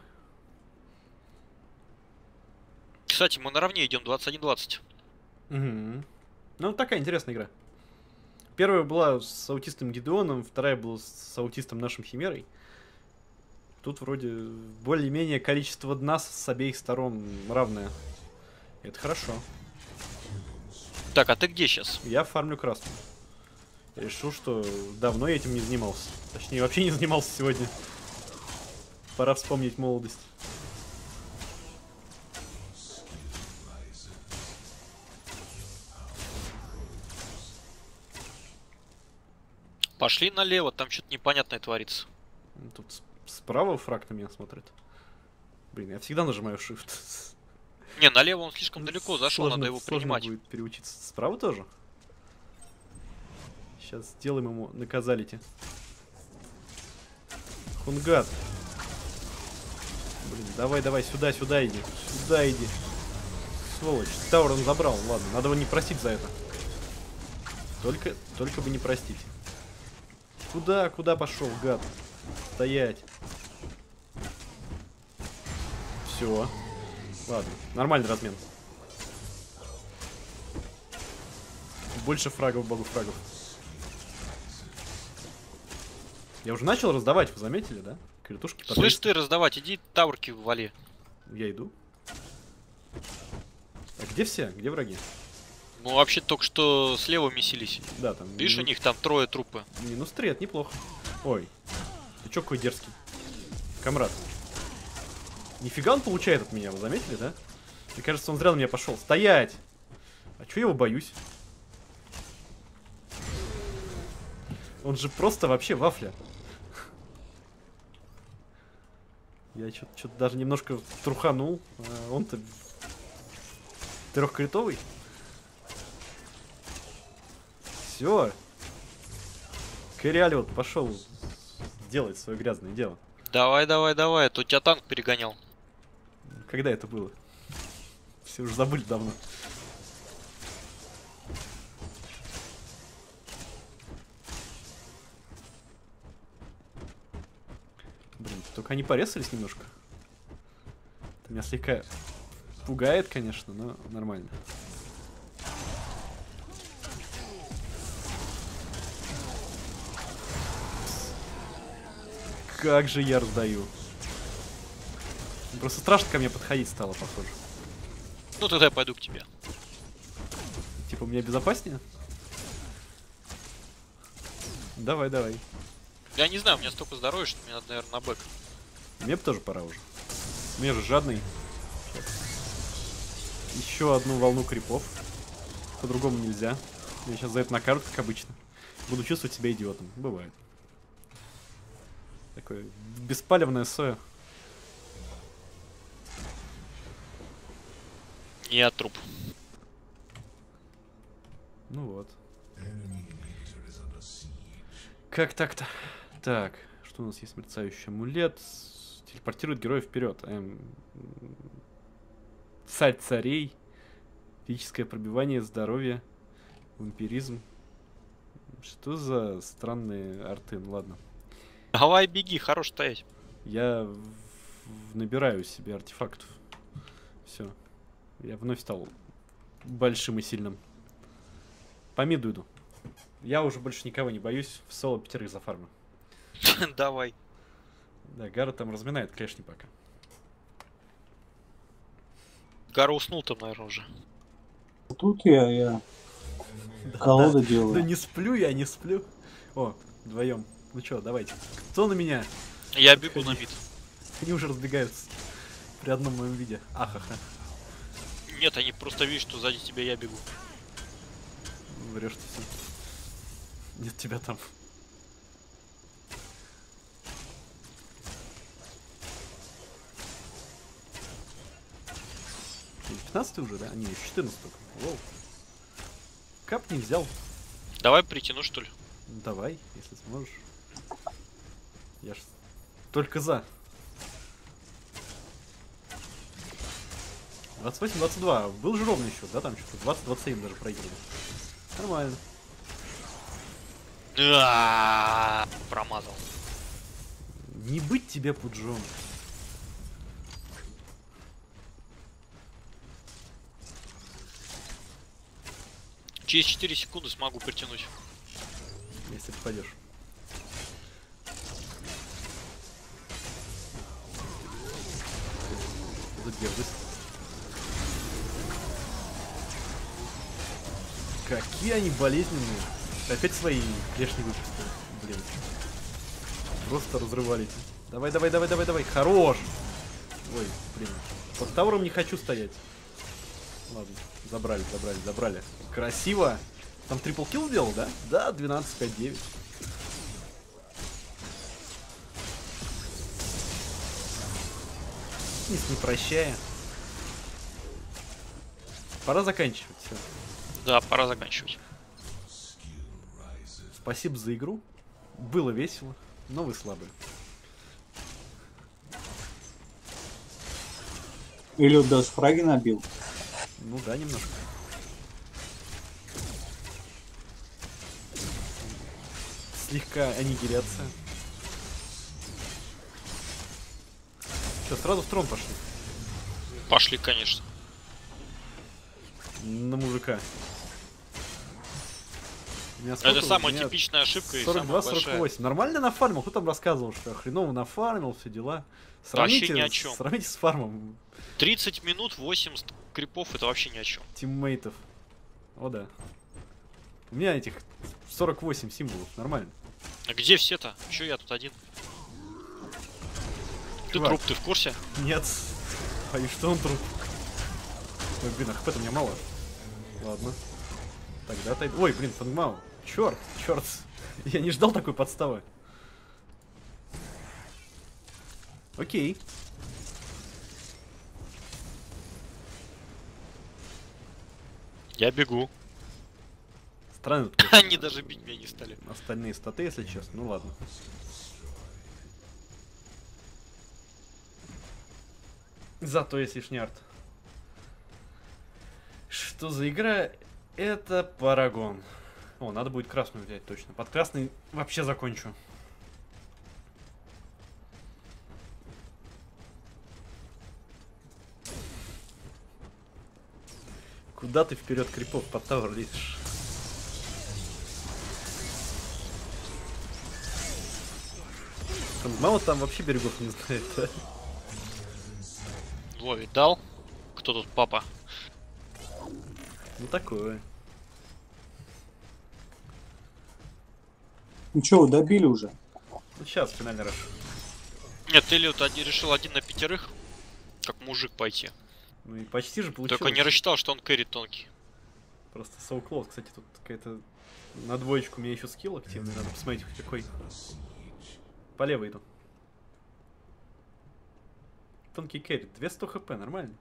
Кстати, мы наравне идем двадцать один двадцать. Угу. Ну, такая интересная игра. Первая была с аутистом Гидеоном, вторая была с аутистом нашим Химерой. Тут вроде более-менее количество дна с с обеих сторон равное. Это хорошо. Так, а ты где сейчас? Я фармлю красную. Я решил, что давно я этим не занимался. Точнее, вообще не занимался сегодня. Пора вспомнить молодость. Пошли налево, там что-то непонятное творится. Тут с- справа фраг на меня смотрит. Блин, я всегда нажимаю Shift. Не, налево он слишком далеко зашел, Сложно- надо его сложно принимать. будет переучиться. Справа тоже? Сейчас сделаем ему наказалите. Хунгат. Блин, давай, давай, сюда, сюда иди. Сюда иди. Сволочь. Тауэр он забрал. Ладно, надо его не простить за это. Только, только бы не простить. Куда, куда пошел, гад? Стоять. Все. Ладно, нормальный размен. Больше фрагов, богу фрагов. Я уже начал раздавать, вы заметили, да? Критушки по Слышь двести. ты, раздавать, иди таурки вали. Я иду. А где все? Где враги? Ну вообще только что слева месились. Да, там. Видишь, у минус- них там трое трупы. Минус три, это неплохо. Ой. Ты чё какой дерзкий? Камрад. Нифига он получает от меня, вы заметили, да? Мне кажется, он зря на меня пошел. Стоять! А чё я его боюсь? Он же просто вообще вафля. Я что-то даже немножко труханул. А он-то трехкритовый. Все. Кэриалиот пошел делать свое грязное дело. Давай, давай, давай, а то тебя танк перегонял. Когда это было? Все уже забыли давно. Блин, только они порезались немножко. Это меня слегка пугает, конечно, но нормально. Как же я раздаю. Просто страшно ко мне подходить стало, похоже. Ну тогда я пойду к тебе. Типа, мне безопаснее? Давай, давай. Я не знаю, у меня столько здоровья, что мне надо, наверное, на бэк. Мне бы тоже пора уже. Мне же жадный. Еще одну волну крипов. По-другому нельзя. Я сейчас за это накажут, как обычно. Буду чувствовать себя идиотом. Бывает. Такое беспалевное соя. Я труп. Ну вот. Как так-то? Так, что у нас есть? Мерцающий амулет. Телепортирует героя вперед. Эм... Царь царей. Физическое пробивание, здоровье. Вампиризм. Что за странные арты? Ну ладно. Давай, беги, хорош стоять. Я в- в- набираю себе артефактов. Все. Я вновь стал большим и сильным. По миду иду. Я уже больше никого не боюсь. В соло пятерых зафармлю. Давай. Да, Гара там разминает клешни пока. Гара уснул там, наверное, уже. Тут я, я колоду Да делаю. не сплю я, не сплю. О, вдвоем. Ну чё, давайте. Кто на меня? Я бегу на мид. Они уже разбегаются. При одном моем виде. Ахаха. Нет, они просто видят, что сзади тебя я бегу. Врешь ты все. Нет тебя там. пятнадцатый уже, да? А, не, еще четырнадцатый только. Воу. Кап не взял. Давай притяну, что ли? Ну, давай, если сможешь. Я ж только за. двадцать восемь двадцать два. Был же ровный счет, да? Там что-то двадцать двадцать семь даже проигрывали. Нормально. А-а-а, промазал. Не быть тебе пуджом. Через четыре секунды смогу притянуть. Если попадешь. Задержись. Какие они болезненные. Опять свои клешни выпустили. Блин. Просто разрывали. Давай, давай, давай, давай, давай. Хорош. Ой, блин. Под тауром не хочу стоять. Ладно. Забрали, забрали, забрали. Красиво. Там трипл килл делал, да? Да, двенадцать пять девять. Низ не прощая. Пора заканчивать. Всё. Да, пора заканчивать. Спасибо за игру. Было весело, но вы слабые. Или вот даже фраги набил. Ну да, немножко. Слегка аннигиляция. Что, сразу в трон пошли? Пошли, конечно. На мужика. У меня сколько? Это У самая меня типичная ошибка и сорок самая два сорок большая. восемь. Нормально нафармил? Кто там рассказывал, что я хреново нафармил, все дела? Вообще Сравните, ни о с- чем. сравните с фармом тридцать минут, восемь крипов, это вообще ни о чем. тиммейтов. О да. У меня этих сорок восемь символов, нормально. А где все-то? Че я тут один? Ты Чувак. труп, ты в курсе? Нет. Боюсь, что он труп. Ой, блин, а хп-то у меня мало. Ладно. Тогда тай... Ой, блин, фангмау. Черт, черт. Я не ждал такой подставы. Окей. Я бегу. Странно, тут Они даже бить меня не стали. остальные статы, если честно. Ну ладно. Зато есть лишний арт. Что за игра? Это Парагон. О, надо будет красную взять точно. Под красный вообще закончу. Куда ты вперед крипов под тавр лезешь? Там мало там вообще берегов не знает, да? Ловит дал. Кто тут папа? Ну такое. Ну чё, вы добили уже? Ну сейчас, финальный раш. Нет, Эллиот один, решил один на пятерых. Как мужик пойти. Ну и почти же получилось. Только не рассчитал, что он кэрри тонкий. Просто so close. Кстати, тут какая-то... На двоечку у меня еще скилл активный. Надо посмотреть, хоть какой. По левой иду. Тонкий кэрри. двести хп, нормально.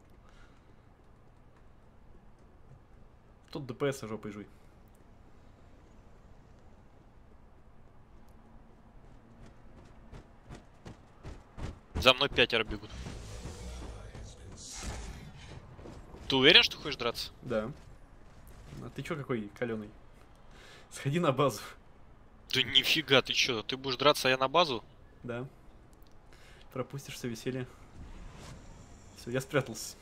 Тут ДПС жопой жуй. За мной пятеро бегут. Ты уверен, что хочешь драться? Да. А ты чё какой каленый? Сходи на базу. Да нифига, ты чё? Ты будешь драться, а я на базу? Да. Пропустишь все веселье. Все, я спрятался.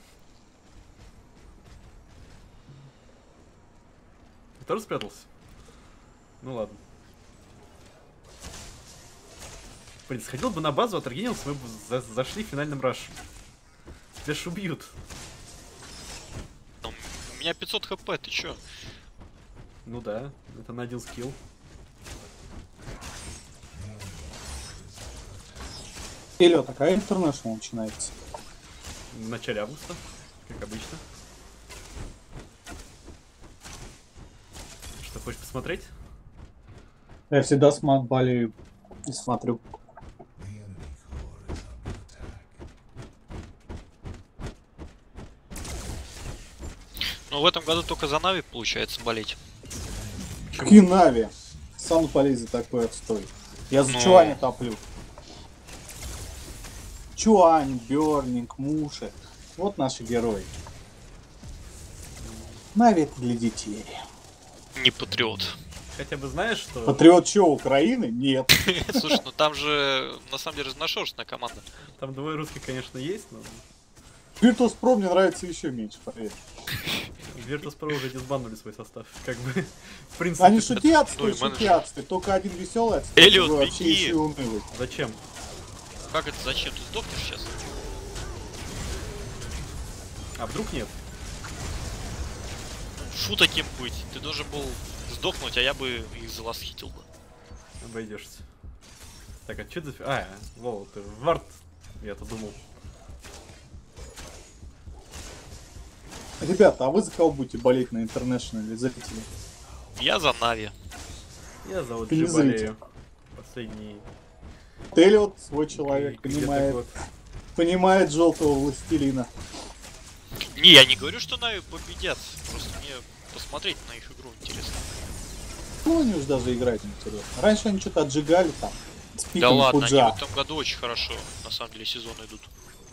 Ты тоже спрятался? Ну ладно. Блин, сходил бы на базу, отрегенился, мы бы за зашли в финальном раше. Тебя ж убьют. У меня пятьсот хп, ты чё? Ну да, это на один скилл. Эллиот, а когда International начинается? В начале августа, как обычно. Что, хочешь посмотреть? Я всегда смат болею и смотрю. Ну в этом году только за Нави получается болеть. Какие Нави? Сам полез за такой отстой. Я за Ну. Чуаня топлю. Чуань, Бёрнинг, Муши. Вот наши герои. Нави это для детей. Не патриот. Хотя бы знаешь, что... Патриот чё, Украины? Нет. Слушай, ну там же на самом деле разношерстная команда. Там двое русских, конечно, есть, но... Virtus.pro мне нравится еще меньше, поверь. Virtus.pro уже дисбаннули свой состав. Как бы, в принципе... Они шутят, Ну и что менеджер. шутят, что только один веселый, а Эллиот, другой вообще беги. еще и унылый. Зачем? Как это зачем? Ты сдохнешь сейчас? А вдруг нет? Фу таким быть. Ты должен был сдохнуть, а я бы их заласхитил бы. Обойдешься. Так, а что это... А, лол, ты вард. Я-то думал. Ребята, а вы за кого будете болеть на интернешнале, зрители? Я за Нави. Я за Ты не Оджи болею. Последний... Эллиот, свой человек, где-то понимает, год. понимает желтого властелина. Не, я не говорю, что Нави победят. Просто мне посмотреть на их игру интересно. Ну, они уж даже играть не интересно. Раньше они что-то отжигали там. С Да пиком ладно, Пуджа. они в этом году очень хорошо, на самом деле, сезоны идут.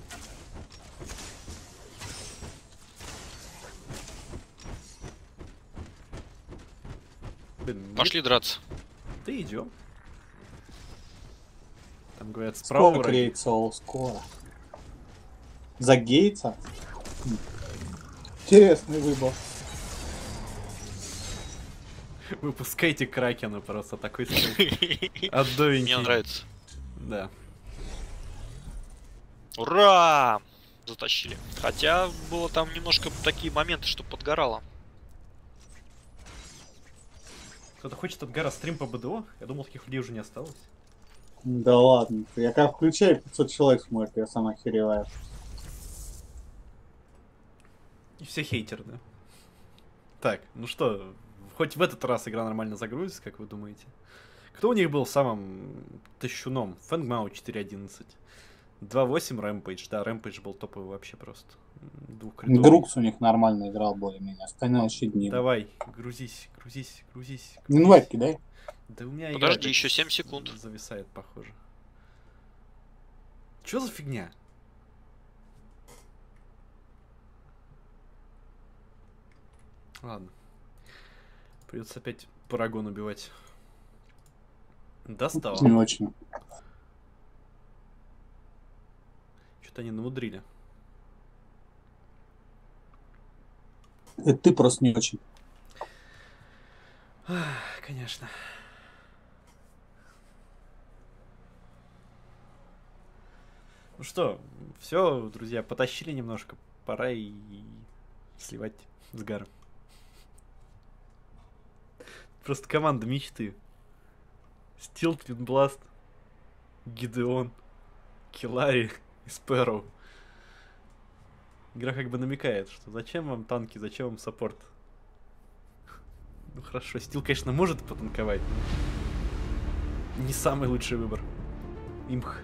Блин, Пошли драться. ты идем. Там говорят, справа Скоро вроде. клеится, о, скоро. За Гейтса? Хм. Интересный выбор. Выпускайте Кракена просто, такой скилл. Отдовенький. Мне нравится. Да. Ура! Затащили. Хотя было там немножко такие моменты, что подгорало. Кто-то хочет от Гара стрим по БДО? Я думал, таких людей уже не осталось. Да ладно. Я как включаю, пятьсот человек смотрит, я сам охереваю. И все хейтеры, да? Так, ну что, Хоть в этот раз игра нормально загрузится, как вы думаете? Кто у них был самым тащуном? Фэнгмау четыре одиннадцать. два восемь Rampage. Да, Rampage был топовый вообще просто. Двухкритовый. Друкс у них нормально играл более-менее. Остальные вообще дни. Давай, грузись, грузись, грузись. грузись. Инвайт кидай. Да у меня Подожди, игра еще семь секунд. Зависает, похоже. Чё за фигня? Ладно. Придется опять Парагон убивать. Достал. Не очень. Что-то они намудрили. Это ты просто не очень. Ах, конечно. Ну что, все, друзья, потащили немножко. Пора и сливать с Гаром. Просто команда мечты. Стил, Твинбласт, Гидеон, Киллари и Спэроу. Игра как бы намекает, что зачем вам танки, зачем вам саппорт. Ну хорошо, Стил, конечно, может потанковать, но не самый лучший выбор. Имх.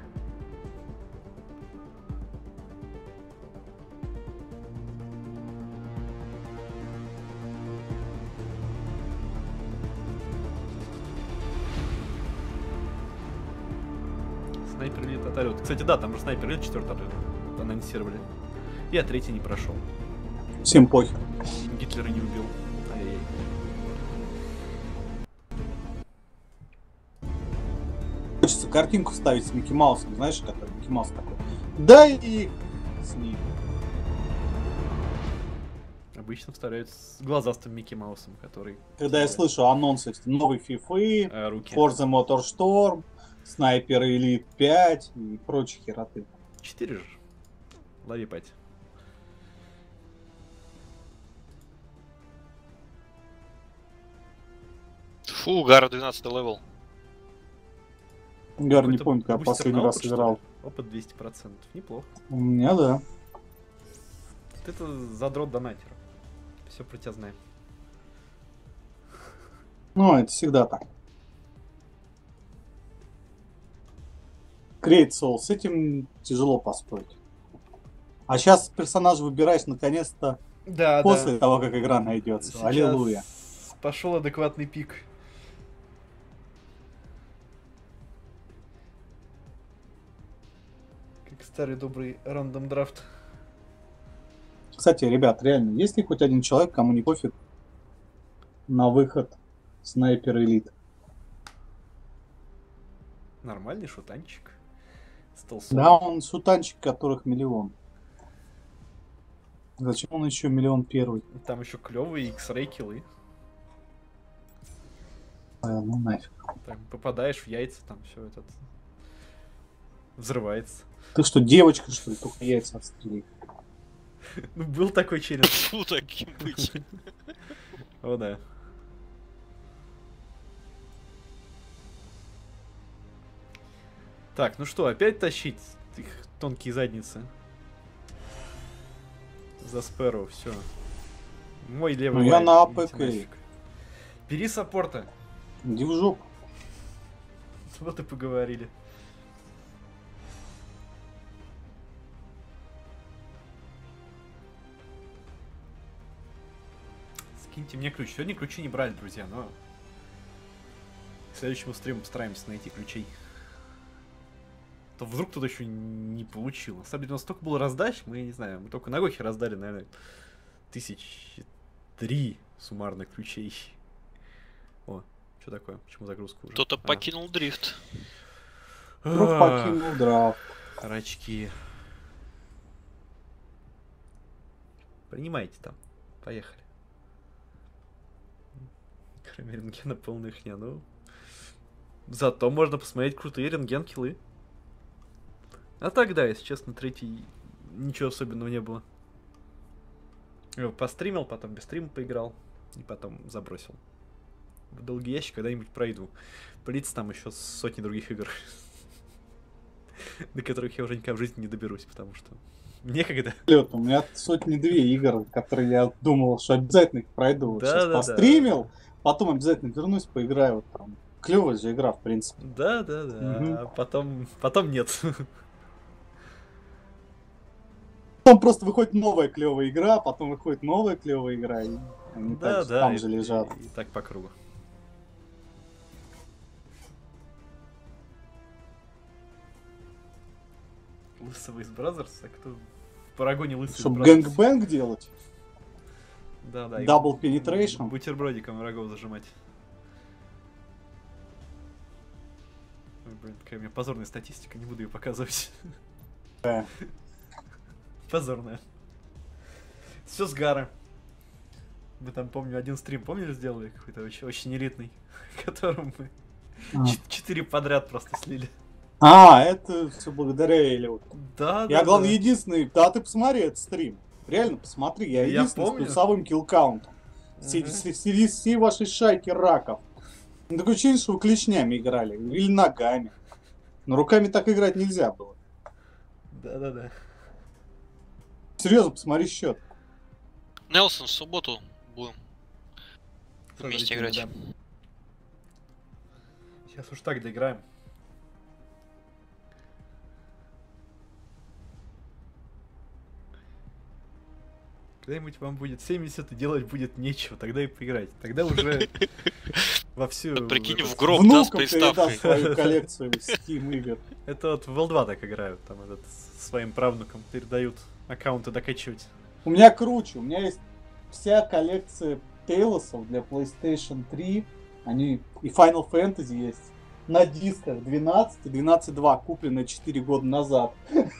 Снайпер Элит оторвет. Кстати, да, там же Снайпер Элит четвертый анонсировали. Я третий не прошел. Всем похер. Гитлера не убил. Ай-яй-яй. Хочется картинку вставить с Микки Маусом, знаешь, который Микки Маус такой. Дай их с ним. Обычно вставляют с глазастым Микки Маусом, который... Когда я слышу анонсы новой фифы, А, руки. Forza Motorstorm, Снайпер Элит пять и прочие хероты. Четыре же. Лови пать. Фу, Гара двенадцатый левел. Гар, не Какой-то помню, когда бустер последний на раз опыт, что играл. ли? Опыт двести процентов. Неплохо. У меня, да. Вот это задрот донатер. Все про тебя знаем. Ну, это всегда так. Create Soul, с этим тяжело поспорить. А сейчас персонаж выбираешь наконец-то Да, после того, как игра найдется. Аллилуйя. Пошел адекватный пик. Как старый добрый рандом драфт. Кстати, ребят, реально, есть ли хоть один человек, кому не пофиг на выход Снайпер Элит? Нормальный шутанчик. Стол Да, он шутанчик, которых миллион. Зачем он еще миллион первый? Там еще клевые X-Ray киллы. А, ну нафиг. Там попадаешь в яйца, там все этот взрывается. Ты что, девочка, что ли? Только яйца отстрелить. Ну, был такой челлендж. Фу, таким быть. О, да. Так, ну что, опять тащить их тонкие задницы? За Спэроу, все. Мой левый Ну, я лайн, на идите АПК. нафиг. Бери саппорта. Иди в жопу. Вот и поговорили. Скиньте мне ключ. Сегодня ключи не брали, друзья, но к следующему стриму постараемся найти ключей. То вдруг кто-то еще не получил. На самом деле у нас столько было раздач, мы не знаю, мы только на Гохе раздали, наверное, тысяч три суммарных ключей. О, что такое? Почему загрузка уже? Кто-то А. покинул дрифт. Вдруг покинул драфт. Рачки. Принимайте там. Поехали. Кроме рентгена полная хня, ну. Зато можно посмотреть крутые рентген-киллы. А тогда, если честно, третий ничего особенного не было. Я постримил, потом без стрима поиграл. И потом забросил. В долгий ящик когда-нибудь пройду. Плиц там еще сотни других игр. До которых я уже никогда в жизни не доберусь, потому что некогда. Лёд, у меня сотни две игр, которые я думал, что обязательно их пройду. Вот Да, сейчас да, да. постримил, потом обязательно вернусь, поиграю вот там. Клевая же игра, в принципе. Да, да, да. Мгм. А потом, потом нет. Потом просто выходит новая клевая игра, потом выходит новая клевая игра, и они Да, так же да. там и- же лежат. И, и так по кругу. Лысого из Бразерс, а кто в Парагоне лысый из Чтобы Бразерс? гэнгбэнг делать, Да, да. и Double penetration. Бутербродиком врагов зажимать. Ой, блин, какая у меня позорная статистика, не буду ее показывать. Да. Позорная. Все с Гара. Мы там, помню, один стрим, помнишь, сделали какой-то очень, очень элитный, которым мы А. ч- четыре подряд просто слили. А, это все благодаря Элиоту. Да, да, Я, главное, да. единственный... Да, ты посмотри этот стрим. Реально посмотри. Я Я единственный помню. с плюсовым киллкаунтом. Среди, Мгм. среди всей вашей шайки раков. Ну, такое ощущение, что вы клешнями играли. Или ногами. Но руками так играть нельзя было. Да, да, да. Серьезно, посмотри счет. Нелсон, в субботу будем вместе играть. Да. Сейчас уж так доиграем. Когда-нибудь вам будет семьдесят и делать будет нечего, тогда и поиграть. Тогда уже во всю... Да прикинь, этот- в гроб, да, с Внукам приставкой. передашь свою коллекцию Steam игр. Это вот в эл два так играют, там этот с- своим правнукам передают аккаунты докачивать. У меня круче. У меня есть вся коллекция Тейлосов для PlayStation три. Они и Final Fantasy есть. На дисках двенадцать и двенадцать два, купленные четыре года назад.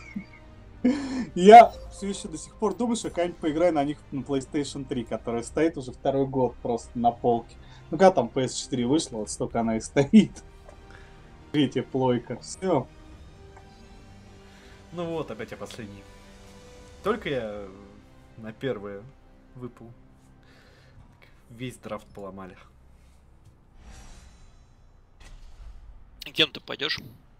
Я все еще до сих пор думаю, что я когда-нибудь поиграю на них на PlayStation три, которая стоит уже второй год просто на полке. Ну когда там пи эс четыре вышла, вот столько она и стоит. Третья плойка. Все. Ну вот, опять я последний. Только я на первое выпал. Весь драфт поломали. Кем ты пойдешь?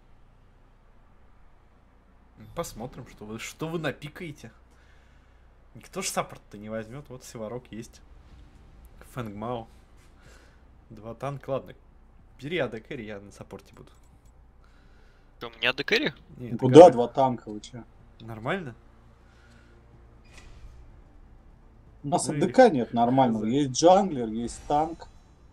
Посмотрим, что вы, что вы напикаете. Никто ж саппорт-то не возьмет. Вот Севарок есть. Фэнгмау. Два танка. Ладно. Бери АД Кэрри, я на саппорте буду. У меня декэри? Не, это Куда как- два танка вы че? Нормально? У нас Ну и АДК нет нормального. хз. Есть джанглер, есть танк.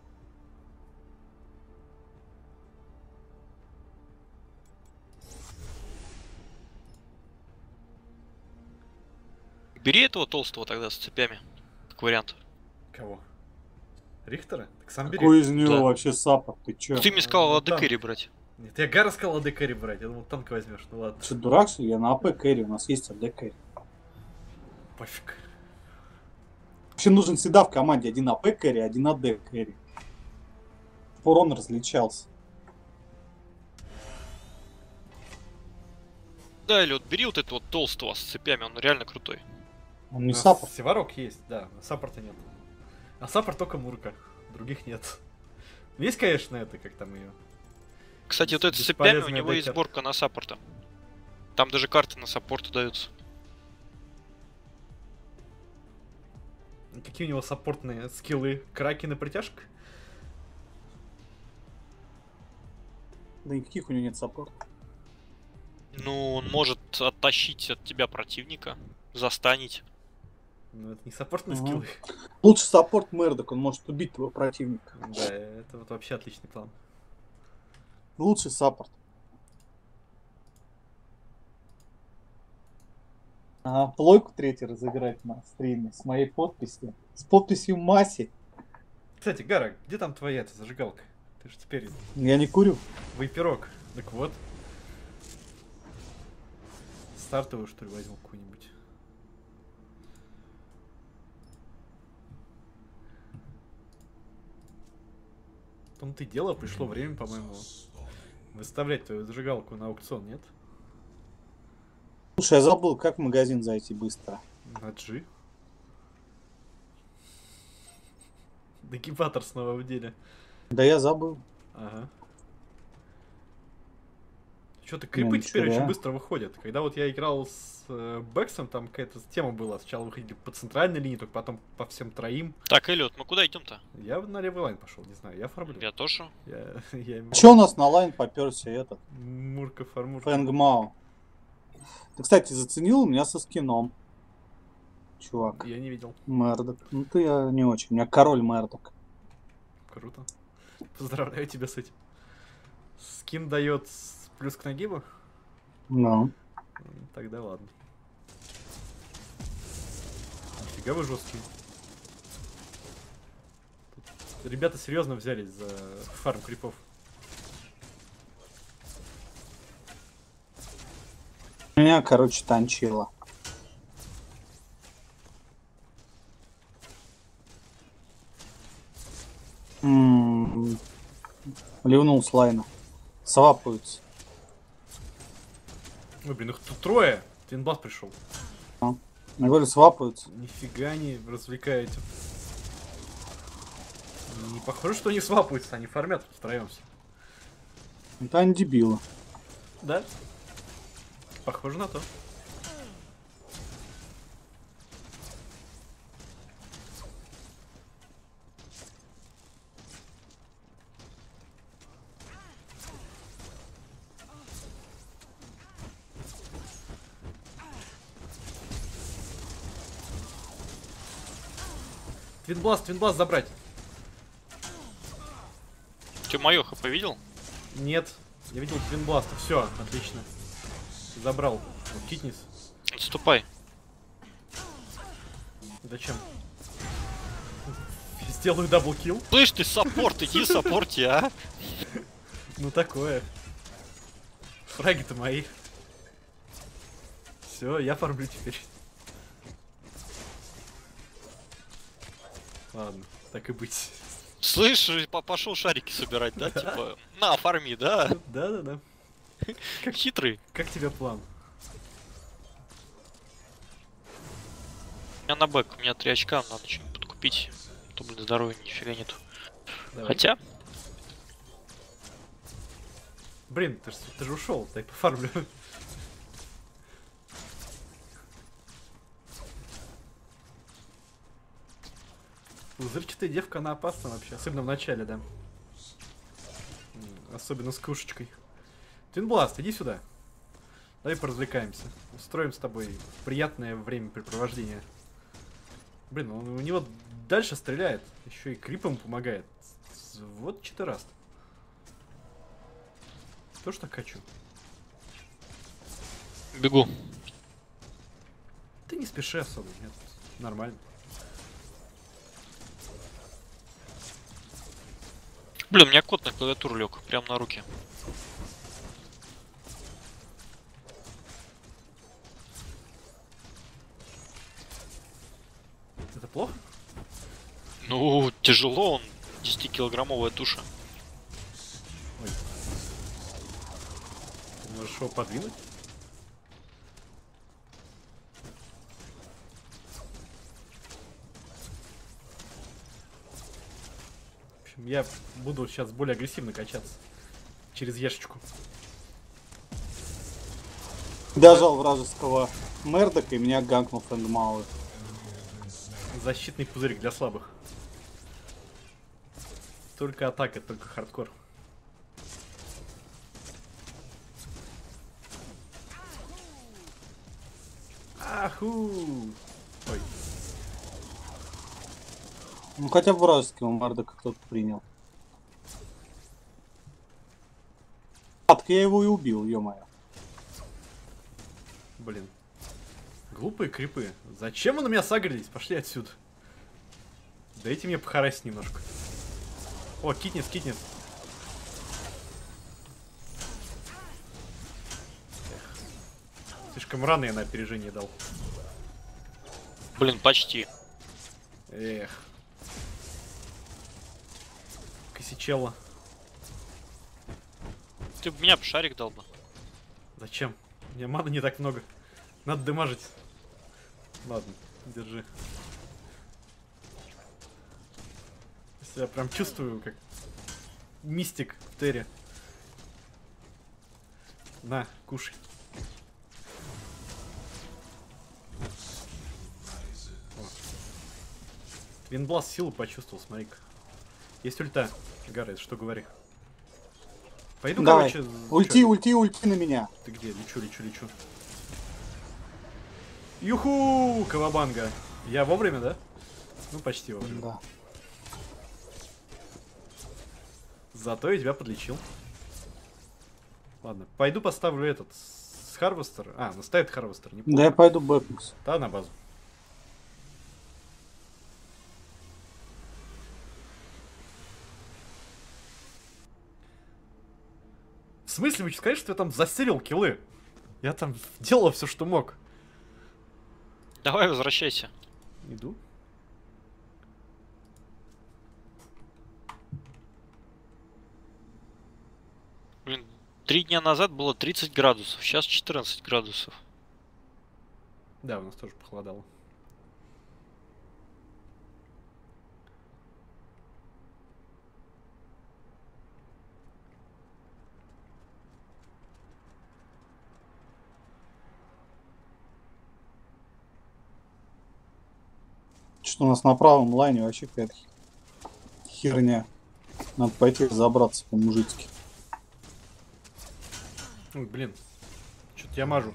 Бери этого толстого тогда с цепями. Как вариант. Кого? Рихтера? Так сам бери. Какой из него Да. вообще саппорт? Ты чё? Ты мне сказал ну, декэри брать. Нет, я Гара сказал АД Кэрри брать. Я думал, танк возьмешь. Ну ладно. Что, дурак, что ли? Я на АП кэрри, у нас есть АД кэрри. Пофиг. Вообще нужен всегда в команде один АП кэрри, один АД кэрри. Чтобы он различался. Да, или вот бери вот этого вот толстого с цепями, он реально крутой. Он У не нас саппорт. Севарок есть, да. А саппорта нет. А саппорт только Мурка. Других нет. Есть, конечно, это, как там ее. Кстати, вот это с цепями, у Бесполезный него есть декер. сборка на саппорта. Там даже карты на саппорт даются. Какие у него саппортные скиллы? Краки на притяжка? Да никаких у него нет саппорта. Ну, он может оттащить от тебя противника, застанить. Ну, это не саппортные Ага. скиллы. Лучше саппорт Мердок, он может убить твоего противника. Да, это вот вообще отличный план. Лучший саппорт. А, плойку третий разыграть на стриме с моей подписью. С подписью Маси. Кстати, Гара, где там твоя эта зажигалка? Ты же теперь Я не курю. вейперок. Так вот. Стартовую, что ли, возьму какую-нибудь. В том-то и дело, пришло время, по-моему, выставлять твою зажигалку на аукцион, нет? Слушай, я забыл, как в магазин зайти быстро. На G. Декипатор снова в деле. Да я забыл. Ага. Что-то крипы Ну, теперь ничего. очень быстро выходят. Когда вот я играл с э, Бэксом, там какая-то тема была. Сначала выходили по центральной линии, только потом по всем троим. Так, Эллиот, мы куда идем-то? Я на левый лайн пошел, не знаю, я фармлю. Я тоже. Я, я ему- Че у нас на лайн поперся этот? Мурка фармурка. Фэнг Мао. Ты, кстати, заценил у меня со скином. Чувак. Я не видел. Мэрдок. Ну ты я не очень. У меня король Мэрдок. Круто. Поздравляю тебя с этим. Скин дает с- плюс к нагибу? Ну. М, Тогда ладно. Нифига вы жесткие. Тут ребята серьезно взялись за фарм крипов. Меня, короче, танчило. М, Ливнул с лайна. Свапаются. Ой, блин, их тут трое. Твинбас пришел. Я говорю, свапаются. Нифига не развлекаете. Не похоже, что они свапаются, они фармят втроем все. Это они дебилы. Да? Похоже на то. Твинбласт, твинбласт забрать. Ты моё хп видел? Нет, я видел твинбласт. Все, отлично. Забрал. Вот, Китнис. Отступай. Зачем? Сделаю даблкил. Слышь, ты саппорт, иди саппорти, а? Ну такое. Фраги-то мои. Все, я фармлю теперь. Ладно, так и быть. Слышь, по- пошел шарики собирать, да? Типа, на, фарми, да? Да-да-да. Как хитрый. Как тебе план? У меня на бэк, у меня три очка, надо что-нибудь подкупить. А то, блин, здоровья нифига нету. Давай. Хотя, Блин, ты, ж- ты же ушел, дай пофармлю. Пузырчатая девка, она опасна вообще, особенно в начале, да. М, Особенно с кружечкой. Твинбласт, иди сюда. Давай поразвлекаемся. Устроим с тобой приятное времяпрепровождение. Блин, он, у него дальше стреляет. Еще и крипом помогает. С- Вот четырест. Тоже так хочу. бегу. Ты не спеши особо, нет. Нормально. Блин, у меня кот на клавиатуру лег, прям на руки. Это плохо? Ну, тяжело, он десятикилограммовая туша. Ой. Ты можешь его подвинуть? В общем, я буду сейчас более агрессивно качаться. Через ешечку. Дожал вражеского Мэрдока и меня ганкнул Фэнг Мао. Защитный пузырик для слабых. Только атака, только хардкор. Аху! Ой, Ну хотя бы вражеского Мэрдока кто-то принял. А, так я его и убил, ё-моё. блин. Глупые крипы. Зачем вы на меня сагрились? Пошли отсюда. Дайте мне похарасить немножко. О, китнес, китнес. Эх. Слишком рано я на опережение дал. Блин, почти. Эх. Косичелло. Ты бы меня бы шарик дал бы. Зачем? У меня маны не так много. Надо дымажить. Ладно, держи. Я прям чувствую, как мистик в Терре. На, кушай. Винбласт силу почувствовал, смотри-ка. Есть ульта. Гаррет, что говори? Пойду, Давай. короче... Ульти, чё? ульти, ульти на меня. Ты где? Лечу, лечу, лечу. Юху! Кавабанга. Я вовремя, да? Ну, почти вовремя. Да. Зато я тебя подлечил. Ладно, пойду поставлю этот с Харвестер. А, ну стоит Харвестер, не помню. Да я пойду бэкнусь. Да, на базу. В смысле, вы что, сказали, что я там засерил киллы? Я там делал все, что мог. Давай, возвращайся. Иду. Блин, три дня назад было тридцать градусов, сейчас четырнадцать градусов. Да, у нас тоже похолодало. Что у нас на правом лайне вообще какая-то херня. Надо пойти разобраться по-мужицки. Ой, блин. Что-то я мажу.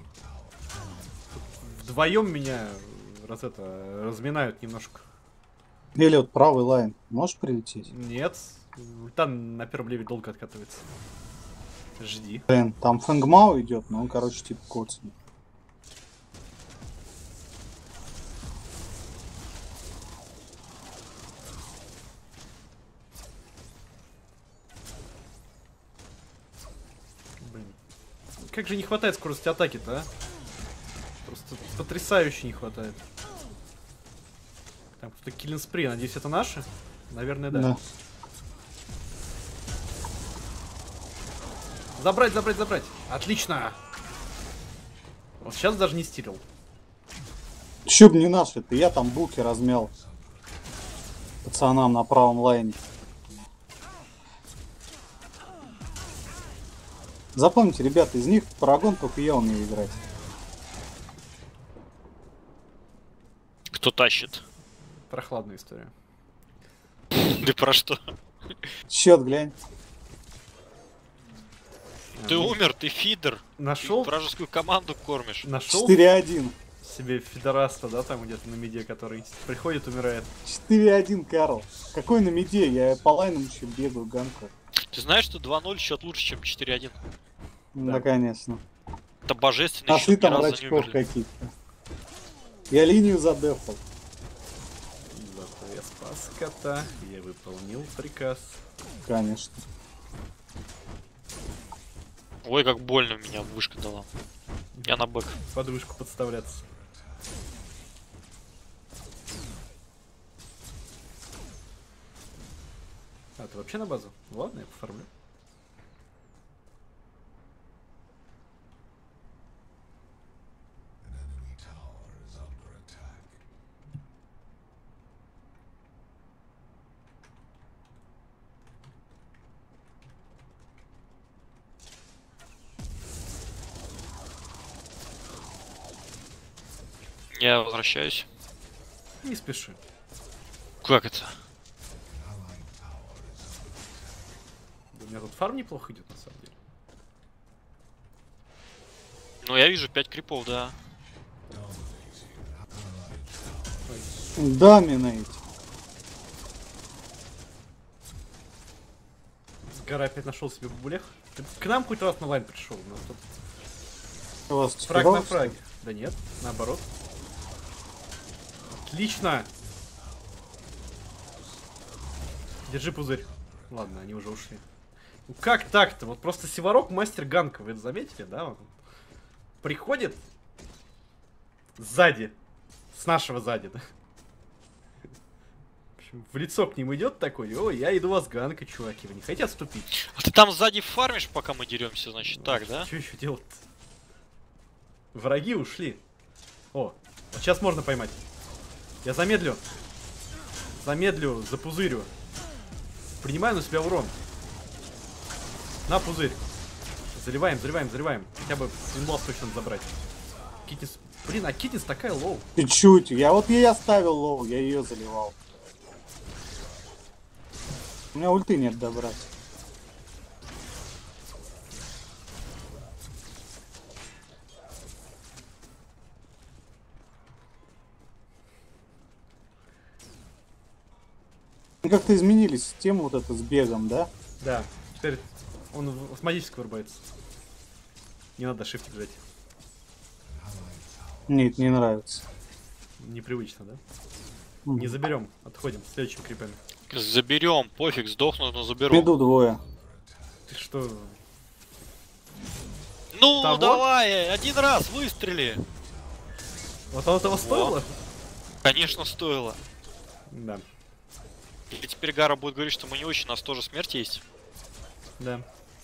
Вдвоем меня раз это разминают немножко. Или вот правый лайн. Можешь прилететь? Нет. Там на первом леве долго откатывается. Жди. Блин, там Фэнгмау идет, но он, короче, типа коцный. Блин. Как же не хватает скорости атаки-то, а? Просто потрясающе не хватает. Там кто-то киллинг спри, надеюсь, это наши? Наверное, да. Да. Забрать, забрать, забрать. Отлично. Вот сейчас даже не стилил. Еще бы не наши, ты я там буки размял. Пацанам на правом лайне. Запомните, ребята, из них Парагон только я умею играть. Кто тащит? Прохладная история. Ты про что? Счет глянь. Ты умер, ты фидер. Нашел, Ты вражескую команду кормишь. нашел четыре один. себе фидораста, да, там где-то на миде, который приходит, умирает. четыре один, Карл. Какой на миде? Я по лайнам еще бегаю, ганку. Ты знаешь, что два ноль счет лучше, чем четыре один? Да, конечно. Это божественный А ты счет, ни там разу не рачков умерли. каких-то. Я линию задефал. Зато я спас кота, я выполнил приказ. Конечно. Ой, как больно меня вышка дала. Я на бэк. Под вышку подставляться. А, ты вообще на базу? Ладно, я пофармлю. Я возвращаюсь. Не спеши. Как это? Да у меня тут фарм неплохо идет, на самом деле. Ну, я вижу пять крипов, да. Доминейт. Гора опять нашел себе бабулех. Ты к нам хоть раз на лайн пришел. У нас тут У вас фраг на типировался? фраге. Да нет, наоборот. Отлично! Держи пузырь. Ладно, они уже ушли. Ну как так-то? Вот просто Сиварок мастер ганка, вы это заметили, да? Он приходит сзади. С нашего сзади, да? В общем, в лицо к ним идет такой: о, я иду вас ганка, чуваки. Вы не хотите отступить? А ты там сзади фармишь, пока мы деремся, значит, так, да? Что еще делать-то? Враги ушли. О, вот сейчас можно поймать. Я замедлю. Замедлю, запузырю. Принимаю на себя урон. На пузырь. Заливаем, заливаем, заливаем. Хотя бы инлов точно забрать. Китис... Блин, а Китис такая лоу. Чуть-чуть. Я вот ей оставил лоу, я ее заливал. У меня ульты нет добрать. Как-то изменили систему вот это с бегом, да? Да, теперь он автоматически вырубается. Не надо shift бежать. Нет, не нравится. Непривычно, да? Мгм. Не заберем, отходим, следующим крипами. Заберем, пофиг, сдохнут, но заберу. Иду двое. Ты что? Ну, Того? давай, один раз выстрели. Вот оно того стоило? Конечно, стоило. Да, И теперь Гара будет говорить, что мы не очень, у нас тоже смерть есть. да.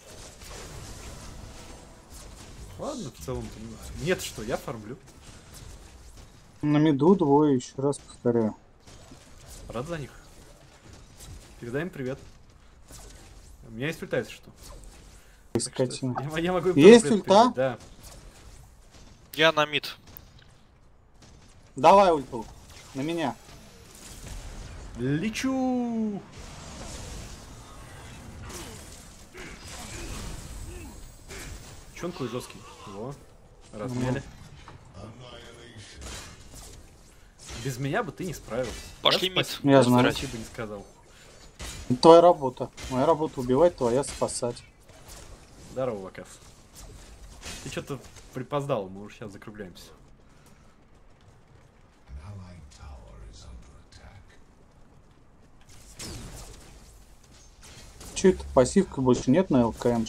Ладно, в целом. Нет, что, я фармлю. На миду двое, еще раз повторяю. Рад за них. Передай им привет. У меня есть ульта, если что. Так что Скотина. Я, я могу им Есть тоже привет ульта? передать, да. Я на мид. Давай ульту. На меня. Лечу! Че он такой жесткий? Во, размяли. Без меня бы ты не справился. Пошли Я мид. спасибо- Я даже знаю. спасибо не сказал. Это твоя работа. Моя работа убивать, твоя спасать. Здорово, Вакас. Ты что-то припоздал, мы уже сейчас закругляемся. Че это, пассивка больше нет на ЛКМ?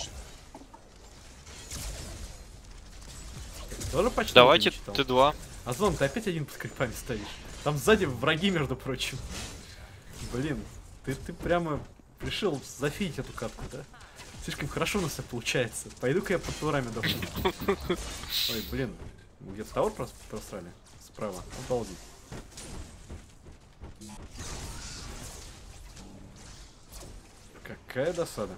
Тоже почти Давайте не читал? Т два. Озон, ты опять один под крипами стоишь. Там сзади враги, между прочим. Блин, ты, ты прямо решил зафить эту катку, да? Слишком хорошо у нас все получается. Пойду-ка я под турами дохну. Ой, блин. Где-то тауэр прос- просрали? Справа. Обалдеть. Какая досада.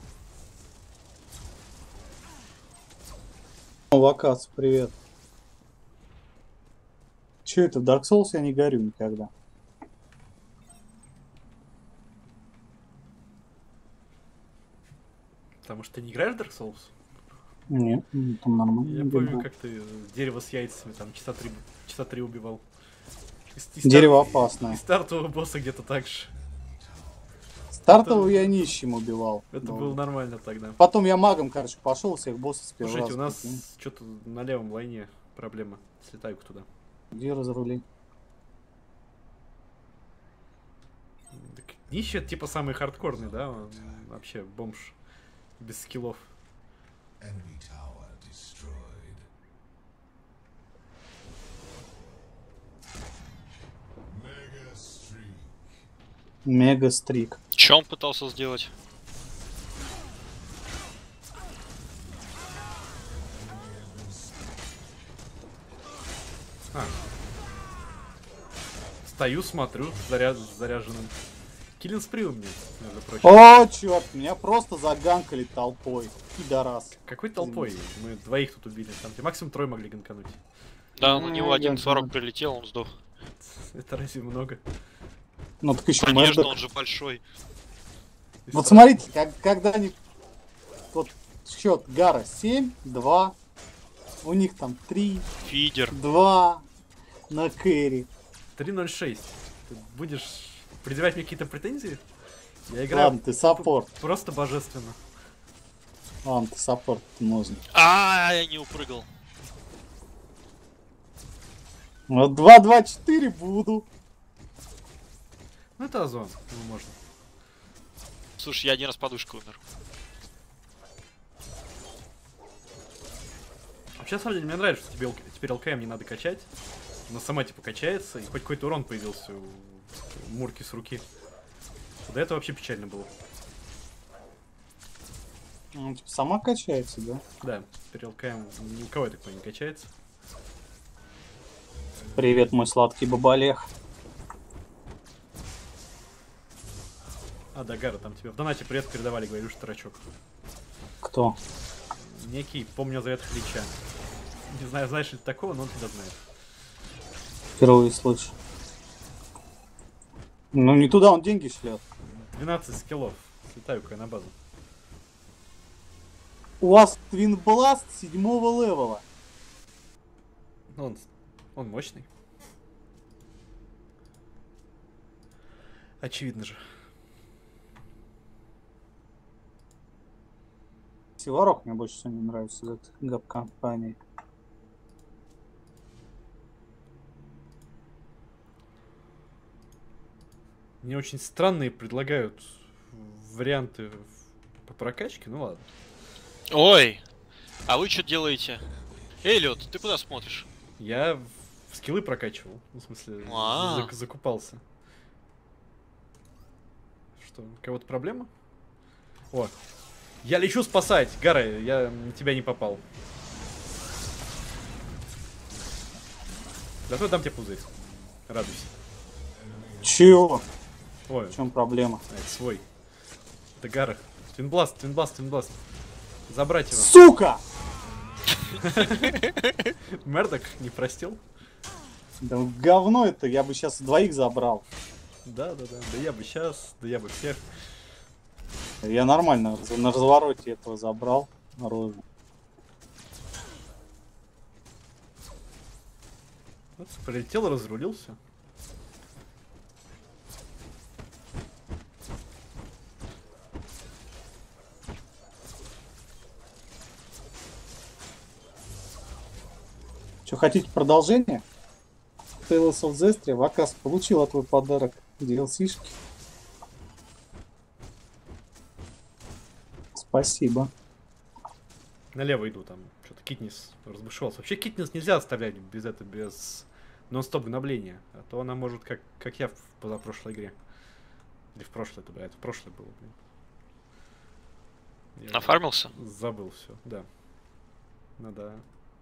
О, Вакас, привет. Че это, в Dark Souls я не горю никогда. Потому что ты не играешь в Dark Souls? Нет, ну, там нормально. Я игра. помню, как ты дерево с яйцами там часа три, часа три убивал. И с- и Дерево стар- опасное. И стартового босса где-то так же. Стартового я нищим убивал. Это Ну, было нормально тогда. Потом я магом, короче, пошел, всех боссов с первого Слушайте, у раза нас прикинь. что-то на левом лайне проблема. Слетаю-ка туда. Где разрули? Так, нищий это типа самый хардкорный, да? Он вообще бомж. Без скиллов. Enemy tower destroyed. Mega streak. Мега стрик. Че он пытался сделать? А. Стою, смотрю, заряд, заряженным. Киллин спри у меня, между прочим. О, черт, меня просто заганкали толпой. Пидорас. Какой толпой? Мы двоих тут убили. Там тебе максимум трое могли ганкануть. Да, на Ну, него я один сорок знаю. прилетел, он сдох. Это разве много? Ну так еще Конечно, Мэшдок. он же большой. И Вот ста- смотрите, как, когда они... Вот счет Гара семь, два. У них там три, Фидер. два на кэри. три ноль шесть. Ты будешь предъявлять мне какие-то претензии? Я играю Ладно, ты саппорт. п- просто божественно. Ладно, ты саппорт нужен. А, я не упрыгал. Вот два два четыре буду. Ну это Озон, ну можно. Слушай, я один раз подушкой умер. Вообще, на самом деле, мне нравится, что тебе ЛК теперь ЛКМ не надо качать. Она сама типа качается, и хоть какой-то урон появился у Мурки с руки. До этого вообще печально было. Ну, типа, сама качается, да? Да, теперь ЛКМ ни у кого, я так понимаю, не качается. Привет, мой сладкий бабалех. А, да, Гара, там тебе в донате привет передавали, говоришь, тарачок. Кто? Некий, помню за это Лича. Не знаю, знаешь ли ты такого, но он тебя знает. Впервые слышу. Ну не туда он деньги шлет. двенадцать скиллов. Слетаю-ка я на базу. У вас Twin Blast седьмого левела. Ну, он, он мощный. Очевидно же. Сиварок мне больше всего не нравится из этой гап-компании. Мне очень странные предлагают варианты по прокачке, ну ладно. Ой, а вы что делаете? Эллиот, ты куда смотришь? Я в скиллы прокачивал, ну, в смысле, А. зак- закупался. Что, у кого-то проблема? О, я лечу спасать, Гара, я на тебя не попал. Зато я дам тебе пузырь. Радуйся. Чего? Ой, В чем проблема? а, это свой. Это Гара. Твинбласт, твинбласт, твинбласт. Забрать его. Сука! Мердок не простил? Да говно это, я бы сейчас двоих забрал. Да, да, да. Да я бы сейчас, да я бы всех. Я нормально раз- на развороте этого забрал. Рожу. Вот, прилетел, разрулился. Что, хотите продолжение? Tales of Zestria, Вакас получила твой подарок ди эл си-шки. Спасибо. Налево иду, там что-то Китнис разбушевался. Вообще Китнис нельзя оставлять без этого, без нон-стоп гнобления. А то она может, как, как я в позапрошлой игре. Или в прошлой, это, это в прошлой было, блин. Я Нафармился? забыл все, да. Надо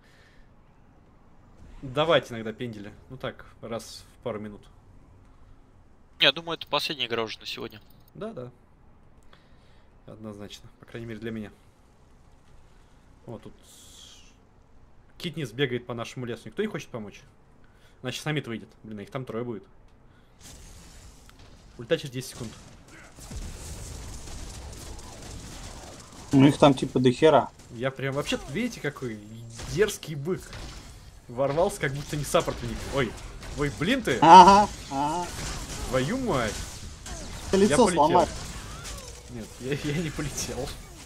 давать иногда пендели. Ну так, раз в пару минут. Я думаю, это последняя игра уже на сегодня. Да, да. Однозначно. По крайней мере, для меня. Вот тут Китнис бегает по нашему лесу. Никто не хочет помочь? Значит, самит выйдет. Блин, а их там трое будет. Ульта через десять секунд. У них там типа до хера. Я прям вообще, видите, какой дерзкий бык. Ворвался, как будто не саппортник. Ой, ой, блин ты! Ага, ага. Твою мать! Ты Я лицо полетел. сломать. Нет, я, я не полетел.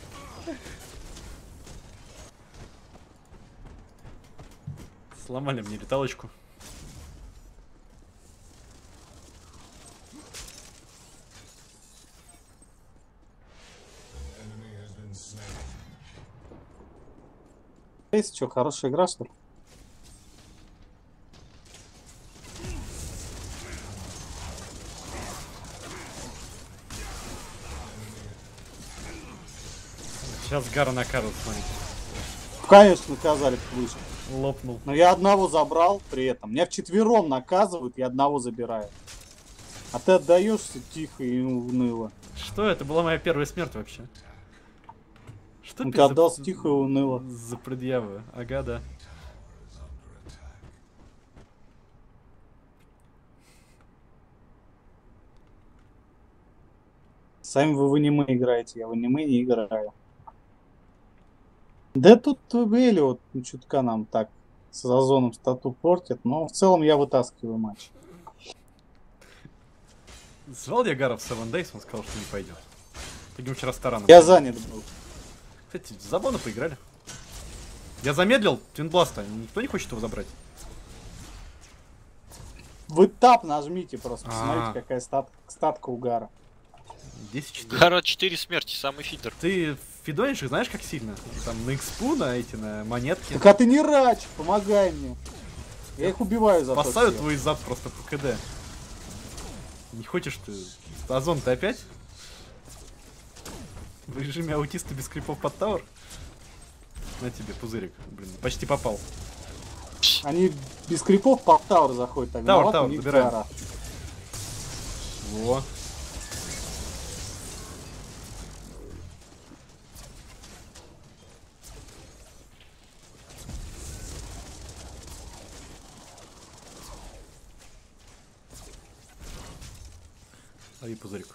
Сломали мне леталочку. Enemy has been slain. Есть что, хорошая игра, что ли? Сейчас Гара накажут, смотрите. Конечно, наказали выше. Лопнул. Но я одного забрал при этом. Меня вчетвером наказывают, я одного забираю. А ты отдаешься тихо и уныло. Что это? Была моя первая смерть вообще. Что Он ты ты за- отдался тихо и уныло. За предъявы. Ага, да. Сами вы в аниме играете, я в аниме не играю. Да тут Бейли вот ну, чутка нам так с озоном стату портит, но в целом я вытаскиваю матч. Звал я Гара в Seven Days, он сказал, что не пойдет. Таким вчера стараном. Я занят был. Кстати, забавно поиграли. Я замедлил Твинбласта, никто не хочет его забрать. Вы тап нажмите просто, А. посмотрите, какая стат- статка у Гара. десять четыре. Гара четыре смерти, самый фидер. Ты фидонишь их знаешь как сильно? Там на экспу, на эти, на монетки. Так а ты не рач, помогай мне. Я их убиваю за Спасаю то. твой зад просто по КД. Не хочешь ты? Озон, ты опять? В режиме аутиста без крипов под тауэр? На тебе пузырик. Блин, почти попал. Они без крипов по тауэр заходят. Так, Тауэр, виноват у тауэр, них забираем. Гара. Во. Лови пузырик.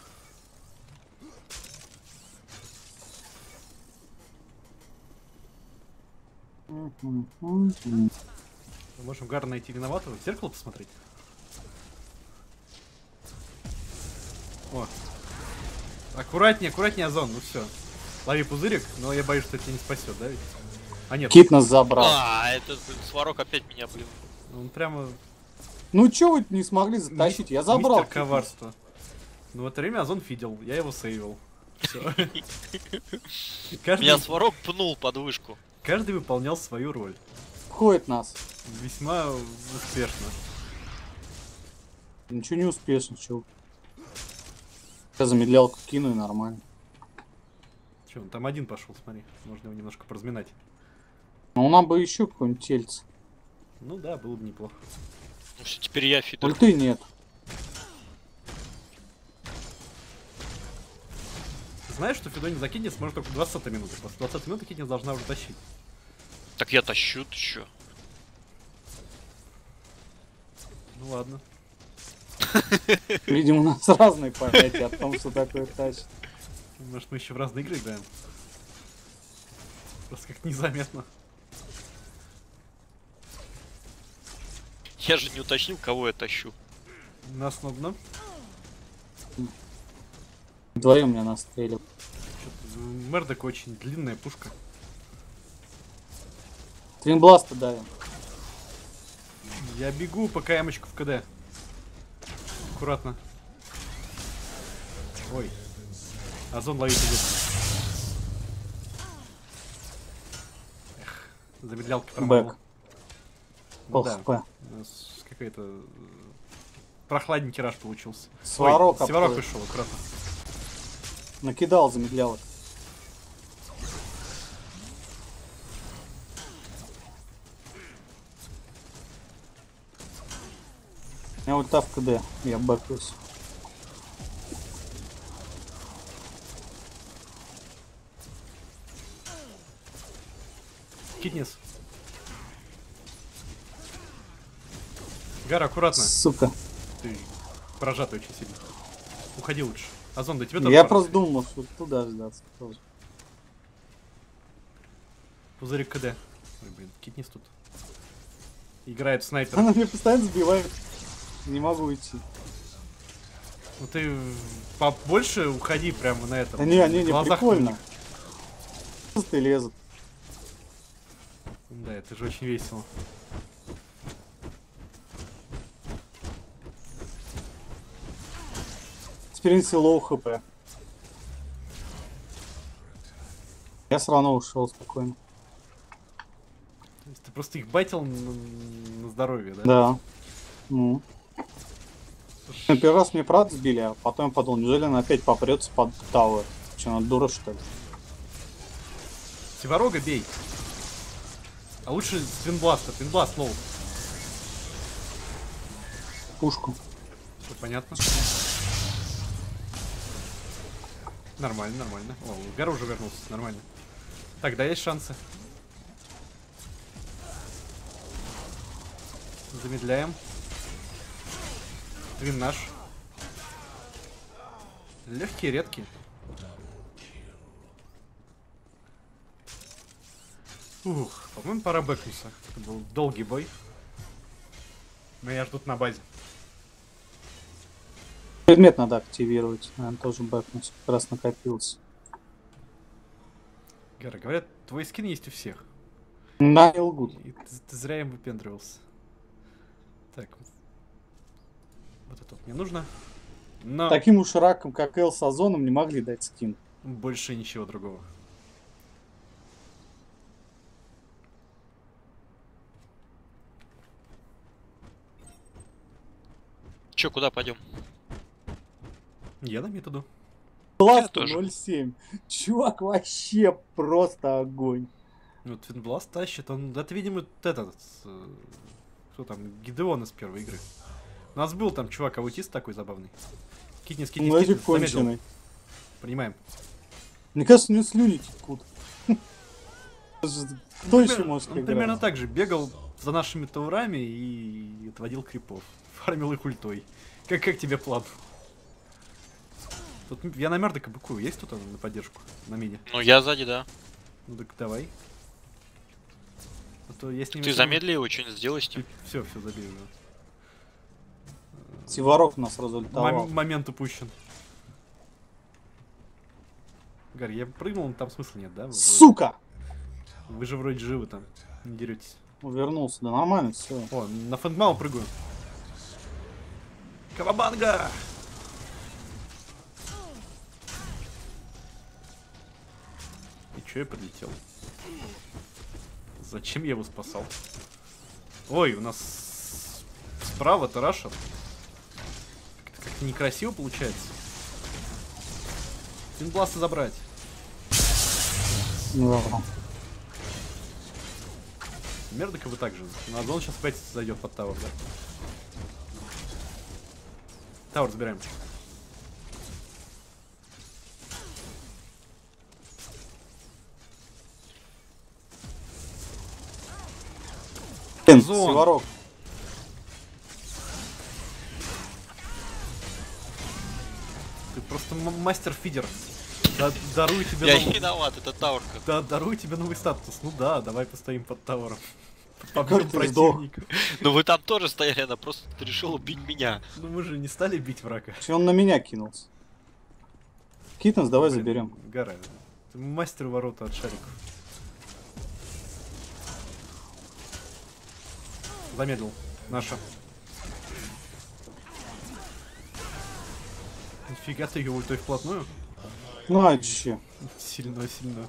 Мы можем Гара найти виноватого, в зеркало посмотреть. О. Аккуратнее, аккуратнее, Озон, ну все. Лови пузырик, но я боюсь, что это тебя не спасет, да ведь? А нет. Кит нас забрал. А, этот блин, Сварог опять меня, блин. Он прямо... Ну чё вы не смогли затащить? Я забрал. Мистер коварство. Ну в это время Озон фидел, я его сейвил. Всё. Каждый, Меня Сварог пнул под вышку. каждый выполнял свою роль. Входит нас. Весьма успешно. Ничего не успешно, чё. Я замедлялку кину и нормально. Че, он там один пошел, смотри. Можно его немножко поразминать. Ну нам бы еще какой-нибудь тельц. Ну да, было бы неплохо. Ну все, теперь я фидер. Ульты нет. Ты знаешь, что Фидони за Киднес может только двадцать минут. После двадцати минут Киднес должна уже тащить. Так я тащу, ты чё? Ну ладно. Видимо, у нас разные понятия о том, что такое тащит. Может, мы еще в разные игры играем. Просто как-то незаметно. Я же не уточнил, кого я тащу. Нас на дно. Вдвоем меня настрелил. Мердок очень длинная пушка. Твинбласта давим. Я бегу пока ямочку в КД. Аккуратно. Ой. Озон ловит идет. Эх, замедлялки промазал. Бэк. Ну да, Ох, у нас какой-то э, прохладный тираж получился. Сварог Ой, Сварог обходит. пришел, аккуратно. Накидал замедлялок. У меня ульта в КД. Я бэкаюсь. Китнес. Гара, аккуратно. Сука. Ты прожатый очень сильно. Уходи лучше. Озон, да тебе тоже Я пора. просто думал, что туда ждаться тоже. Пузырик КД. Ой, блин, Китнес тут. Играет в снайпер. Она меня постоянно сбивает. Не могу уйти. Ну ты побольше уходи прямо на этом. Да не, не, в не, глазах прикольно. у них. Просто лезут. Да, это же очень весело. Экспириенс лоу хп. Я все равно ушел спокойно. То есть ты просто их байтил на, на здоровье, да? Да. Ну. На первый раз мне прат сбили, а потом я подумал, неужели она опять попрется под тауэр? Че, она дура, что ли? Севорога бей. А лучше Твинбласта. Твинбласт лоу. Пушку. Все понятно. Нормально, нормально. О, Гара уже вернулся, нормально. Так, да, есть шансы. Замедляем. Твин наш. Легкие, редкие. Ух, по-моему, пора бэкнуться. Это был долгий бой. Меня ждут на базе. Предмет надо активировать. Наверное, тоже бэкнуть. Как раз накопился. Гара, говорят, твой скин есть у всех. Да, не лгут. И ты, ты зря им выпендривался. Так. Вот это вот мне нужно. Но Таким уж раком, как Эл с Озоном, не могли дать скин. больше ничего другого. Че, куда пойдем? Я на методу. Бласт тоже. ноль семь. Чувак вообще просто огонь. Ну, Твинбласт тащит, он, это, видимо, этот, э, кто там, Гидеон из первой игры. У нас был там чувак аутист такой забавный. Китнес, китнес, Мальчик китнес, замедлил. конченый. Принимаем. Мне кажется, у него слюни текут. Кто еще Пример- может Он играть? примерно так же бегал за нашими таурами и отводил крипов. Фармил их ультой. Как, как тебе план? Тут я на Мердока быкую. Есть кто-то на поддержку? На миде? Ну я сзади, да. Ну так давай. А то я с ними... Ты замедли его, что-нибудь сделай с ним. Все, все, забей его. Сиварок нас разультовал. Мом- момент упущен. Гарри, я прыгнул, но там смысла нет, да? Вы, Сука! вы же вроде живы там, не деретесь. Увернулся, да нормально, все. О, на Фэнгмау прыгаю. Кавабанга! И чё я подлетел? Зачем я его спасал? Ой, у нас справа Тараша. Как-то как некрасиво получается. Финбласта забрать. Да. Мердока вы так же. На зон сейчас опять зайдет под тавер, да? Тавер забираем. Блин, Зон. Сиварок. Ты просто м- мастер-фидер. Да, дарую тебе Я новый... не виноват, это таурка. Да, дарую тебе новый статус. Ну да, давай постоим под тавером. Как Побьем ты сдох? противника. Ну вы там тоже стояли, она просто решила убить меня. Ну мы же не стали бить врага. Че он на меня кинулся? Китнес, давай Блин, заберем. Гора, ты мастер ворота от шариков. Замедлил. Наша. Нифига ты ее ультой вплотную. Ну а че? Сильно, сильно.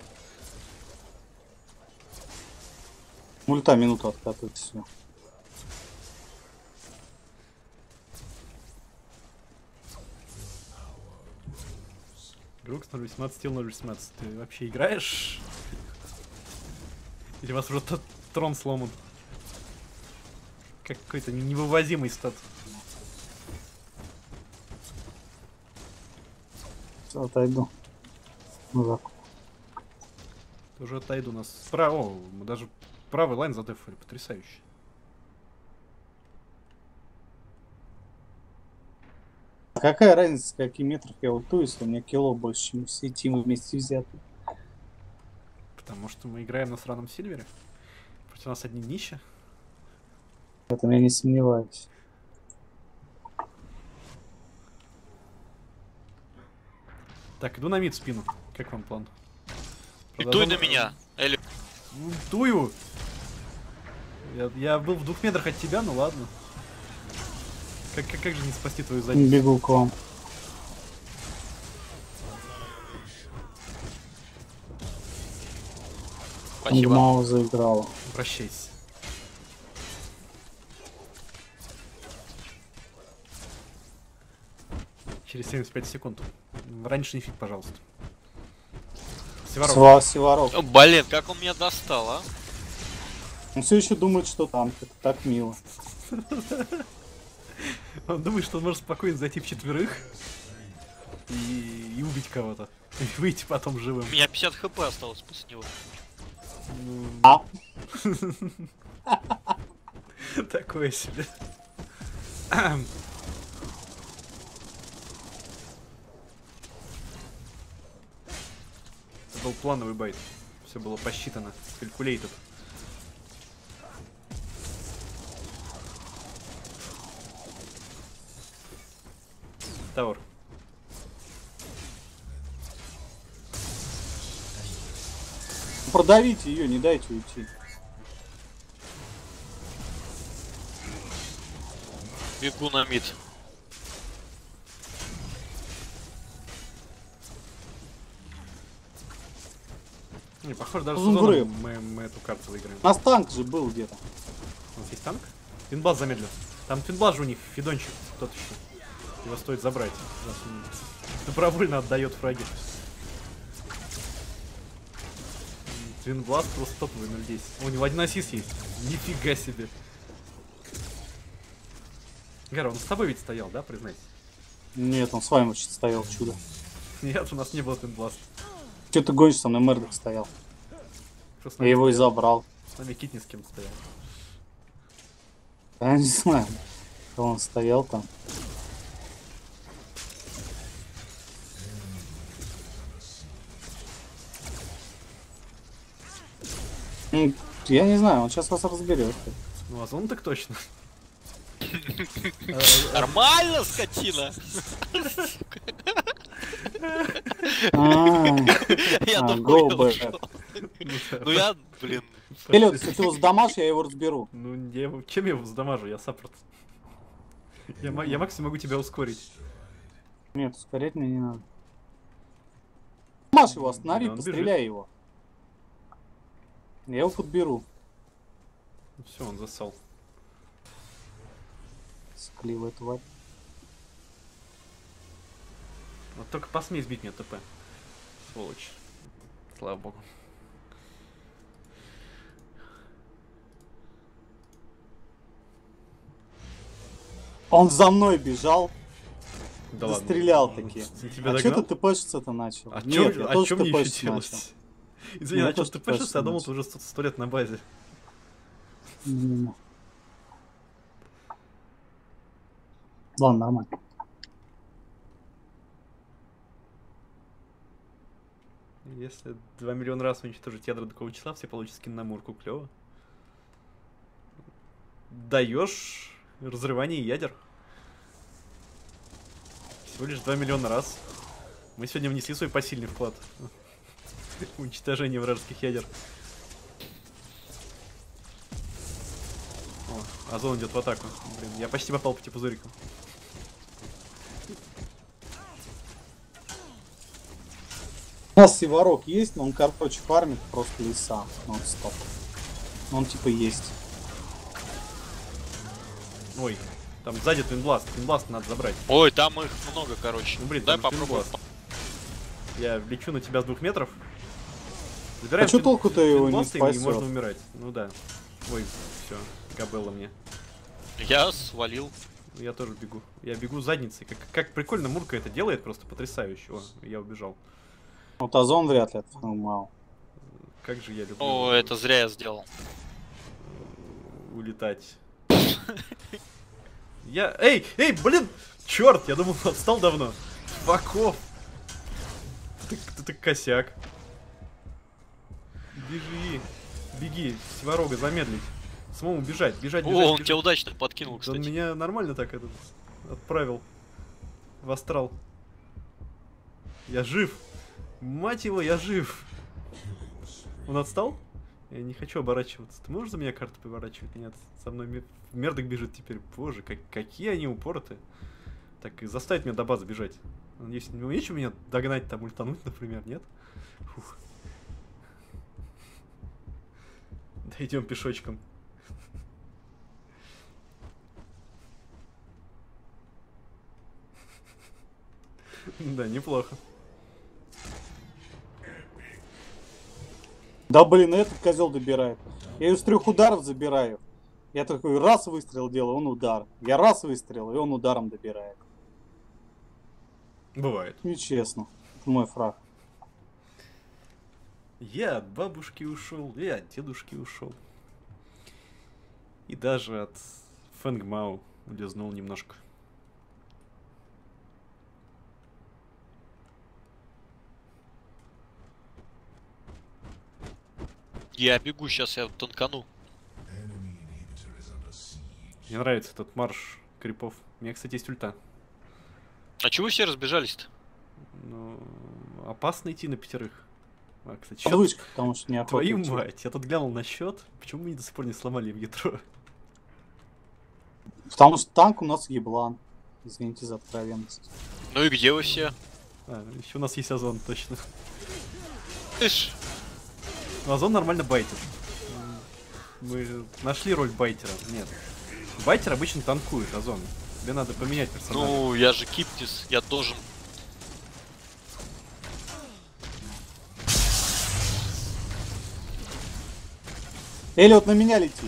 Ульта минуту откатывает, все. Грукс ноль восемнадцать, стил ноль восемнадцать. Ты вообще играешь? Или у вас уже тот трон сломан? Какой-то невывозимый стат. Все, отойду. Назад. Тоже отойду нас. Справа. О, мы даже правый лайн задефали. Потрясающе. Какая разница, с каких метров я ультую, если у меня кило больше, чем все тимы вместе взяты? Потому что мы играем на сраном Сильвере. Против нас одни днища. В этом я не сомневаюсь. Так, иду на мид спину. Как вам план? И туй на меня, Элли. Ну, тую! Я, я был в двух метрах от тебя, ну ладно. Как, как, как же не спасти твою задницу? Бегу к вам. Спасибо. Мау заиграла. Обращайся. Через семьдесят пять секунд. Раньше не фиг, пожалуйста. Севарок. Сва, Сиварок. О, блин, как он меня достал, а? Он все еще думает, что танк. Это так мило. Он думает, что он может спокойно зайти в четверых и, и убить кого-то. И выйти потом живым. У меня пятьдесят хп осталось после него. Ну, А? такое себе. Это был плановый байт. Все было посчитано. Calculated. Тауэр. Продавите ее, не дайте уйти. Бегу на мид. Не, похоже, даже с Он сезоном врыв. мы, мы эту карту выиграем. У нас танк же был где-то. У нас есть танк? Финбас замедлил. Там финбас же у них, Фидончик, тот еще. Его стоит забрать. Раз он добровольно отдает фраги. Твинбласт просто топовый ноль десять. У него один ассист есть. Нифига себе. Гара, он с тобой ведь стоял, да, признайся? Нет, он с вами вообще стоял, чудо. Нет, у нас не было Твинбласта. Че ты гонишь, со мной Мердок стоял. Кто с Я нами его и стоял? забрал. С нами Кит ни с кем стоял. Я не знаю, кто он стоял там. М, Я не знаю, он сейчас вас разберет. Ну, Озон так точно. Нормально, скотина! А, Я а, думал, go я back. ушел. Ну я, блин, Эллиот, если ты его сдамашь, я его разберу. Ну, я его... чем я его задамажу? Я саппорт. Я, ма- я максимум могу тебя ускорить. Нет, ускорять мне не надо. Маш его останови, Да, он постреляй его. Я его подберу. Все, он засал. Скливая тварь. Вот только посмей сбить мне ТП. Сволочь. Слава богу. Он за мной бежал, Да стрелял ладно. таки. Он тебя А что догнал? ты ТПшиться-то начал? А Нет, чё, я а тоже чё мне еще ТПшиться начал. делать? Извини, Я начал тоже ты пишешь, ТПшиться я думал, начал. ты уже сто сто лет на базе. Не-не-не. Ладно, нормально. Если два миллиона раз уничтожить ядра такого числа, все получат скин на Мурку. Клево. Даешь разрывание ядер. Всего лишь два миллиона раз. Мы сегодня внесли свой посильный вклад. Уничтожение вражеских ядер. О, Озон идет в атаку. Блин, я почти попал по типу пузырикам. У нас Севорок есть, но он, короче, фармит просто леса. Нон-стоп. Он типа есть. Ой, там сзади Твинбласт. Твинбласт надо забрать. ой, там их много, короче. Ну блин, Дай там же попробую. Твинбласт. Я лечу на тебя с двух метров. А Забираем чё Твин- толку-то его не Твинбласта, и можно спасет? умирать. Ну да. Ой, все, Габелла мне. Я свалил. Я тоже бегу. Я бегу задницей. Как, как прикольно Мурка это делает, просто потрясающе. О, я убежал. Вот Озон вряд ли отфармал. Как же я люблю О, это зря я сделал. улетать. Я... Эй, эй, блин! Черт, я думал, он отстал давно. Факов. Ты, ты, ты косяк. Бежи. Беги, Севорога, замедлить. Самому бежать, бежать, бежать. О, он бежать. тебя удачно подкинул, Да он кстати. меня нормально так этот отправил в астрал. Я жив. Мать его, я жив. Он отстал? Я не хочу оборачиваться. Ты можешь за меня карту поворачивать? Нет, со мной мер- Мердок бежит теперь. Боже, как, какие они упоротые. Так, и заставить меня до базы бежать. Надеюсь, не умеете меня догнать, там ультануть, например, нет? Фух. Да идем пешочком. Да, неплохо. Да блин, этот козел добирает. Я ее с трех ударов забираю. Я такой раз выстрел делаю, он удар. Я раз выстрел, и он ударом добирает. Бывает. Нечестно. Это мой фраг. Я от бабушки ушел, и от дедушки ушел. И даже от Фэнгмау улизнул немножко. Я бегу, сейчас я танкану. Enemy inhibitor is under siege. Мне нравится этот марш крипов. У меня, кстати, есть ульта. А чего все разбежались-то? Ну, опасно идти на пятерых. А, кстати, счет... Подвычка, потому что не охота Твою идти. мать, я тут глянул на счет. Почему мы до сих пор не сломали в ядро? Потому что танк у нас еблан. Извините за откровенность. Ну и где вы все? А, еще у нас есть Озон, точно. Ишь, Но Озон нормально байтер. Мы нашли роль байтера. Нет. Байтер обычно танкует, Озон. Тебе надо поменять персонажа. ну я же Киптис, я должен. Эллиот, на меня лети.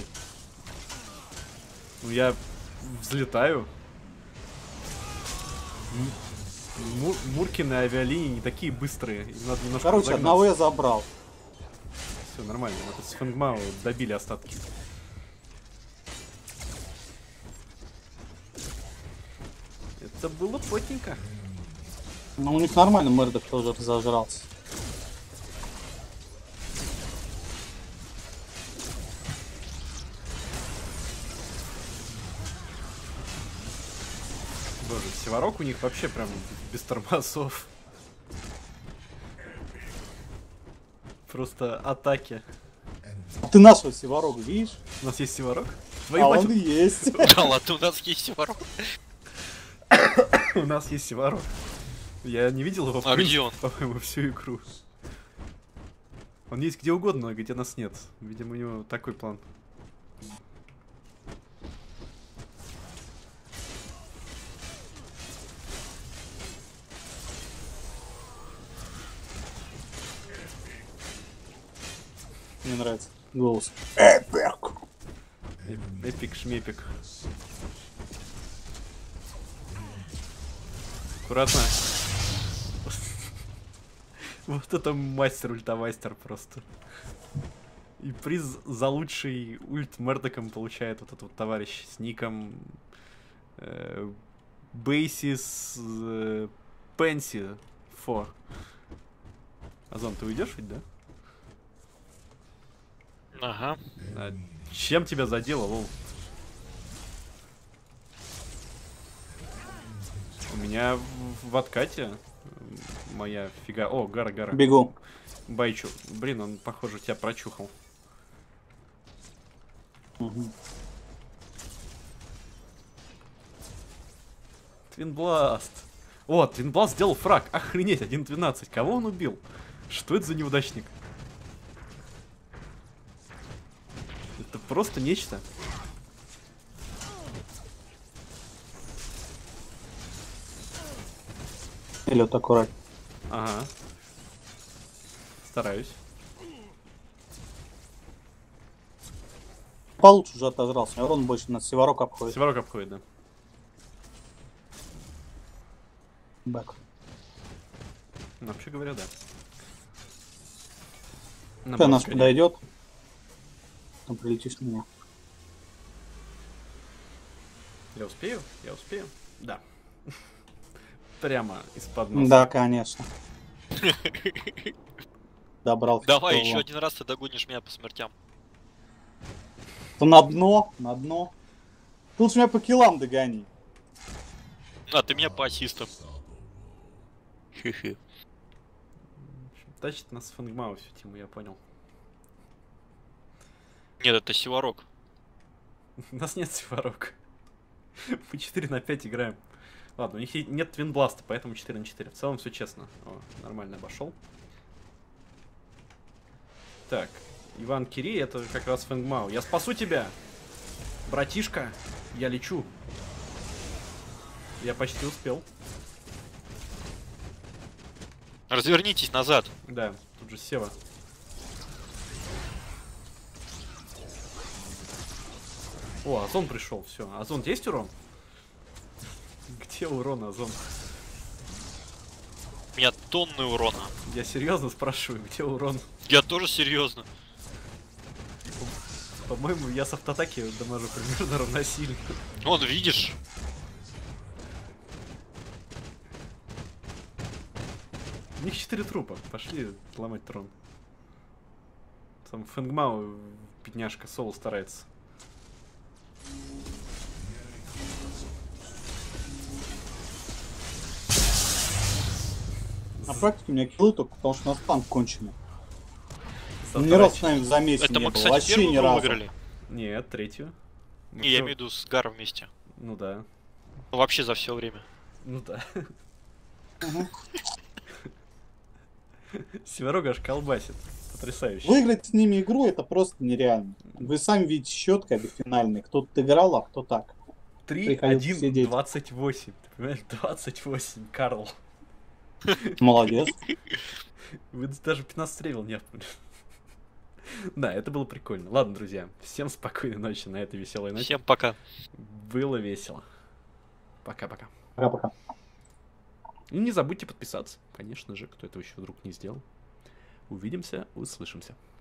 Ну, я взлетаю. М- Мур- Муркины авиалинии не такие быстрые. Им надо немножко Короче, разогнаться. одного я забрал. Все нормально. Вот с Фэнгмао добили остатки. Это было плотненько. Но у них нормально Мердок тоже разожрался. тоже. Севарок у них вообще прям без тормозов. Просто атаки. А ты нашего Севарога видишь? У нас есть Севарок? А Твою мать, он и есть. Да ладно, у нас есть ворот. у нас есть Севарок. Я не видел его, в А принципе, где он? по-моему, всю игру. Он есть где угодно, но где нас нет. Видимо, у него такой план. Мне нравится голос. Эпик. Эпик шмепик. Аккуратно. Вот это мастер ультамастер просто. И приз за лучший ульт Мердоком получает вот этот вот товарищ с ником э, Бейсис э, Пенси Фо. Озон, ты уйдешь ведь, да? Ага. А чем тебя задело, лол? У меня в, в откате моя фига... О, Гара, Гара. Бегу. Байчу. Блин, он, похоже, тебя прочухал. Угу. Твинбласт. О, Твинбласт сделал фраг. Охренеть, один двенадцать. Кого он убил? Что это за неудачник? Это просто нечто. Или вот аккуратно. Ага. Стараюсь. Получше уже отожрался. Урон больше на Севарок обходит. Севарок обходит, да. Бэк. Ну, вообще говоря, да. На Ты наш бабушка подойдет. Там прилетишь на меня. Я успею? Я успею? Да. Прямо из-под носа. Да, конечно. Добрался. Давай, до еще того. один раз ты догонишь меня по смертям. То на дно, на дно. Тут лучше меня по киллам догони. А ты меня по ассистам. Хе-хе. Тащит нас Фэнгмау всю тему, я понял. Нет, это Севарок. У нас нет Севарок. Мы четыре на пять играем. Ладно, у них и нет Твинбласта, поэтому четыре на четыре. В целом все честно. О, нормально обошел. Так, Иван Кири, это как раз Фэнгмау. Я спасу тебя, братишка. Я лечу. Я почти успел. Развернитесь назад. Да, тут же Сева. О, Озон пришел, все. Озон, есть урон? Где урон, Озон? У меня тонны урона. Я серьезно спрашиваю, где урон? Я тоже серьезно. По-моему, я с автоатаки дамажу примерно равносильно. Вон, видишь? У них четыре трупа. Пошли ломать трон. Там Фэнгмау, бедняжка, соло старается. На практике у меня киллы только потому, что у нас танк конченый. За Ни разу второй- с нами в замесе Это не мы, было. кстати, Вообще первую ни игру разу. выиграли. Нет, третью. Ну Не, я всё. имею в виду с Гаром вместе. Ну да. Ну, вообще за все время. Ну да. Мгм. Северога аж колбасит. Потрясающе. Выиграть с ними игру это просто нереально. Вы сами видите счет как бы финальный. Кто-то играл, а кто так. три приходил один сидеть. двадцать восемь. Ты понимаешь? двадцать восемь, Карл. Молодец. Вы даже пятнадцать ревел не отпали. Да, это было прикольно. Ладно, друзья, всем спокойной ночи на этой веселой ночи. Всем пока. Было весело. Пока-пока. Пока-пока. И не забудьте подписаться, конечно же, кто этого еще вдруг не сделал. Увидимся, услышимся.